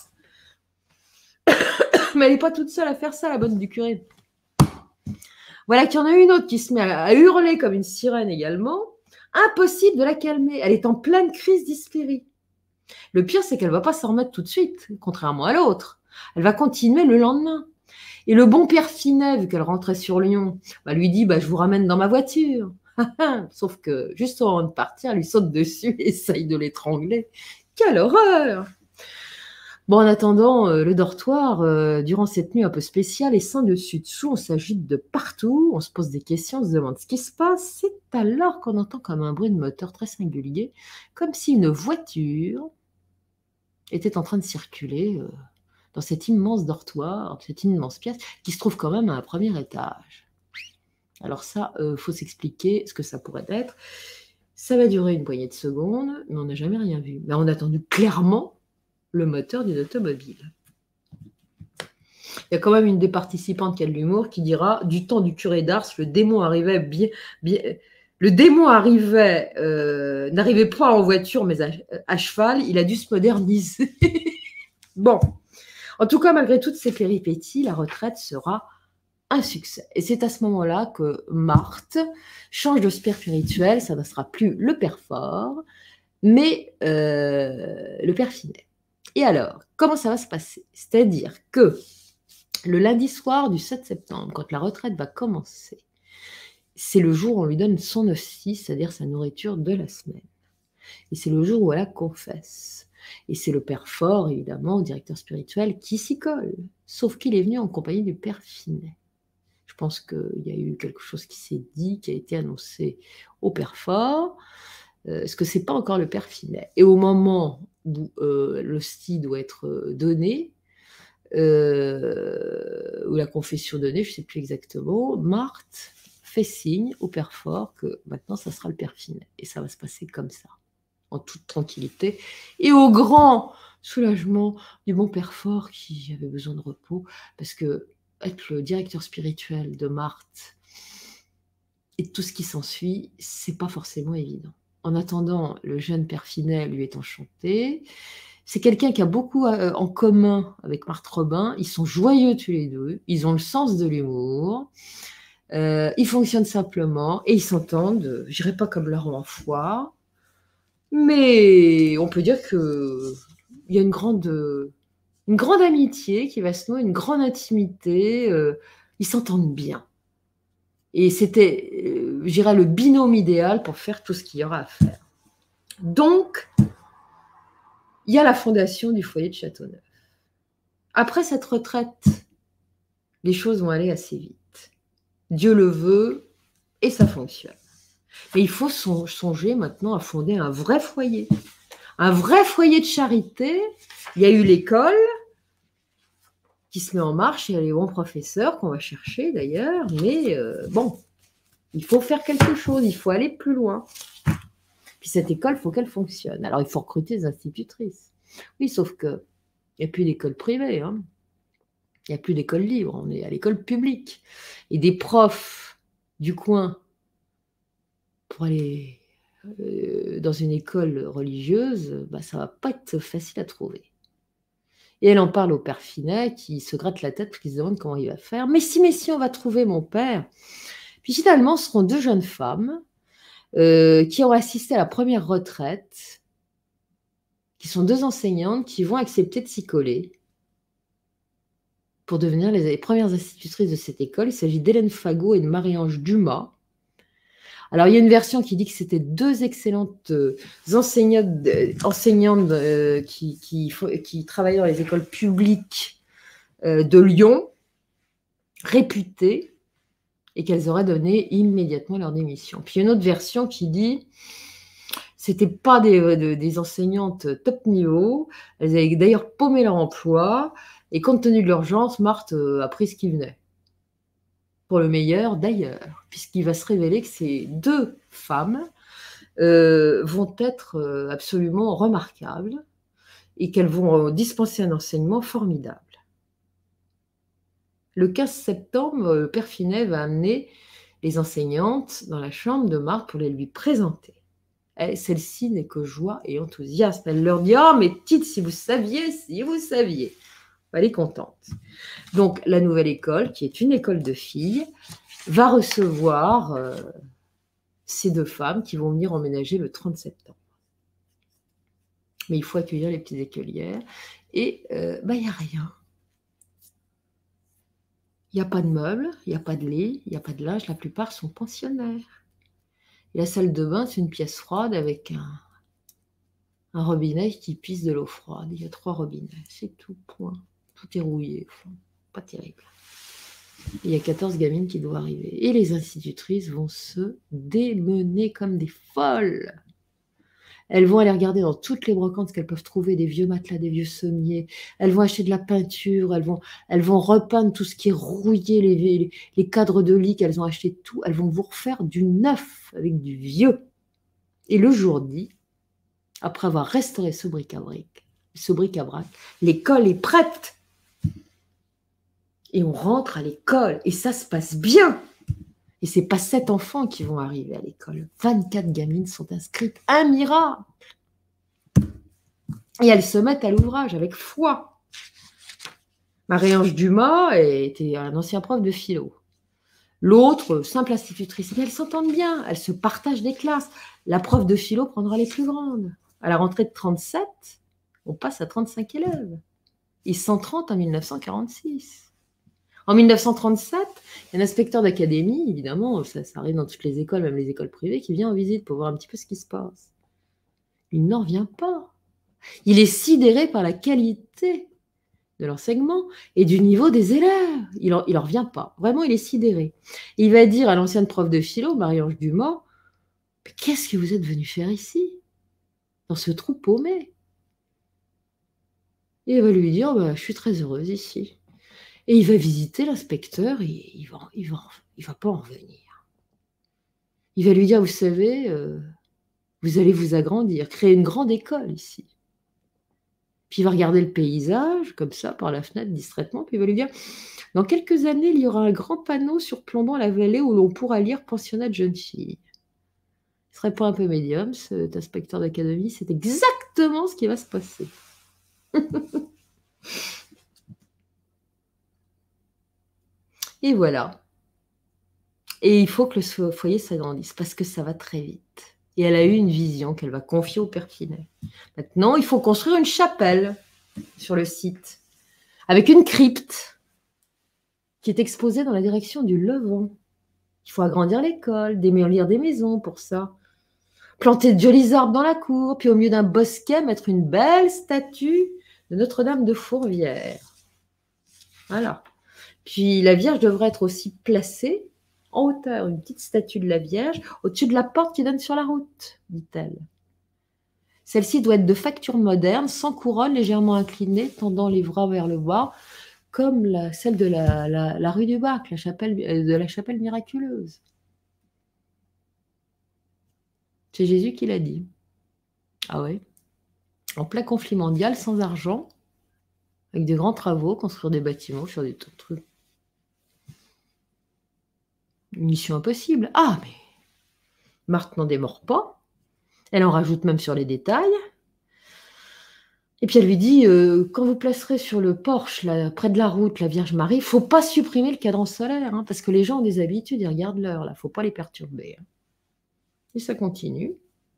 Mais elle n'est pas toute seule à faire ça, la bonne du curé. Voilà qu'il y en a une autre qui se met à hurler comme une sirène également. Impossible de la calmer. Elle est en pleine crise d'hystérie. Le pire, c'est qu'elle ne va pas s'en remettre tout de suite, contrairement à l'autre. Elle va continuer le lendemain. Et le bon père Finet, vu qu'elle rentrait sur Lyon, bah, lui dit bah, « je vous ramène dans ma voiture ». Sauf que, juste au moment de partir, elle lui saute dessus et essaye de l'étrangler. Quelle horreur! Bon, en attendant, euh, le dortoir, euh, durant cette nuit un peu spéciale, est sans dessus-dessous, on s'agite de partout, on se pose des questions, on se demande ce qui se passe. C'est alors qu'on entend comme un bruit de moteur très singulier, comme si une voiture était en train de circuler euh, dans cet immense dortoir, cette immense pièce, qui se trouve quand même à un premier étage. Alors ça, il euh, faut s'expliquer ce que ça pourrait être. Ça va durer une poignée de secondes, mais on n'a jamais rien vu. Mais on a attendu clairement le moteur d'une automobile. Il y a quand même une des participantes qui a de l'humour qui dira « Du temps du curé d'Ars, le démon arrivait bien... bien le démon arrivait, euh, n'arrivait pas en voiture, mais à, à cheval. Il a dû se moderniser. » Bon. En tout cas, malgré toutes ces péripéties, la retraite sera un succès. Et c'est à ce moment-là que Marthe change de spirituel. Ça ne sera plus le père Fort, mais euh, le père Finet. Et alors, comment ça va se passer? C'est-à-dire que le lundi soir du sept septembre, quand la retraite va commencer, c'est le jour où on lui donne son hostie, c'est-à-dire sa nourriture de la semaine. Et c'est le jour où elle la confesse. Et c'est le père Fort, évidemment, directeur spirituel, qui s'y colle. Sauf qu'il est venu en compagnie du père Finet. Je pense qu'il y a eu quelque chose qui s'est dit, qui a été annoncé au père Fort, euh, parce que ce n'est pas encore le père Finet. Et au moment où euh, l'hostie doit être donnée, Euh, ou la confession donnée, je ne sais plus exactement, Marthe fait signe au père Fort que maintenant ça sera le père Finet et ça va se passer comme ça, en toute tranquillité et au grand soulagement du bon père Fort qui avait besoin de repos, parce que être le directeur spirituel de Marthe et tout ce qui s'ensuit, c'est pas forcément évident. En attendant, le jeune père Finet lui est enchanté. C'est quelqu'un qui a beaucoup en commun avec Marthe Robin. Ils sont joyeux tous les deux. Ils ont le sens de l'humour. Euh, ils fonctionnent simplement et ils s'entendent. Je dirais pas comme leur foi, mais on peut dire que il y a une grande, une grande amitié qui va se nouer, une grande intimité. Euh, ils s'entendent bien. Et c'était, euh, je dirais, le binôme idéal pour faire tout ce qu'il y aura à faire. Donc, il y a la fondation du foyer de Châteauneuf. Après cette retraite, les choses vont aller assez vite. Dieu le veut et ça fonctionne. Mais il faut songer maintenant à fonder un vrai foyer. Un vrai foyer de charité. Il y a eu l'école qui se met en marche. Il y a les bons professeurs qu'on va chercher d'ailleurs. Mais euh, bon, il faut faire quelque chose. Il faut aller plus loin. Puis cette école, il faut qu'elle fonctionne. Alors, il faut recruter des institutrices. Oui, sauf qu'il n'y a plus d'école privée. Hein. Il n'y a plus d'école libre. On est à l'école publique. Et des profs du coin pour aller euh, dans une école religieuse, bah, ça ne va pas être facile à trouver. Et elle en parle au père Finet qui se gratte la tête parce qu'il se demande comment il va faire. Mais si, mais si, on va trouver mon père. Puis finalement, ce seront deux jeunes femmes Euh, qui ont assisté à la première retraite, qui sont deux enseignantes qui vont accepter de s'y coller pour devenir les, les premières institutrices de cette école. Il s'agit d'Hélène Fagot et de Marie-Ange Dumas. Alors, il y a une version qui dit que c'était deux excellentes euh, enseignantes, euh, enseignantes euh, qui, qui, qui travaillaient dans les écoles publiques euh, de Lyon, réputées, et qu'elles auraient donné immédiatement leur démission. Puis une autre version qui dit c'était pas des, des, des enseignantes top niveau, elles avaient d'ailleurs paumé leur emploi, et compte tenu de l'urgence, Marthe a pris ce qui venait. Pour le meilleur d'ailleurs, puisqu'il va se révéler que ces deux femmes euh, vont être absolument remarquables et qu'elles vont dispenser un enseignement formidable. Le quinze septembre, le père Finet va amener les enseignantes dans la chambre de Marthe pour les lui présenter. Celle-ci n'est que joie et enthousiasme. Elle leur dit « Oh, mes petites, si vous saviez, si vous saviez !» Elle est contente. Donc, la nouvelle école, qui est une école de filles, va recevoir euh, ces deux femmes qui vont venir emménager le trente septembre. Mais il faut accueillir les petites écolières. Et euh, bah, il n'y a rien. Il n'y a pas de meubles, il n'y a pas de lit, il n'y a pas de linge, la plupart sont pensionnaires. Et la salle de bain, c'est une pièce froide avec un, un robinet qui pisse de l'eau froide. Il y a trois robinets, c'est tout, point. Tout est rouillé, enfin, pas terrible. Et il y a quatorze gamines qui doivent arriver. Et les institutrices vont se démener comme des folles. Elles vont aller regarder dans toutes les brocantes ce qu'elles peuvent trouver, des vieux matelas, des vieux sommiers. Elles vont acheter de la peinture, elles vont, elles vont repeindre tout ce qui est rouillé, les, les, les cadres de lit qu'elles ont acheté, tout. Elles vont vous refaire du neuf avec du vieux. Et le jour dit, après avoir restauré ce bric-à-brac, ce bric-à-brac, l'école est prête. Et on rentre à l'école et ça se passe bien. Et ce n'est pas sept enfants qui vont arriver à l'école. vingt-quatre gamines sont inscrites. Un miracle. Et elles se mettent à l'ouvrage avec foi. Marie-Ange Dumas était un ancien prof de philo. L'autre, simple institutrice. Mais elles s'entendent bien. Elles se partagent des classes. La prof de philo prendra les plus grandes. À la rentrée de trente-sept, on passe à trente-cinq élèves. Et cent trente en mille neuf cent quarante-six. En mille neuf cent trente-sept, il y a un inspecteur d'académie, évidemment, ça, ça arrive dans toutes les écoles, même les écoles privées, qui vient en visite pour voir un petit peu ce qui se passe. Il n'en revient pas. Il est sidéré par la qualité de l'enseignement et du niveau des élèves. Il n'en revient pas. Vraiment, il est sidéré. Et il va dire à l'ancienne prof de philo, Marie-Ange Dumas, « Qu'est-ce que vous êtes venu faire ici, dans ce trou paumé ?» Et elle va lui dire, bah, « Je suis très heureuse ici. » Et il va visiter l'inspecteur et il ne va, il va, il va pas en revenir. Il va lui dire, vous savez, euh, vous allez vous agrandir, créer une grande école ici. Puis il va regarder le paysage, comme ça, par la fenêtre, distraitement, puis il va lui dire, dans quelques années, il y aura un grand panneau surplombant la vallée où l'on pourra lire pensionnat de jeunes filles. Ce serait pas un peu médium, cet inspecteur d'académie, c'est exactement ce qui va se passer. Et voilà. Et il faut que le foyer s'agrandisse parce que ça va très vite. Et elle a eu une vision qu'elle va confier au père Finet. Maintenant, il faut construire une chapelle sur le site avec une crypte qui est exposée dans la direction du Levant. Il faut agrandir l'école, démolir des maisons pour ça. Planter de jolis arbres dans la cour, puis au milieu d'un bosquet, mettre une belle statue de Notre-Dame de Fourvière. Voilà. Puis la Vierge devrait être aussi placée en hauteur, une petite statue de la Vierge, au-dessus de la porte qui donne sur la route, dit-elle. Celle-ci doit être de facture moderne, sans couronne, légèrement inclinée, tendant les bras vers le bas, comme la, celle de la, la, la rue du Bac, la chapelle, de la chapelle miraculeuse. C'est Jésus qui l'a dit. Ah ouais. En plein conflit mondial, sans argent, avec des grands travaux, construire des bâtiments, faire des trucs. Une mission impossible. Ah, mais Marthe n'en démord pas. Elle en rajoute même sur les détails. Et puis elle lui dit, euh, quand vous placerez sur le porche, là, près de la route, la Vierge Marie, il ne faut pas supprimer le cadran solaire, hein, parce que les gens ont des habitudes, ils regardent l'heure, il ne faut pas les perturber. Hein. Et ça continue.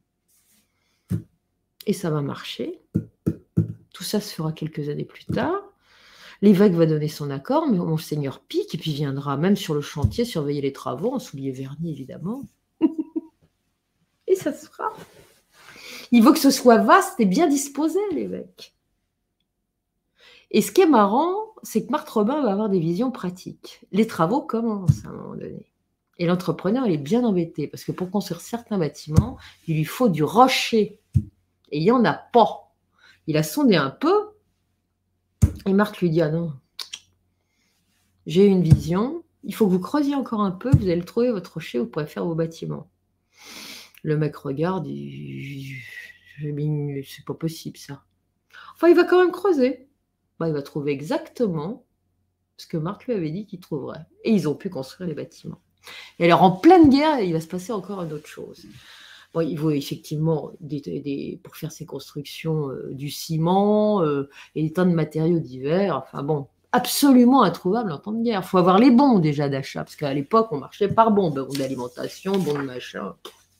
Et ça va marcher. Tout ça se fera quelques années plus tard. L'évêque va donner son accord, mais Monseigneur pique, et puis viendra même sur le chantier surveiller les travaux, en souliers vernis évidemment. Et ça se fera. Il veut que ce soit vaste et bien disposé, l'évêque. Et ce qui est marrant, c'est que Marthe Robin va avoir des visions pratiques. Les travaux commencent à un moment donné. Et l'entrepreneur, il est bien embêté, parce que pour construire certains bâtiments, il lui faut du rocher. Et il n'y en a pas. Il a sondé un peu, et Marthe lui dit, ah non, j'ai une vision, il faut que vous creusiez encore un peu, vous allez trouver votre rocher, vous pourrez faire vos bâtiments. Le mec regarde, il... c'est pas possible ça. Enfin, il va quand même creuser. Bah, il va trouver exactement ce que Marthe lui avait dit qu'il trouverait. Et ils ont pu construire les bâtiments. Et alors, en pleine guerre, il va se passer encore une autre chose. Bon, il faut effectivement, des, des, pour faire ces constructions, euh, du ciment euh, et des tas de matériaux divers. Enfin bon, absolument introuvable en temps de guerre. Il faut avoir les bons déjà d'achat, parce qu'à l'époque, on marchait par bons. Bon d'alimentation, bons de machin.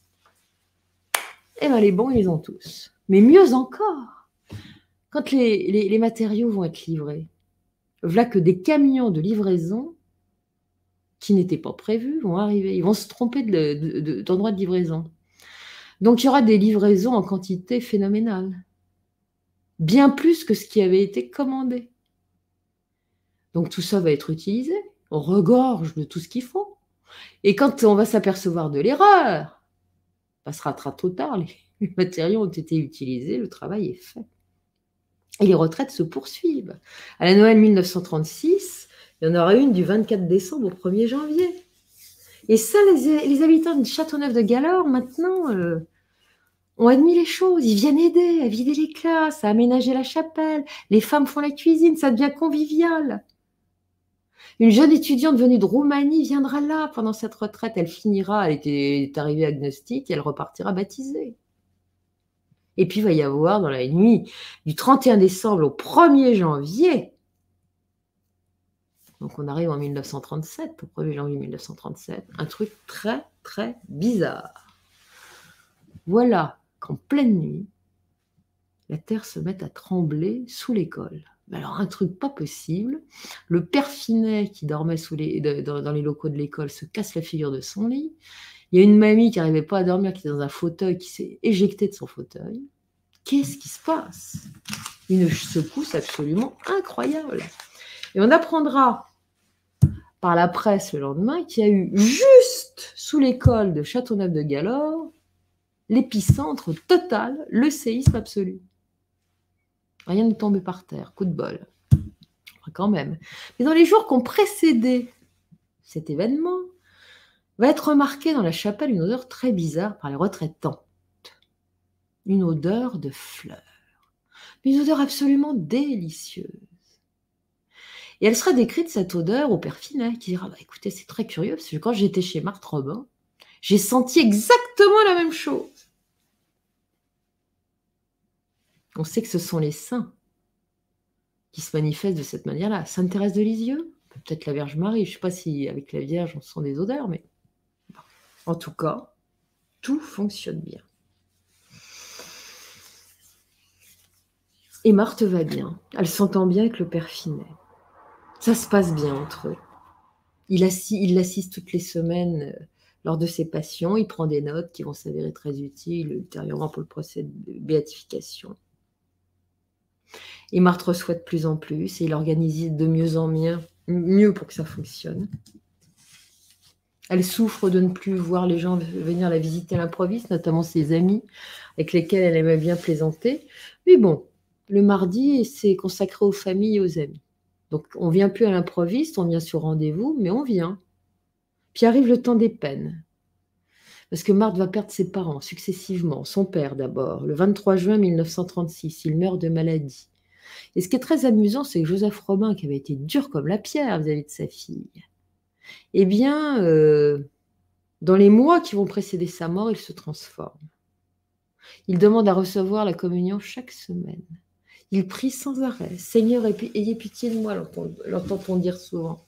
Et bien les bons, ils les ont tous. Mais mieux encore, quand les, les, les matériaux vont être livrés, voilà que des camions de livraison qui n'étaient pas prévus vont arriver. Ils vont se tromper de, de, de, d'endroit de livraison. Donc, il y aura des livraisons en quantité phénoménale. Bien plus que ce qui avait été commandé. Donc, tout ça va être utilisé. On regorge de tout ce qu'il faut. Et quand on va s'apercevoir de l'erreur, ça sera trop tard. Les matériaux ont été utilisés, le travail est fait. Et les retraites se poursuivent. À la Noël mille neuf cent trente-six, il y en aura une du vingt-quatre décembre au premier janvier. Et ça, les, les habitants de Châteauneuf-de-Galore, maintenant, euh, ont admis les choses, ils viennent aider à vider les classes, à aménager la chapelle, les femmes font la cuisine, ça devient convivial. Une jeune étudiante venue de Roumanie viendra là pendant cette retraite, elle finira, elle était, est arrivée agnostique, et elle repartira baptisée. Et puis il va y avoir dans la nuit du trente et un décembre au premier janvier, donc on arrive en mille neuf cent trente-sept, au premier janvier mille neuf cent trente-sept, un truc très très bizarre. Voilà qu'en pleine nuit, la terre se met à trembler sous l'école. Alors un truc pas possible, le père Finet qui dormait sous les, de, dans, dans les locaux de l'école se casse la figure de son lit. Il y a une mamie qui n'arrivait pas à dormir, qui était dans un fauteuil, qui s'est éjectée de son fauteuil. Qu'est-ce qui se passe? Une secousse absolument incroyable. Et on apprendra par la presse le lendemain qu'il y a eu juste sous l'école de Châteauneuf-de-Galor l'épicentre total, le séisme absolu. Rien n'est tombé par terre, coup de bol. Enfin, quand même. Mais dans les jours qui ont précédé cet événement, va être remarquée dans la chapelle une odeur très bizarre par les retraitantes. Une odeur de fleurs. Une odeur absolument délicieuse. Et elle sera décrite, cette odeur, au père Finet, qui dira, bah, écoutez, c'est très curieux, parce que quand j'étais chez Marthe Robin, j'ai senti exactement la même chose. On sait que ce sont les saints qui se manifestent de cette manière-là. Sainte Thérèse de Lisieux, peut-être la Vierge Marie, je ne sais pas si avec la Vierge on sent des odeurs, mais en tout cas, tout fonctionne bien. Et Marthe va bien, elle s'entend bien avec le père Finet. Ça se passe bien entre eux. Il l'assiste toutes les semaines lors de ses passions, il prend des notes qui vont s'avérer très utiles ultérieurement pour le procès de béatification. Et Marthe reçoit de plus en plus et il organise de mieux en mieux, mieux pour que ça fonctionne. Elle souffre de ne plus voir les gens venir la visiter à l'improviste, notamment ses amis avec lesquels elle aimait bien plaisanter. Mais bon, le mardi, c'est consacré aux familles et aux amis. Donc on ne vient plus à l'improviste, on vient sur rendez-vous, mais on vient. Puis arrive le temps des peines. Parce que Marthe va perdre ses parents successivement. Son père d'abord, le vingt-trois juin mille neuf cent trente-six, il meurt de maladie. Et ce qui est très amusant, c'est que Joseph Robin, qui avait été dur comme la pierre vis-à-vis de sa fille, eh bien, euh, dans les mois qui vont précéder sa mort, il se transforme. Il demande à recevoir la communion chaque semaine. Il prie sans arrêt. « Seigneur, ayez pitié de moi », l'entend-on dire souvent.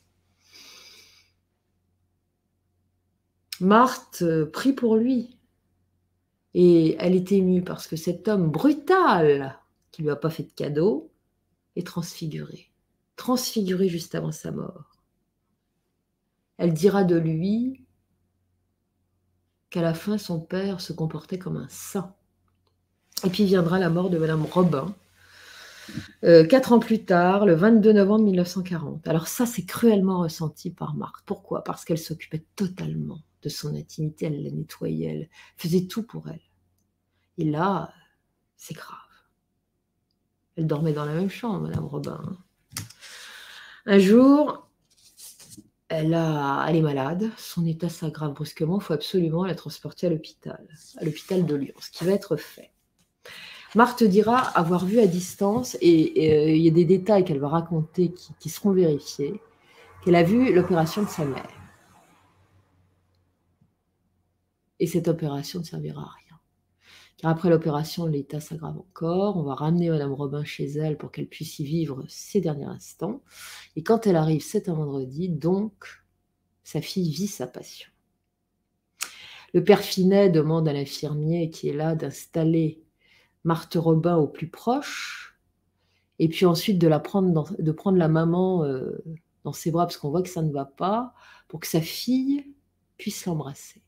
Marthe prie pour lui. Et elle est émue parce que cet homme brutal, qui ne lui a pas fait de cadeau, est transfiguré. Transfiguré juste avant sa mort. Elle dira de lui qu'à la fin, son père se comportait comme un saint. Et puis viendra la mort de Madame Robin, euh, quatre ans plus tard, le vingt-deux novembre mille neuf cent quarante. Alors ça, c'est cruellement ressenti par Marthe. Pourquoi? Parce qu'elle s'occupait totalement de son intimité, elle la nettoyait, elle faisait tout pour elle. Et là, c'est grave. Elle dormait dans la même chambre, Madame Robin. Un jour, elle, a, elle est malade, son état s'aggrave brusquement, il faut absolument la transporter à l'hôpital, à l'hôpital de Lyon, ce qui va être fait. Marthe dira avoir vu à distance, et, et euh, il y a des détails qu'elle va raconter qui, qui seront vérifiés, qu'elle a vu l'opération de sa mère. Et cette opération ne servira à rien. Car après l'opération, l'état s'aggrave encore. On va ramener Madame Robin chez elle pour qu'elle puisse y vivre ses derniers instants. Et quand elle arrive, c'est un vendredi, donc sa fille vit sa passion. Le père Finet demande à l'infirmier qui est là d'installer Marthe Robin au plus proche, et puis ensuite de, la prendre, dans, de prendre la maman euh, dans ses bras, parce qu'on voit que ça ne va pas, pour que sa fille puisse l'embrasser.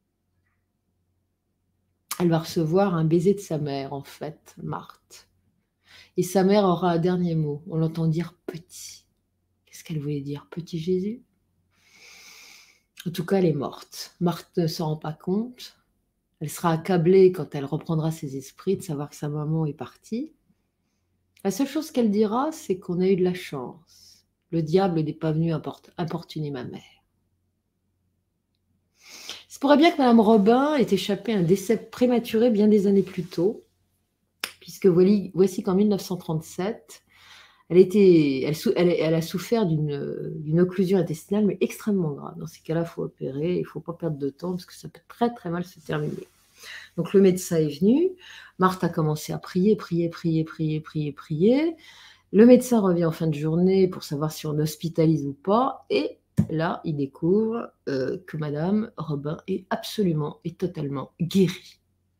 Elle va recevoir un baiser de sa mère, en fait, Marthe. Et sa mère aura un dernier mot. On l'entend dire « petit ». Qu'est-ce qu'elle voulait dire? « Petit Jésus » ? En tout cas, elle est morte. Marthe ne s'en rend pas compte. Elle sera accablée quand elle reprendra ses esprits de savoir que sa maman est partie. La seule chose qu'elle dira, c'est qu'on a eu de la chance. Le diable n'est pas venu importuner ma mère. pourrait bien que Madame Robin ait échappé à un décès prématuré bien des années plus tôt, puisque voici, voici qu'en mille neuf cent trente-sept, elle, était, elle, elle, elle a souffert d'une occlusion intestinale, mais extrêmement grave. Dans ces cas-là, il faut opérer, il ne faut pas perdre de temps, parce que ça peut très très mal se terminer. Donc le médecin est venu, Marthe a commencé à prier, prier, prier, prier, prier, prier. Le médecin revient en fin de journée pour savoir si on hospitalise ou pas, et là, il découvre euh, que Madame Robin est absolument et totalement guérie.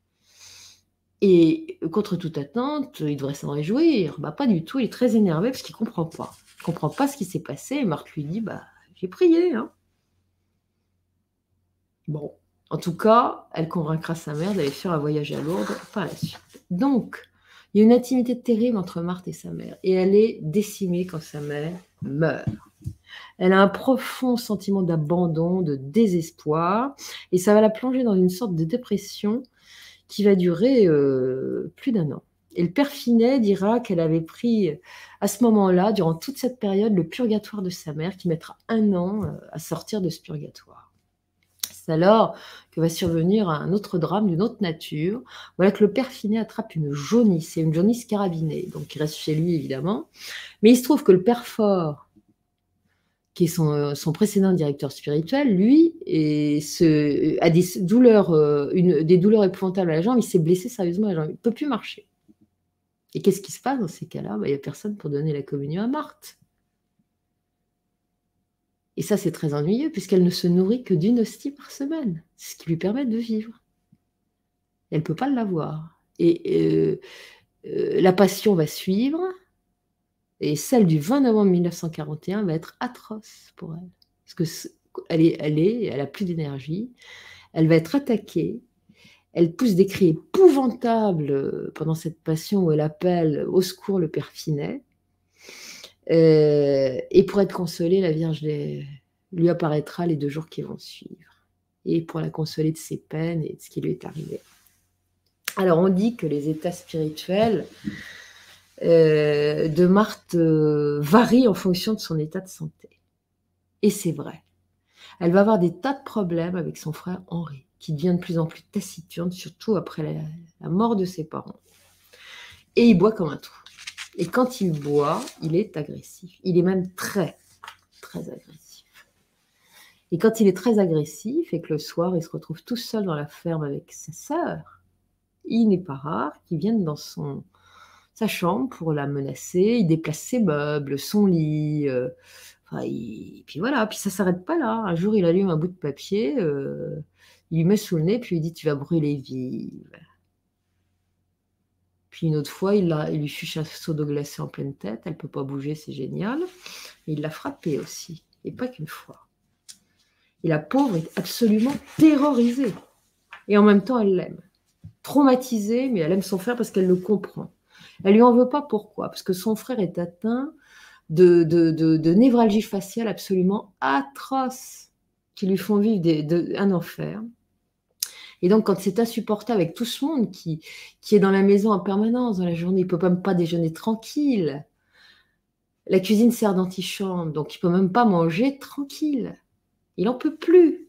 Et contre toute attente, il devrait s'en réjouir. Bah, pas du tout, il est très énervé parce qu'il ne comprend pas. Il ne comprend pas ce qui s'est passé. Et Marthe lui dit, bah, j'ai prié. Hein. Bon, en tout cas, elle convaincra sa mère d'aller faire un voyage à Lourdes par la suite. Donc, il y a une intimité terrible entre Marthe et sa mère. Et elle est décimée quand sa mère meurt. Elle a un profond sentiment d'abandon, de désespoir. Et ça va la plonger dans une sorte de dépression qui va durer euh, plus d'un an. Et le père Finet dira qu'elle avait pris, à ce moment-là, durant toute cette période, le purgatoire de sa mère, qui mettra un an euh, à sortir de ce purgatoire. C'est alors que va survenir un autre drame d'une autre nature. Voilà que le père Finet attrape une jaunisse, et une jaunisse carabinée, donc il reste chez lui, évidemment. Mais il se trouve que le père Fort, qui est son, son précédent directeur spirituel, lui, et se, a des douleurs, une, des douleurs épouvantables à la jambe, il s'est blessé sérieusement à la jambe, il ne peut plus marcher. Et qu'est-ce qui se passe dans ces cas-là? Il n'y a personne pour donner la communion à Marthe. Et ça, c'est très ennuyeux, puisqu'elle ne se nourrit que d'une hostie par semaine. C'est ce qui lui permet de vivre. Elle ne peut pas l'avoir. Et euh, euh, la passion va suivre, et celle du vingt novembre mille neuf cent quarante et un va être atroce pour elle. Parce qu'elle est, elle est, elle a plus d'énergie, elle va être attaquée, elle pousse des cris épouvantables pendant cette passion où elle appelle au secours le père Finet. Euh, et pour être consolée, la Vierge les, lui apparaîtra les deux jours qui vont suivre. Et pour la consoler de ses peines et de ce qui lui est arrivé. Alors on dit que les états spirituels euh, de Marthe euh, varient en fonction de son état de santé. Et c'est vrai. Elle va avoir des tas de problèmes avec son frère Henri, qui devient de plus en plus taciturne, surtout après la, la mort de ses parents. Et il boit comme un trou. Et quand il boit, il est agressif. Il est même très, très agressif. Et quand il est très agressif et que le soir, il se retrouve tout seul dans la ferme avec sa sœur, il n'est pas rare qu'il vienne dans son, sa chambre pour la menacer. Il déplace ses meubles, son lit. Euh, enfin, il, puis voilà, puis ça ne s'arrête pas là. Un jour, il allume un bout de papier, euh, il lui met sous le nez, puis il dit « Tu vas brûler vive ». Puis une autre fois, il, la, il lui fiche un seau d'eau glacée en pleine tête. Elle ne peut pas bouger, c'est génial. Et il l'a frappée aussi, et pas qu'une fois. Et la pauvre est absolument terrorisée. Et en même temps, elle l'aime. Traumatisée, mais elle aime son frère parce qu'elle le comprend. Elle lui en veut pas, pourquoi? Parce que son frère est atteint de, de, de, de névralgie faciale absolument atroce, qui lui font vivre des, de, un enfer. Et donc, quand c'est insupportable avec tout ce monde qui, qui est dans la maison en permanence, dans la journée, il ne peut même pas déjeuner tranquille. La cuisine sert d'antichambre, donc il ne peut même pas manger tranquille. Il n'en peut plus.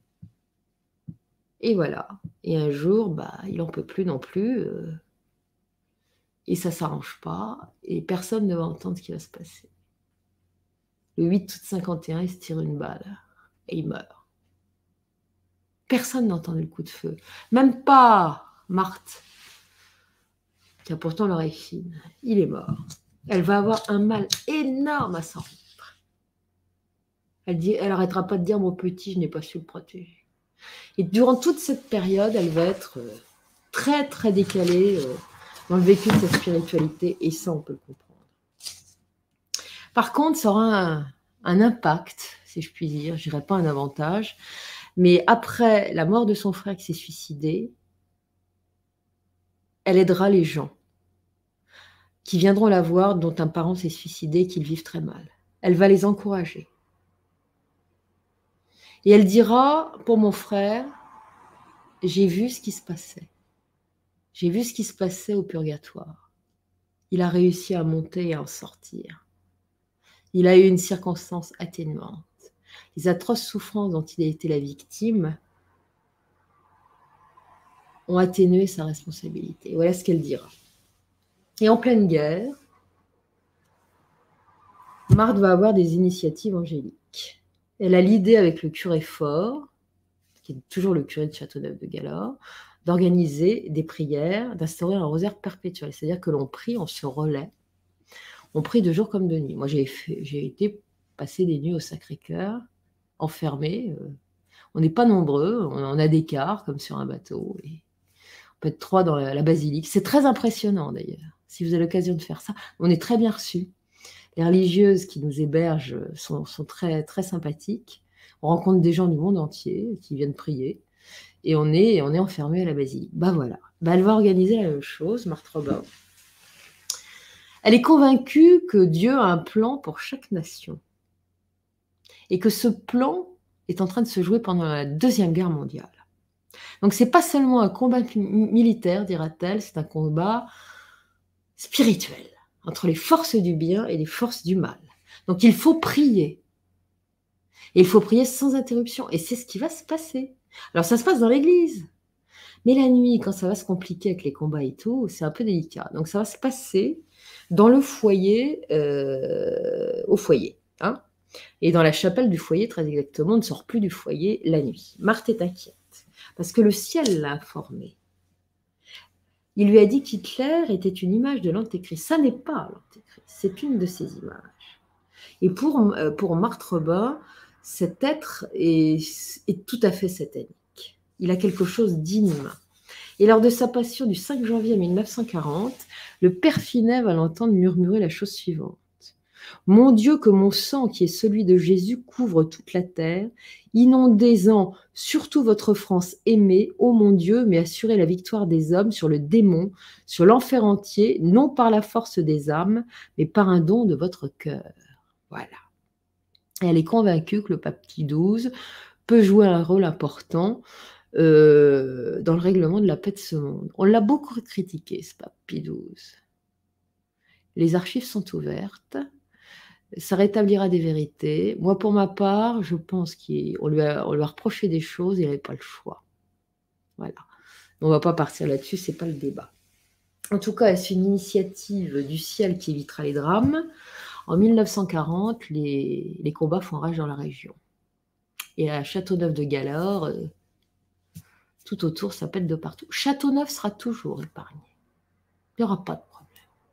Et voilà. Et un jour, bah, il n'en peut plus non plus. Euh, et ça ne s'arrange pas. Et personne ne va entendre ce qui va se passer. Le huit août cinquante et un, il se tire une balle. Et il meurt. Personne n'entend le coup de feu. Même pas Marthe, qui a pourtant l'oreille fine. Il est mort. Elle va avoir un mal énorme à s'en remettre. Elle dit, elle n'arrêtera pas de dire « Mon petit, je n'ai pas su le protéger ». Et durant toute cette période, elle va être euh, très, très décalée euh, dans le vécu de sa spiritualité. Et ça, on peut le comprendre. Par contre, ça aura un, un impact, si je puis dire. Je dirais pas un avantage. Mais après la mort de son frère qui s'est suicidé, elle aidera les gens qui viendront la voir, dont un parent s'est suicidé, qu'ils vivent très mal. Elle va les encourager. Et elle dira, pour mon frère, j'ai vu ce qui se passait. J'ai vu ce qui se passait au purgatoire. Il a réussi à monter et à en sortir. Il a eu une circonstance atténuante. Les atroces souffrances dont il a été la victime ont atténué sa responsabilité. Voilà ce qu'elle dira. Et en pleine guerre, Marthe va avoir des initiatives angéliques. Elle a l'idée avec le curé Fort, qui est toujours le curé de Châteauneuf-de-Galor, d'organiser des prières, d'instaurer un rosaire perpétuel. C'est-à-dire que l'on prie, on se relaie. On prie de jour comme de nuit. Moi, j'ai, fait, j'ai été passer des nuits au Sacré-Cœur, enfermée. Euh, on n'est pas nombreux, on en a des quarts, comme sur un bateau. Et on peut être trois dans la, la basilique. C'est très impressionnant, d'ailleurs, si vous avez l'occasion de faire ça. On est très bien reçus. Les religieuses qui nous hébergent sont, sont très, très sympathiques. On rencontre des gens du monde entier qui viennent prier. Et on est, on est enfermé à la basilique. Bah voilà. Bah, elle va organiser la même chose, Marthe Robin. Elle est convaincue que Dieu a un plan pour chaque nation. Et que ce plan est en train de se jouer pendant la Deuxième Guerre mondiale. Donc c'est pas seulement un combat militaire, dira-t-elle, c'est un combat spirituel entre les forces du bien et les forces du mal. Donc il faut prier. Et il faut prier sans interruption. Et c'est ce qui va se passer. Alors ça se passe dans l'église. Mais la nuit, quand ça va se compliquer avec les combats et tout, c'est un peu délicat. Donc ça va se passer dans le foyer, euh, au foyer. Hein, et dans la chapelle du foyer, très exactement, on ne sort plus du foyer la nuit. Marthe est inquiète, parce que le ciel l'a informée. Il lui a dit qu'Hitler était une image de l'Antéchrist. Ça n'est pas l'Antéchrist, c'est une de ses images. Et pour, pour Marthe Robin, cet être est, est tout à fait satanique. Il a quelque chose d'inhumain. Et lors de sa passion du cinq janvier mille neuf cent quarante, le père Finet va l'entendre murmurer la chose suivante. « Mon Dieu, que mon sang, qui est celui de Jésus, couvre toute la terre, inondez-en surtout votre France aimée, ô mon Dieu, mais assurez la victoire des hommes sur le démon, sur l'enfer entier, non par la force des âmes, mais par un don de votre cœur. » Voilà. Et elle est convaincue que le pape Pie douze peut jouer un rôle important euh, dans le règlement de la paix de ce monde. On l'a beaucoup critiqué, ce pape Pie douze. Les archives sont ouvertes. Ça rétablira des vérités. Moi, pour ma part, je pense qu'on lui a, on lui a reproché des choses, il n'avait pas le choix. Voilà. On ne va pas partir là-dessus, ce n'est pas le débat. En tout cas, c'est une initiative du ciel qui évitera les drames. En mille neuf cent quarante, les, les combats font rage dans la région. Et à Châteauneuf-de-Galor, euh, tout autour, ça pète de partout. Châteauneuf sera toujours épargné. Il n'y aura pas de problème.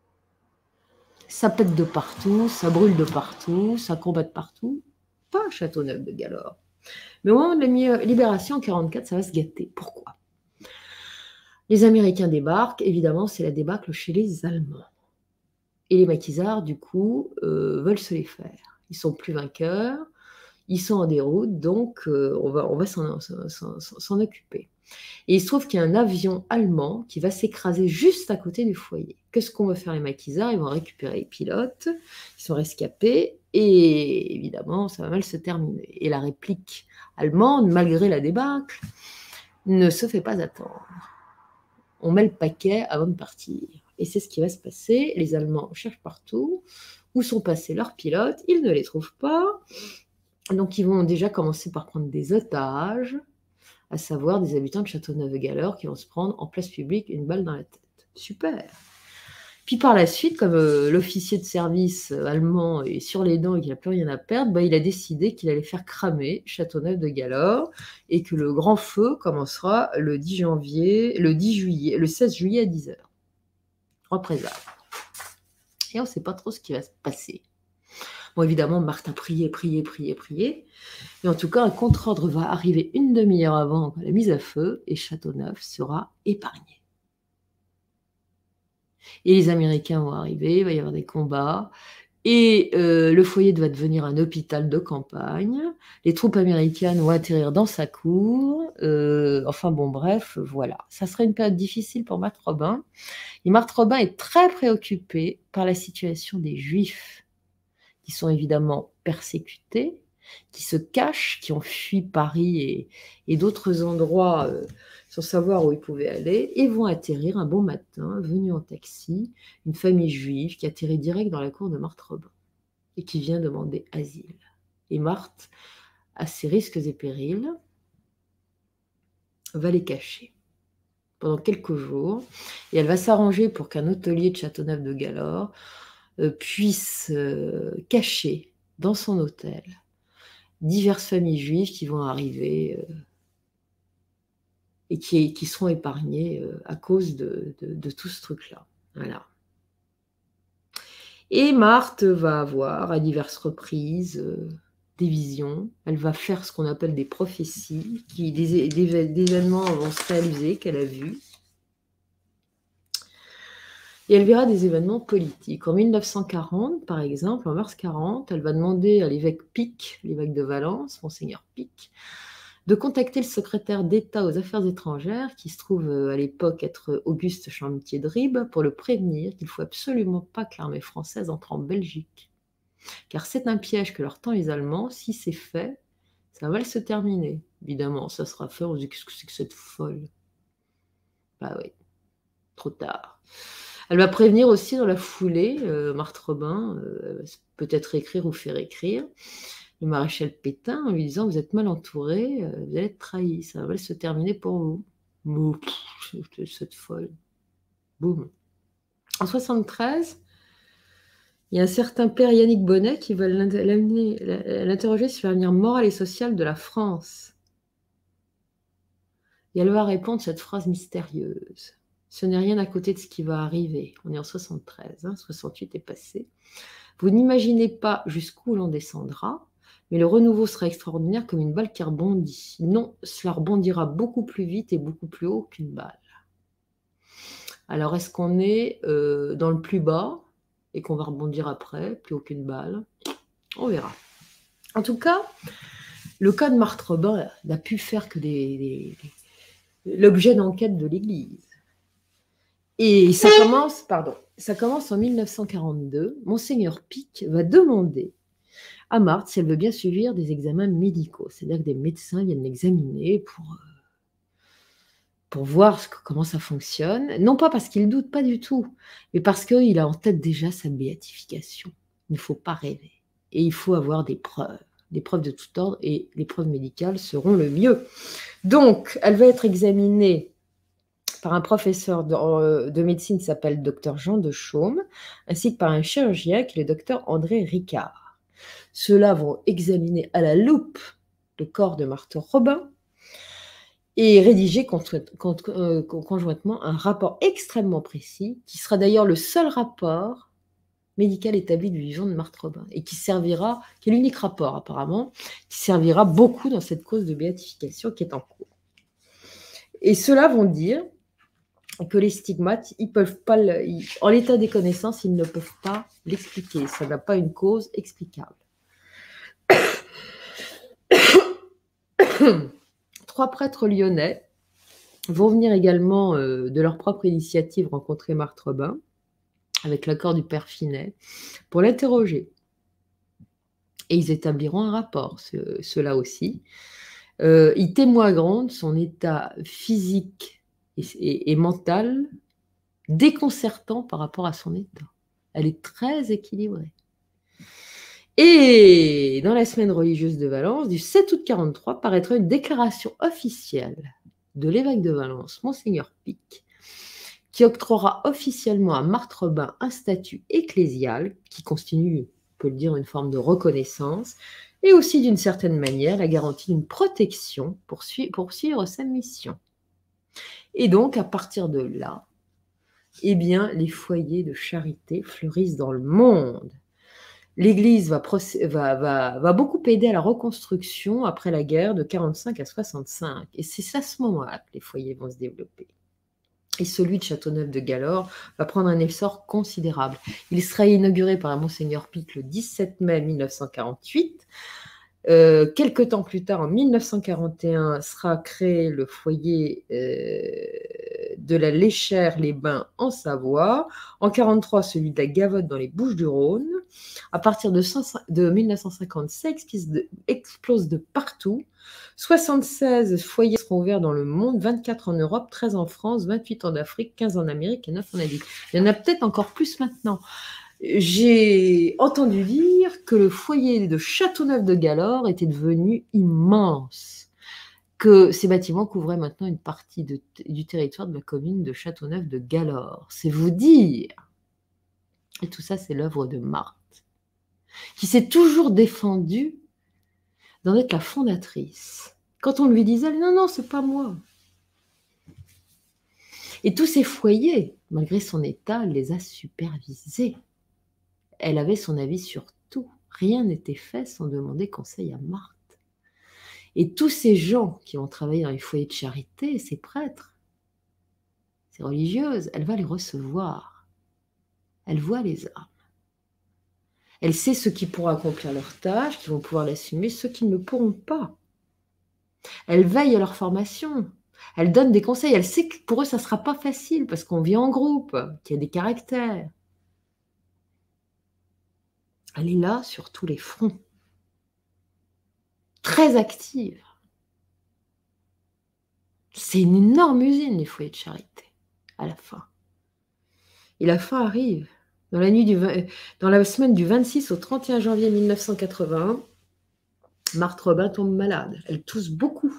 Ça pète de partout, ça brûle de partout, ça combat de partout. Pas Châteauneuf-de-Galor. Mais au moment de la libération, en mille neuf cent quarante-quatre, ça va se gâter. Pourquoi ? Les Américains débarquent, évidemment, c'est la débâcle chez les Allemands. Et les maquisards, du coup, euh, veulent se les faire. Ils sont plus vainqueurs, ils sont en déroute, donc euh, on va, on va s'en, s'en, s'en occuper. Et il se trouve qu'il y a un avion allemand qui va s'écraser juste à côté du foyer. Qu'est-ce qu'on va faire les maquisards ? Ils vont récupérer les pilotes, ils sont rescapés, et évidemment, ça va mal se terminer. Et la réplique allemande, malgré la débâcle, ne se fait pas attendre. On met le paquet avant de partir. Et c'est ce qui va se passer. Les Allemands cherchent partout. Où sont passés leurs pilotes ? Ils ne les trouvent pas. Donc, ils vont déjà commencer par prendre des otages, à savoir des habitants de Châteauneuf-de-Galor qui vont se prendre en place publique une balle dans la tête. Super. Puis par la suite, comme euh, l'officier de service euh, allemand est sur les dents et qu'il n'a plus rien à perdre, bah, il a décidé qu'il allait faire cramer Châteauneuf-de-Galor et que le grand feu commencera le dix janvier, le dix juillet, le seize juillet à dix heures. Représailles. Et on ne sait pas trop ce qui va se passer. Bon, évidemment, Marthe a prié, prié, prié, prié. Et en tout cas, un contre-ordre va arriver une demi-heure avant la mise à feu et Châteauneuf sera épargné. Et les Américains vont arriver, il va y avoir des combats. Et euh, le foyer va devenir un hôpital de campagne. Les troupes américaines vont atterrir dans sa cour. Euh, enfin bon, bref, voilà. Ça serait une période difficile pour Marthe Robin. Et Marthe Robin est très préoccupée par la situation des Juifs, qui sont évidemment persécutés, qui se cachent, qui ont fui Paris et, et d'autres endroits euh, sans savoir où ils pouvaient aller, et vont atterrir un bon matin, venus en taxi, une famille juive qui atterrit direct dans la cour de Marthe Robin et qui vient demander asile. Et Marthe, à ses risques et périls, va les cacher pendant quelques jours, et elle va s'arranger pour qu'un hôtelier de Châteauneuf-de-Galore euh, puisse euh, cacher dans son hôtel diverses familles juives qui vont arriver euh, et qui, qui seront épargnées euh, à cause de, de, de tout ce truc-là. Voilà. Et Marthe va avoir à diverses reprises euh, des visions. Elle va faire ce qu'on appelle des prophéties, qui, des, des, des événements vont se réaliser qu'elle a vus. Et elle verra des événements politiques. En mille neuf cent quarante, par exemple, en mars quarante, elle va demander à l'évêque Pic, l'évêque de Valence, Monseigneur Pic, de contacter le secrétaire d'État aux Affaires étrangères, qui se trouve à l'époque être Auguste Champetier de Ribes, pour le prévenir qu'il ne faut absolument pas que l'armée française entre en Belgique. Car c'est un piège que leur tend les Allemands. Si c'est fait, ça va se terminer. Évidemment, ça sera fait. On se dit, qu'est-ce que c'est que cette folle? Bah oui, trop tard. Elle va prévenir aussi dans la foulée, euh, Marthe Robin, euh, peut-être écrire ou faire écrire, le maréchal Pétain en lui disant, vous êtes mal entouré, euh, vous allez être trahi, ça va se terminer pour vous. Boum, cette folle. Boum. En soixante-treize, il y a un certain père Yannick Bonnet qui va l'interroger sur l'avenir moral et social de la France. Et elle va répondre cette phrase mystérieuse. Ce n'est rien à côté de ce qui va arriver. On est en soixante-treize, hein, soixante-huit est passé. Vous n'imaginez pas jusqu'où l'on descendra, mais le renouveau sera extraordinaire comme une balle qui rebondit. Non, cela rebondira beaucoup plus vite et beaucoup plus haut qu'une balle. Alors, est-ce qu'on est euh, dans le plus bas et qu'on va rebondir après, plus haut qu'une balle? On verra. En tout cas, le cas de Marthe Robin n'a pu faire que des, des, des, l'objet d'enquête de l'Église. Et ça commence, pardon, ça commence en mille neuf cent quarante-deux. Monseigneur Pic va demander à Marthe si elle veut bien suivre des examens médicaux. C'est-à-dire que des médecins viennent l'examiner pour, pour voir ce, comment ça fonctionne. Non pas parce qu'il ne doute pas du tout, mais parce qu'il a en tête déjà sa béatification. Il ne faut pas rêver. Et il faut avoir des preuves. Des preuves de tout ordre, et les preuves médicales seront le mieux. Donc, elle va être examinée par un professeur de, de médecine qui s'appelle docteur Jean de Chaume, ainsi que par un chirurgien qui est le docteur André Ricard. Ceux-là vont examiner à la loupe le corps de Marthe Robin et rédiger contre, contre, euh, conjointement un rapport extrêmement précis, qui sera d'ailleurs le seul rapport médical établi du vivant de Marthe Robin, et qui servira, qui est l'unique rapport apparemment, qui servira beaucoup dans cette cause de béatification qui est en cours. Et ceux-là vont dire que les stigmates, ils peuvent pas, le, ils, en l'état des connaissances, ils ne peuvent pas l'expliquer. Ça n'a pas une cause explicable. Trois prêtres lyonnais vont venir également euh, de leur propre initiative rencontrer Marthe Robin, avec l'accord du père Finet, pour l'interroger. Et ils établiront un rapport, ce, ceux-là aussi. Euh, ils témoigneront de son état physique et, et, et mental déconcertant par rapport à son état. Elle est très équilibrée. Et dans la semaine religieuse de Valence, du sept août quarante-trois, paraîtra une déclaration officielle de l'évêque de Valence, Monseigneur Pic, qui octroiera officiellement à Marthe Robin un statut ecclésial qui constitue, on peut le dire, une forme de reconnaissance, et aussi d'une certaine manière la garantie d'une protection pour suivre, pour suivre sa mission. Et donc, à partir de là, eh bien, les foyers de charité fleurissent dans le monde. L'Église va, va, va, va beaucoup aider à la reconstruction après la guerre de quarante-cinq à soixante-cinq. Et c'est à ce moment-là que les foyers vont se développer. Et celui de Châteauneuf-de-Galore va prendre un essor considérable. Il sera inauguré par un Monseigneur Pic le dix-sept mai mille neuf cent quarante-huit. Euh, quelque temps plus tard, en mille neuf cent quarante et un, sera créé le foyer euh, de la Léchère-les-Bains en Savoie. En quarante-trois, celui de la Gavotte dans les Bouches-du-Rhône. À partir de, de mille neuf cent cinquante-six, qui explose de partout. soixante-seize foyers seront ouverts dans le monde, vingt-quatre en Europe, treize en France, vingt-huit en Afrique, quinze en Amérique et neuf en Asie. Il y en a peut-être encore plus maintenant. J'ai entendu dire que le foyer de Châteauneuf-de-Galore était devenu immense. que ces bâtiments couvraient maintenant une partie de, du territoire de la commune de Châteauneuf de Galore. C'est vous dire. Et tout ça, c'est l'œuvre de Marthe, qui s'est toujours défendue d'en être la fondatrice. Quand on lui disait, non, non, c'est pas moi. Et tous ces foyers, malgré son état, elle les a supervisés. Elle avait son avis sur tout. Rien n'était fait sans demander conseil à Marthe. Et tous ces gens qui vont travailler dans les foyers de charité, ces prêtres, ces religieuses, elle va les recevoir. Elle voit les âmes. Elle sait ceux qui pourront accomplir leur tâche, qui vont pouvoir l'assumer, ceux qui ne pourront pas. Elle veille à leur formation. Elle donne des conseils. Elle sait que pour eux, ça ne sera pas facile parce qu'on vit en groupe, qu'il y a des caractères. Elle est là sur tous les fronts. Très active. C'est une énorme usine, les foyers de charité, à la fin. Et la fin arrive. Dans la, nuit du vingt, dans la semaine du vingt-six au trente et un janvier mille neuf cent quatre-vingt-un, Marthe Robin tombe malade. Elle tousse beaucoup.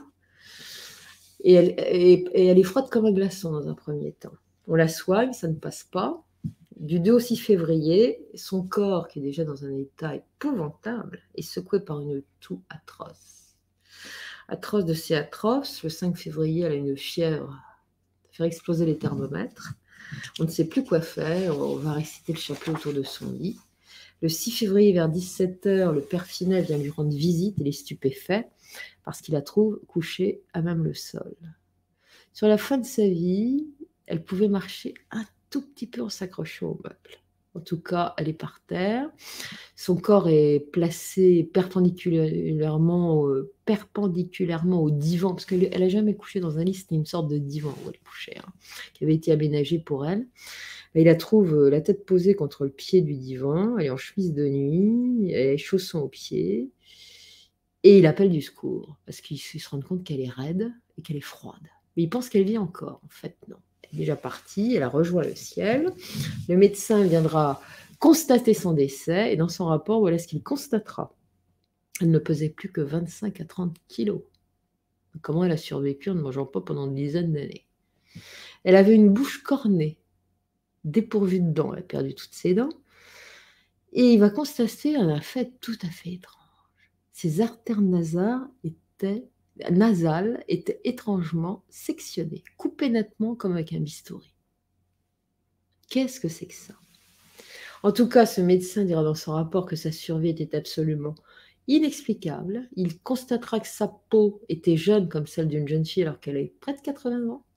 Et elle, et, et elle est froide comme un glaçon dans un premier temps. On la soigne, ça ne passe pas. Du deux au six février, son corps, qui est déjà dans un état épouvantable, est secoué par une toux atroce. Atroce de ces atroces, le cinq février, elle a une fièvre, faire exploser les thermomètres. On ne sait plus quoi faire, on va réciter le chapelet autour de son lit. Le six février, vers dix-sept heures, le père Finet vient lui rendre visite et les stupéfait parce qu'il la trouve couchée à même le sol. Sur la fin de sa vie, elle pouvait marcher un tout petit peu en s'accrochant au meuble. En tout cas, elle est par terre. Son corps est placé perpendiculairement, euh, perpendiculairement au divan, parce qu'elle n'a jamais couché dans un lit, c'était une sorte de divan où elle couchait, hein, qui avait été aménagé pour elle. Et il la trouve euh, la tête posée contre le pied du divan, elle est en chemise de nuit, elle a les chaussons aux pieds, et il appelle du secours, parce qu'il se rend compte qu'elle est raide et qu'elle est froide. Mais il pense qu'elle vit encore, en fait, non. Elle est déjà partie, elle a rejoint le ciel. Le médecin viendra constater son décès, et dans son rapport, voilà ce qu'il constatera. Elle ne pesait plus que vingt-cinq à trente kilos. Comment elle a survécu en ne mangeant pas pendant une dizaine d'années? Elle avait une bouche cornée, dépourvue de dents, elle a perdu toutes ses dents, et il va constater un fait tout à fait étrange. Ses artères nasales étaient, nasales étaient étrangement sectionnées, coupées nettement comme avec un bistouri. Qu'est-ce que c'est que ça? En tout cas, ce médecin dira dans son rapport que sa survie était absolument inexplicable. Il constatera que sa peau était jeune comme celle d'une jeune fille alors qu'elle avait près de quatre-vingts ans,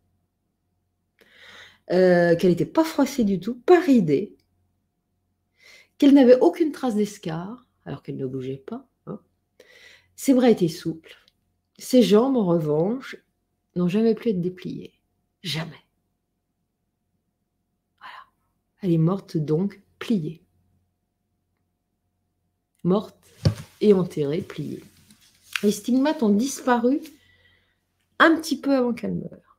euh, qu'elle n'était pas froissée du tout, pas ridée, qu'elle n'avait aucune trace d'escarre alors qu'elle ne bougeait pas. Hein. Ses bras étaient souples. Ses jambes, en revanche, n'ont jamais pu être dépliées. Jamais. Voilà. Elle est morte donc pliée. Morte et enterrée, pliée. Les stigmates ont disparu un petit peu avant qu'elle meure.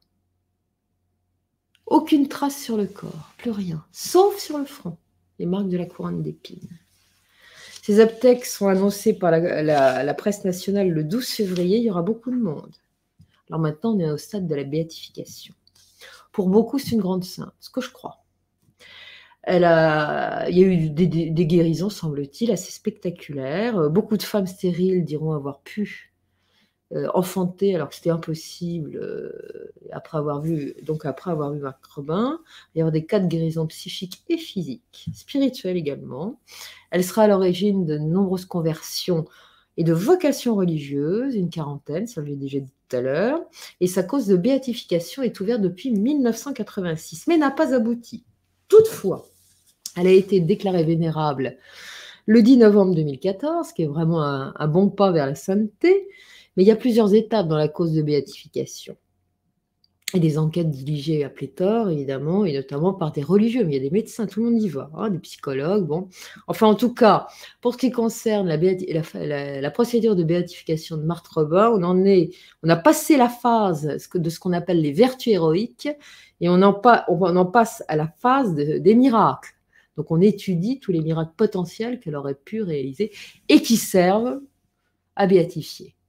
Aucune trace sur le corps, plus rien, sauf sur le front, les marques de la couronne d'épines. Ces obsèques sont annoncées par la, la, la presse nationale le douze février, il y aura beaucoup de monde. Alors maintenant, on est au stade de la béatification. Pour beaucoup, c'est une grande sainte, ce que je crois. Elle a, il y a eu des, des, des guérisons, semble-t-il, assez spectaculaires. Beaucoup de femmes stériles diront avoir pu euh, enfanter alors que c'était impossible euh, après avoir vu, donc après avoir vu Marthe Robin. Il y aura des cas de guérison psychique et physique, spirituelle également. Elle sera à l'origine de nombreuses conversions et de vocations religieuses, une quarantaine, ça je l'ai déjà dit tout à l'heure, et sa cause de béatification est ouverte depuis mille neuf cent quatre-vingt-six, mais n'a pas abouti. Toutefois, elle a été déclarée vénérable le dix novembre deux mille quatorze, qui est vraiment un, un bon pas vers la sainteté, mais il y a plusieurs étapes dans la cause de béatification. Et des enquêtes dirigées à pléthore, évidemment, et notamment par des religieux, mais il y a des médecins, tout le monde y va, hein, des psychologues, bon. Enfin, en tout cas, pour ce qui concerne la, béati- la, la, la procédure de béatification de Marthe Robin, on en est, on a passé la phase de ce qu'on appelle les vertus héroïques, et on en, pa- on en passe à la phase de, des miracles. Donc, on étudie tous les miracles potentiels qu'elle aurait pu réaliser et qui servent à béatifier.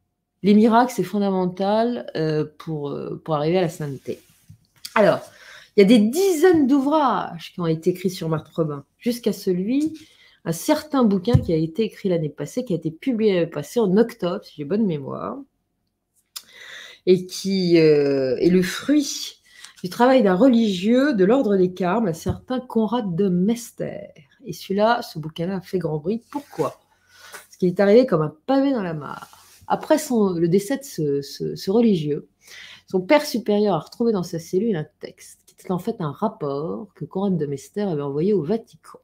les miracles, c'est fondamental euh, pour, euh, pour arriver à la sainteté. Alors, il y a des dizaines d'ouvrages qui ont été écrits sur Marthe Robin, jusqu'à celui, un certain bouquin qui a été écrit l'année passée, qui a été publié l'année passée en octobre, si j'ai bonne mémoire, et qui euh, est le fruit du travail d'un religieux de l'ordre des Carmes, un certain Conrad de Mester. Et celui-là, ce bouquin-là a fait grand bruit. Pourquoi? Parce qu'il est arrivé comme un pavé dans la mare. Après son, le décès de ce, ce, ce religieux, son père supérieur a retrouvé dans sa cellule un texte qui était en fait un rapport que Conrad de Mester avait envoyé au Vatican.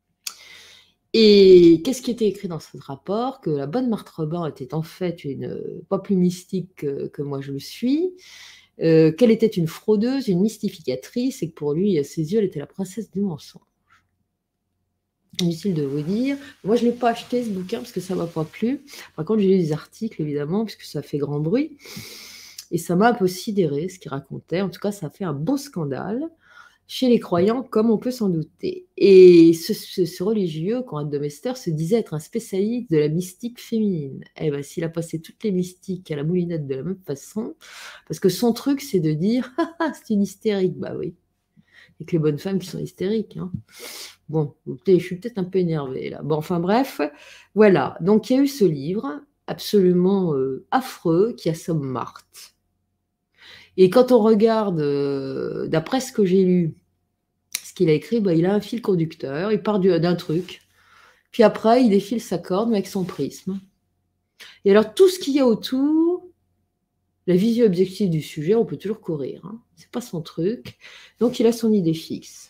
Et qu'est-ce qui était écrit dans ce rapport? Que la bonne Marthe Robin était en fait une, pas plus mystique que, que moi je le suis, euh, qu'elle était une fraudeuse, une mystificatrice, et que pour lui, à ses yeux, elle était la princesse du mensonge. Inutile de vous dire. Moi, je ne l'ai pas acheté ce bouquin parce que ça ne m'a pas plu. Par contre, j'ai lu des articles, évidemment, puisque ça fait grand bruit. Et ça m'a un peu sidéré, ce qu'il racontait. En tout cas, ça a fait un beau scandale chez les croyants, comme on peut s'en douter. Et ce, ce, ce religieux, Conrad de Mester, se disait être un spécialiste de la mystique féminine. Eh bien, s'il a passé toutes les mystiques à la moulinette de la même façon, parce que son truc, c'est de dire « Ah, ah, c'est une hystérique ». Bah oui. Et que les bonnes femmes qui sont hystériques, hein. Bon, je suis peut-être un peu énervée là. Bon, enfin bref, voilà. Donc il y a eu ce livre absolument euh, affreux qui assomme Marthe. Et quand on regarde, euh, d'après ce que j'ai lu, ce qu'il a écrit, bah, il a un fil conducteur, il part d'un truc, puis après il défile sa corde mais avec son prisme. Et alors tout ce qu'il y a autour, la vision objective du sujet, on peut toujours courir, hein. C'est pas son truc. Donc il a son idée fixe.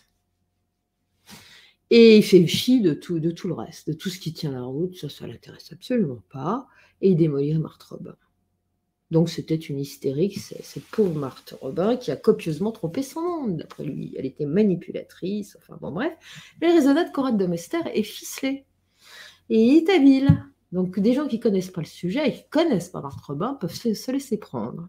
Et il fait fi de tout, de tout le reste, de tout ce qui tient la route, ça, ça l'intéresse absolument pas. Et il démolit Marthe Robin. Donc c'était une hystérique, cette pauvre Marthe Robin qui a copieusement trompé son monde, d'après lui. Elle était manipulatrice, enfin bon bref. Mais le raisonnement de Conrad de Mester est ficelé. Et il est habile. Donc des gens qui ne connaissent pas le sujet et qui ne connaissent pas Marthe Robin peuvent se, se laisser prendre.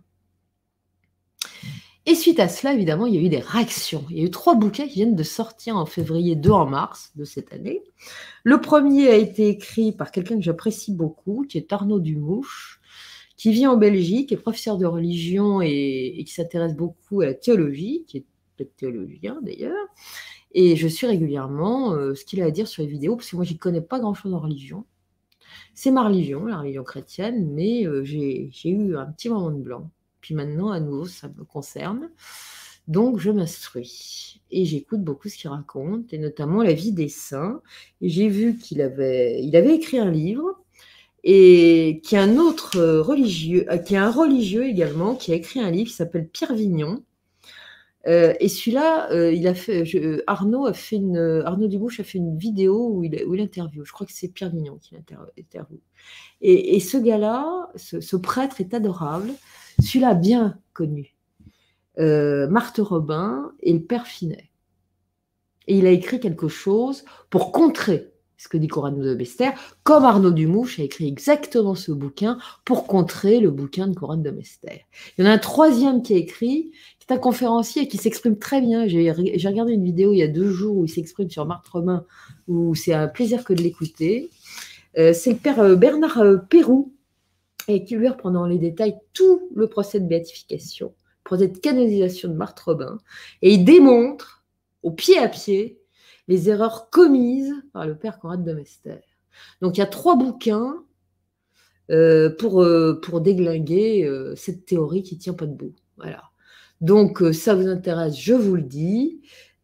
Et suite à cela, évidemment, il y a eu des réactions. Il y a eu trois bouquins qui viennent de sortir en février, deux en mars de cette année. Le premier a été écrit par quelqu'un que j'apprécie beaucoup, qui est Arnaud Dumouche, qui vit en Belgique, qui est professeur de religion et, et qui s'intéresse beaucoup à la théologie, qui est peut-être théologien d'ailleurs. Et je suis régulièrement euh, ce qu'il a à dire sur les vidéos, parce que moi, je n'y connais pas grand-chose en religion. C'est ma religion, la religion chrétienne, mais euh, j'ai eu un petit moment de blanc. Puis maintenant, à nouveau, ça me concerne. Donc, je m'instruis. Et j'écoute beaucoup ce qu'il raconte, et notamment la vie des saints. Et j'ai vu qu'il avait, il avait écrit un livre, et qui est un autre religieux, qui est un religieux également, qui a écrit un livre qui s'appelle Pierre Vignon. Euh, et celui-là, euh, il a fait, je, Arnaud a fait une, Arnaud Dumouche a fait une vidéo où il, où il interviewe. Je crois que c'est Pierre Vignon qui l'interviewe. Et, et ce gars-là, ce, ce prêtre est adorable. Celui-là a bien connu euh, Marthe Robin et le père Finet. Et il a écrit quelque chose pour contrer ce que dit Conrad de Mester, comme Arnaud Dumouche a écrit exactement ce bouquin pour contrer le bouquin de Conrad de Mester. Il y en a un troisième qui a écrit, qui est un conférencier et qui s'exprime très bien. J'ai regardé une vidéo il y a deux jours où il s'exprime sur Marthe Robin, où c'est un plaisir que de l'écouter. Euh, c'est le père Bernard Pérou, et qui lui reprend dans les détails tout le procès de béatification, le procès de canonisation de Marthe Robin, et il démontre, au pied à pied, les erreurs commises par le père Conrad de Mester. Donc il y a trois bouquins euh, pour, euh, pour déglinguer euh, cette théorie qui ne tient pas debout. Voilà. Donc euh, ça vous intéresse, je vous le dis.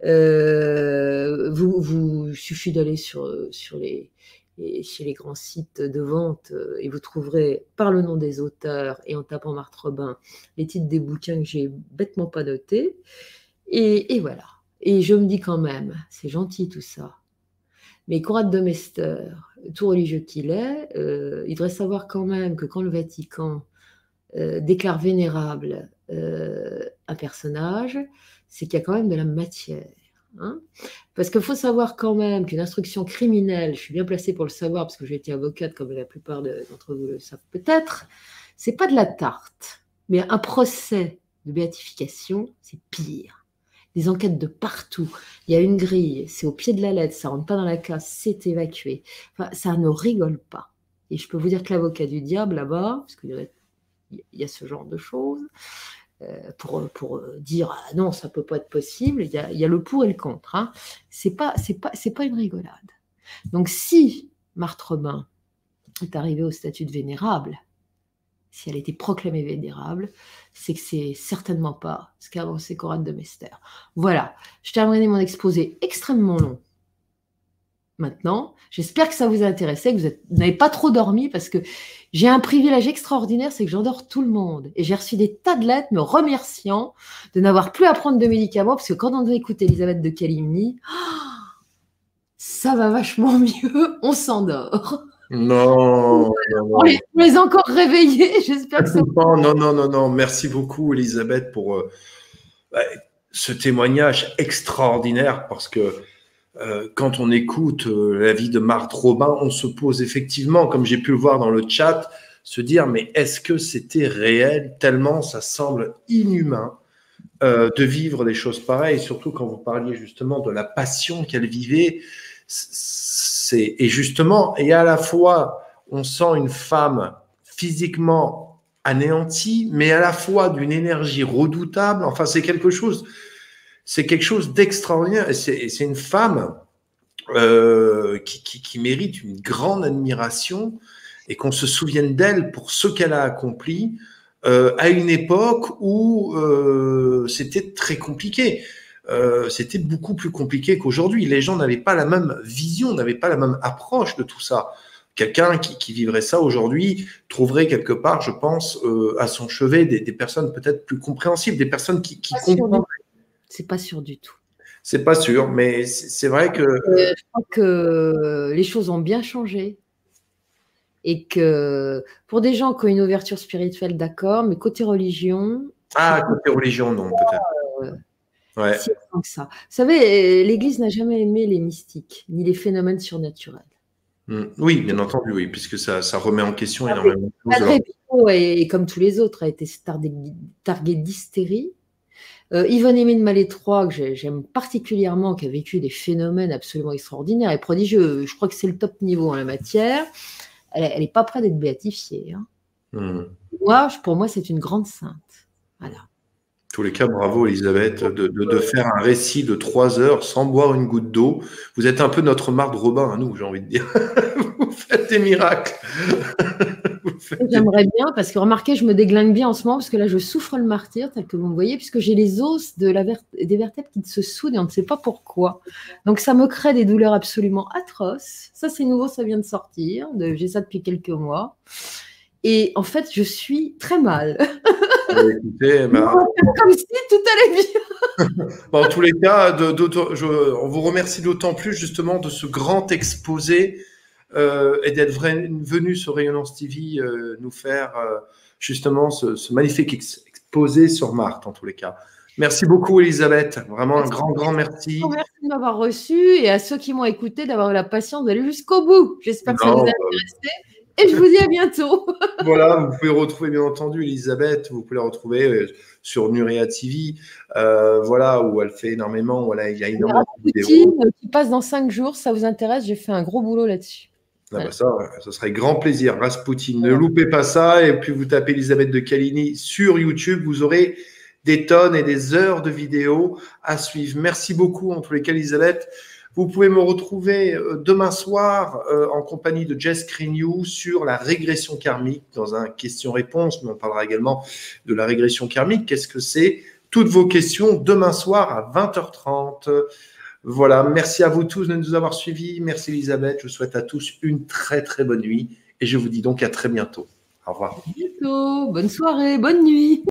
Euh, vous, vous il suffit d'aller sur, sur les... Et chez les grands sites de vente, euh, et vous trouverez par le nom des auteurs et en tapant Marthe Robin les titres des bouquins que j'ai bêtement pas notés. Et, et voilà. Et je me dis quand même, c'est gentil tout ça. Mais Conrad de Mester, tout religieux qu'il est, euh, il devrait savoir quand même que quand le Vatican euh, déclare vénérable euh, un personnage, c'est qu'il y a quand même de la matière. Hein, parce qu'il faut savoir quand même qu'une instruction criminelle, je suis bien placée pour le savoir parce que j'ai été avocate comme la plupart d'entre vous le savent peut-être, c'est pas de la tarte, mais un procès de béatification, c'est pire. Des enquêtes de partout, il y a une grille, c'est au pied de la lettre, ça rentre pas dans la case, c'est évacué. Enfin, ça ne rigole pas. Et je peux vous dire que l'avocat du diable là-bas, parce qu'il y en a il y a ce genre de choses. Euh, pour, pour dire ah non, ça ne peut pas être possible, il y a, il y a le pour et le contre. Hein. Ce n'est pas, c'est pas, c'est pas une rigolade. Donc si Marthe Robin est arrivée au statut de vénérable, si elle a été proclamée vénérable, c'est que c'est certainement pas ce qu'a avancé Conrad de Mester. Voilà, je terminerai mon exposé extrêmement long. Maintenant, j'espère que ça vous a intéressé, que vous n'avez pas trop dormi, parce que j'ai un privilège extraordinaire, c'est que j'endors tout le monde. Et j'ai reçu des tas de lettres me remerciant de n'avoir plus à prendre de médicaments, parce que quand on écoute Elisabeth de Calimni, ça va vachement mieux, on s'endort. Non, non, non. On les, on les a encore réveillés, j'espère que c'est... Non, non, non, non, non. Merci beaucoup, Elisabeth, pour euh, bah, ce témoignage extraordinaire, parce que euh, quand on écoute euh, la vie de Marthe Robin, on se pose effectivement, comme j'ai pu le voir dans le chat, se dire, mais est-ce que c'était réel? Tellement ça semble inhumain euh, de vivre des choses pareilles, surtout quand vous parliez justement de la passion qu'elle vivait. C'est, et justement, et à la fois, on sent une femme physiquement anéantie, mais à la fois d'une énergie redoutable. Enfin, c'est quelque chose, c'est quelque chose d'extraordinaire. Et c'est, c'est une femme euh, qui, qui, qui mérite une grande admiration et qu'on se souvienne d'elle pour ce qu'elle a accompli euh, à une époque où euh, c'était très compliqué. Euh, c'était beaucoup plus compliqué qu'aujourd'hui. Les gens n'avaient pas la même vision, n'avaient pas la même approche de tout ça. Quelqu'un qui, qui vivrait ça aujourd'hui trouverait quelque part, je pense, euh, à son chevet des, des personnes peut-être plus compréhensibles, des personnes qui, qui comprennent. C'est pas sûr du tout. C'est pas sûr, mais c'est, c'est vrai que... Euh, je crois que les choses ont bien changé. Et que pour des gens qui ont une ouverture spirituelle, d'accord, mais côté religion... Ah, côté religion, non, peut-être. Euh, Ouais. Si que ça. Vous savez, l'Église n'a jamais aimé les mystiques, ni les phénomènes surnaturels. Mmh. Oui, bien entendu, oui, puisque ça, ça remet en question ah, énormément de choses. Padre Pio, et, et comme tous les autres, a été targué d'hystérie. Euh, Yvonne-Aimée de Malétroit, que j'aime particulièrement, qui a vécu des phénomènes absolument extraordinaires et prodigieux, je crois que c'est le top niveau en la matière, elle n'est pas prête d'être béatifiée. Hein. Mmh. Moi, pour moi, c'est une grande sainte. Voilà. En tous les cas, bravo Elisabeth, de, de, de faire un récit de trois heures sans boire une goutte d'eau. Vous êtes un peu notre Marthe Robin à nous, j'ai envie de dire. Vous faites des miracles. J'aimerais bien, parce que remarquez, je me déglingue bien en ce moment, parce que là, je souffre le martyre, tel que vous me voyez, puisque j'ai les os de la vert... des vertèbres qui se soudent et on ne sait pas pourquoi. Donc, ça me crée des douleurs absolument atroces. Ça, c'est nouveau, ça vient de sortir. De... J'ai ça depuis quelques mois. Et en fait, je suis très mal. Écoutez, bah... comme si tout allait bien. Bon, en tous les cas, de, de, de, je, on vous remercie d'autant plus justement de ce grand exposé euh, et d'être venu sur Rayonnance T V euh, nous faire euh, justement ce, ce magnifique ex exposé sur Marthe, en tous les cas. Merci beaucoup, Elisabeth. Vraiment un grand, grand merci. Merci de m'avoir reçu et à ceux qui m'ont écouté d'avoir eu la patience d'aller jusqu'au bout. J'espère que ça vous a intéressé. Et je vous dis à bientôt. Voilà, vous pouvez retrouver bien entendu Elisabeth, vous pouvez la retrouver sur Nuria T V, euh, voilà, où elle fait énormément, voilà, il y a énormément de vidéos. Qui passe dans cinq jours, ça vous intéresse, j'ai fait un gros boulot là-dessus. Ah bah ça, ça serait grand plaisir. Rasputin, ne loupez pas ça, et puis vous tapez Elisabeth de Caligny sur YouTube, vous aurez des tonnes et des heures de vidéos à suivre. Merci beaucoup en tous les cas, Elisabeth. Vous pouvez me retrouver demain soir euh, en compagnie de Jess Crignou sur la régression karmique dans un question-réponse, mais on parlera également de la régression karmique. Qu'est-ce que c'est? Toutes vos questions demain soir à vingt heures trente. Voilà, merci à vous tous de nous avoir suivis. Merci Elisabeth, je vous souhaite à tous une très très bonne nuit et je vous dis donc à très bientôt. Au revoir. À bientôt, bonne soirée, bonne nuit.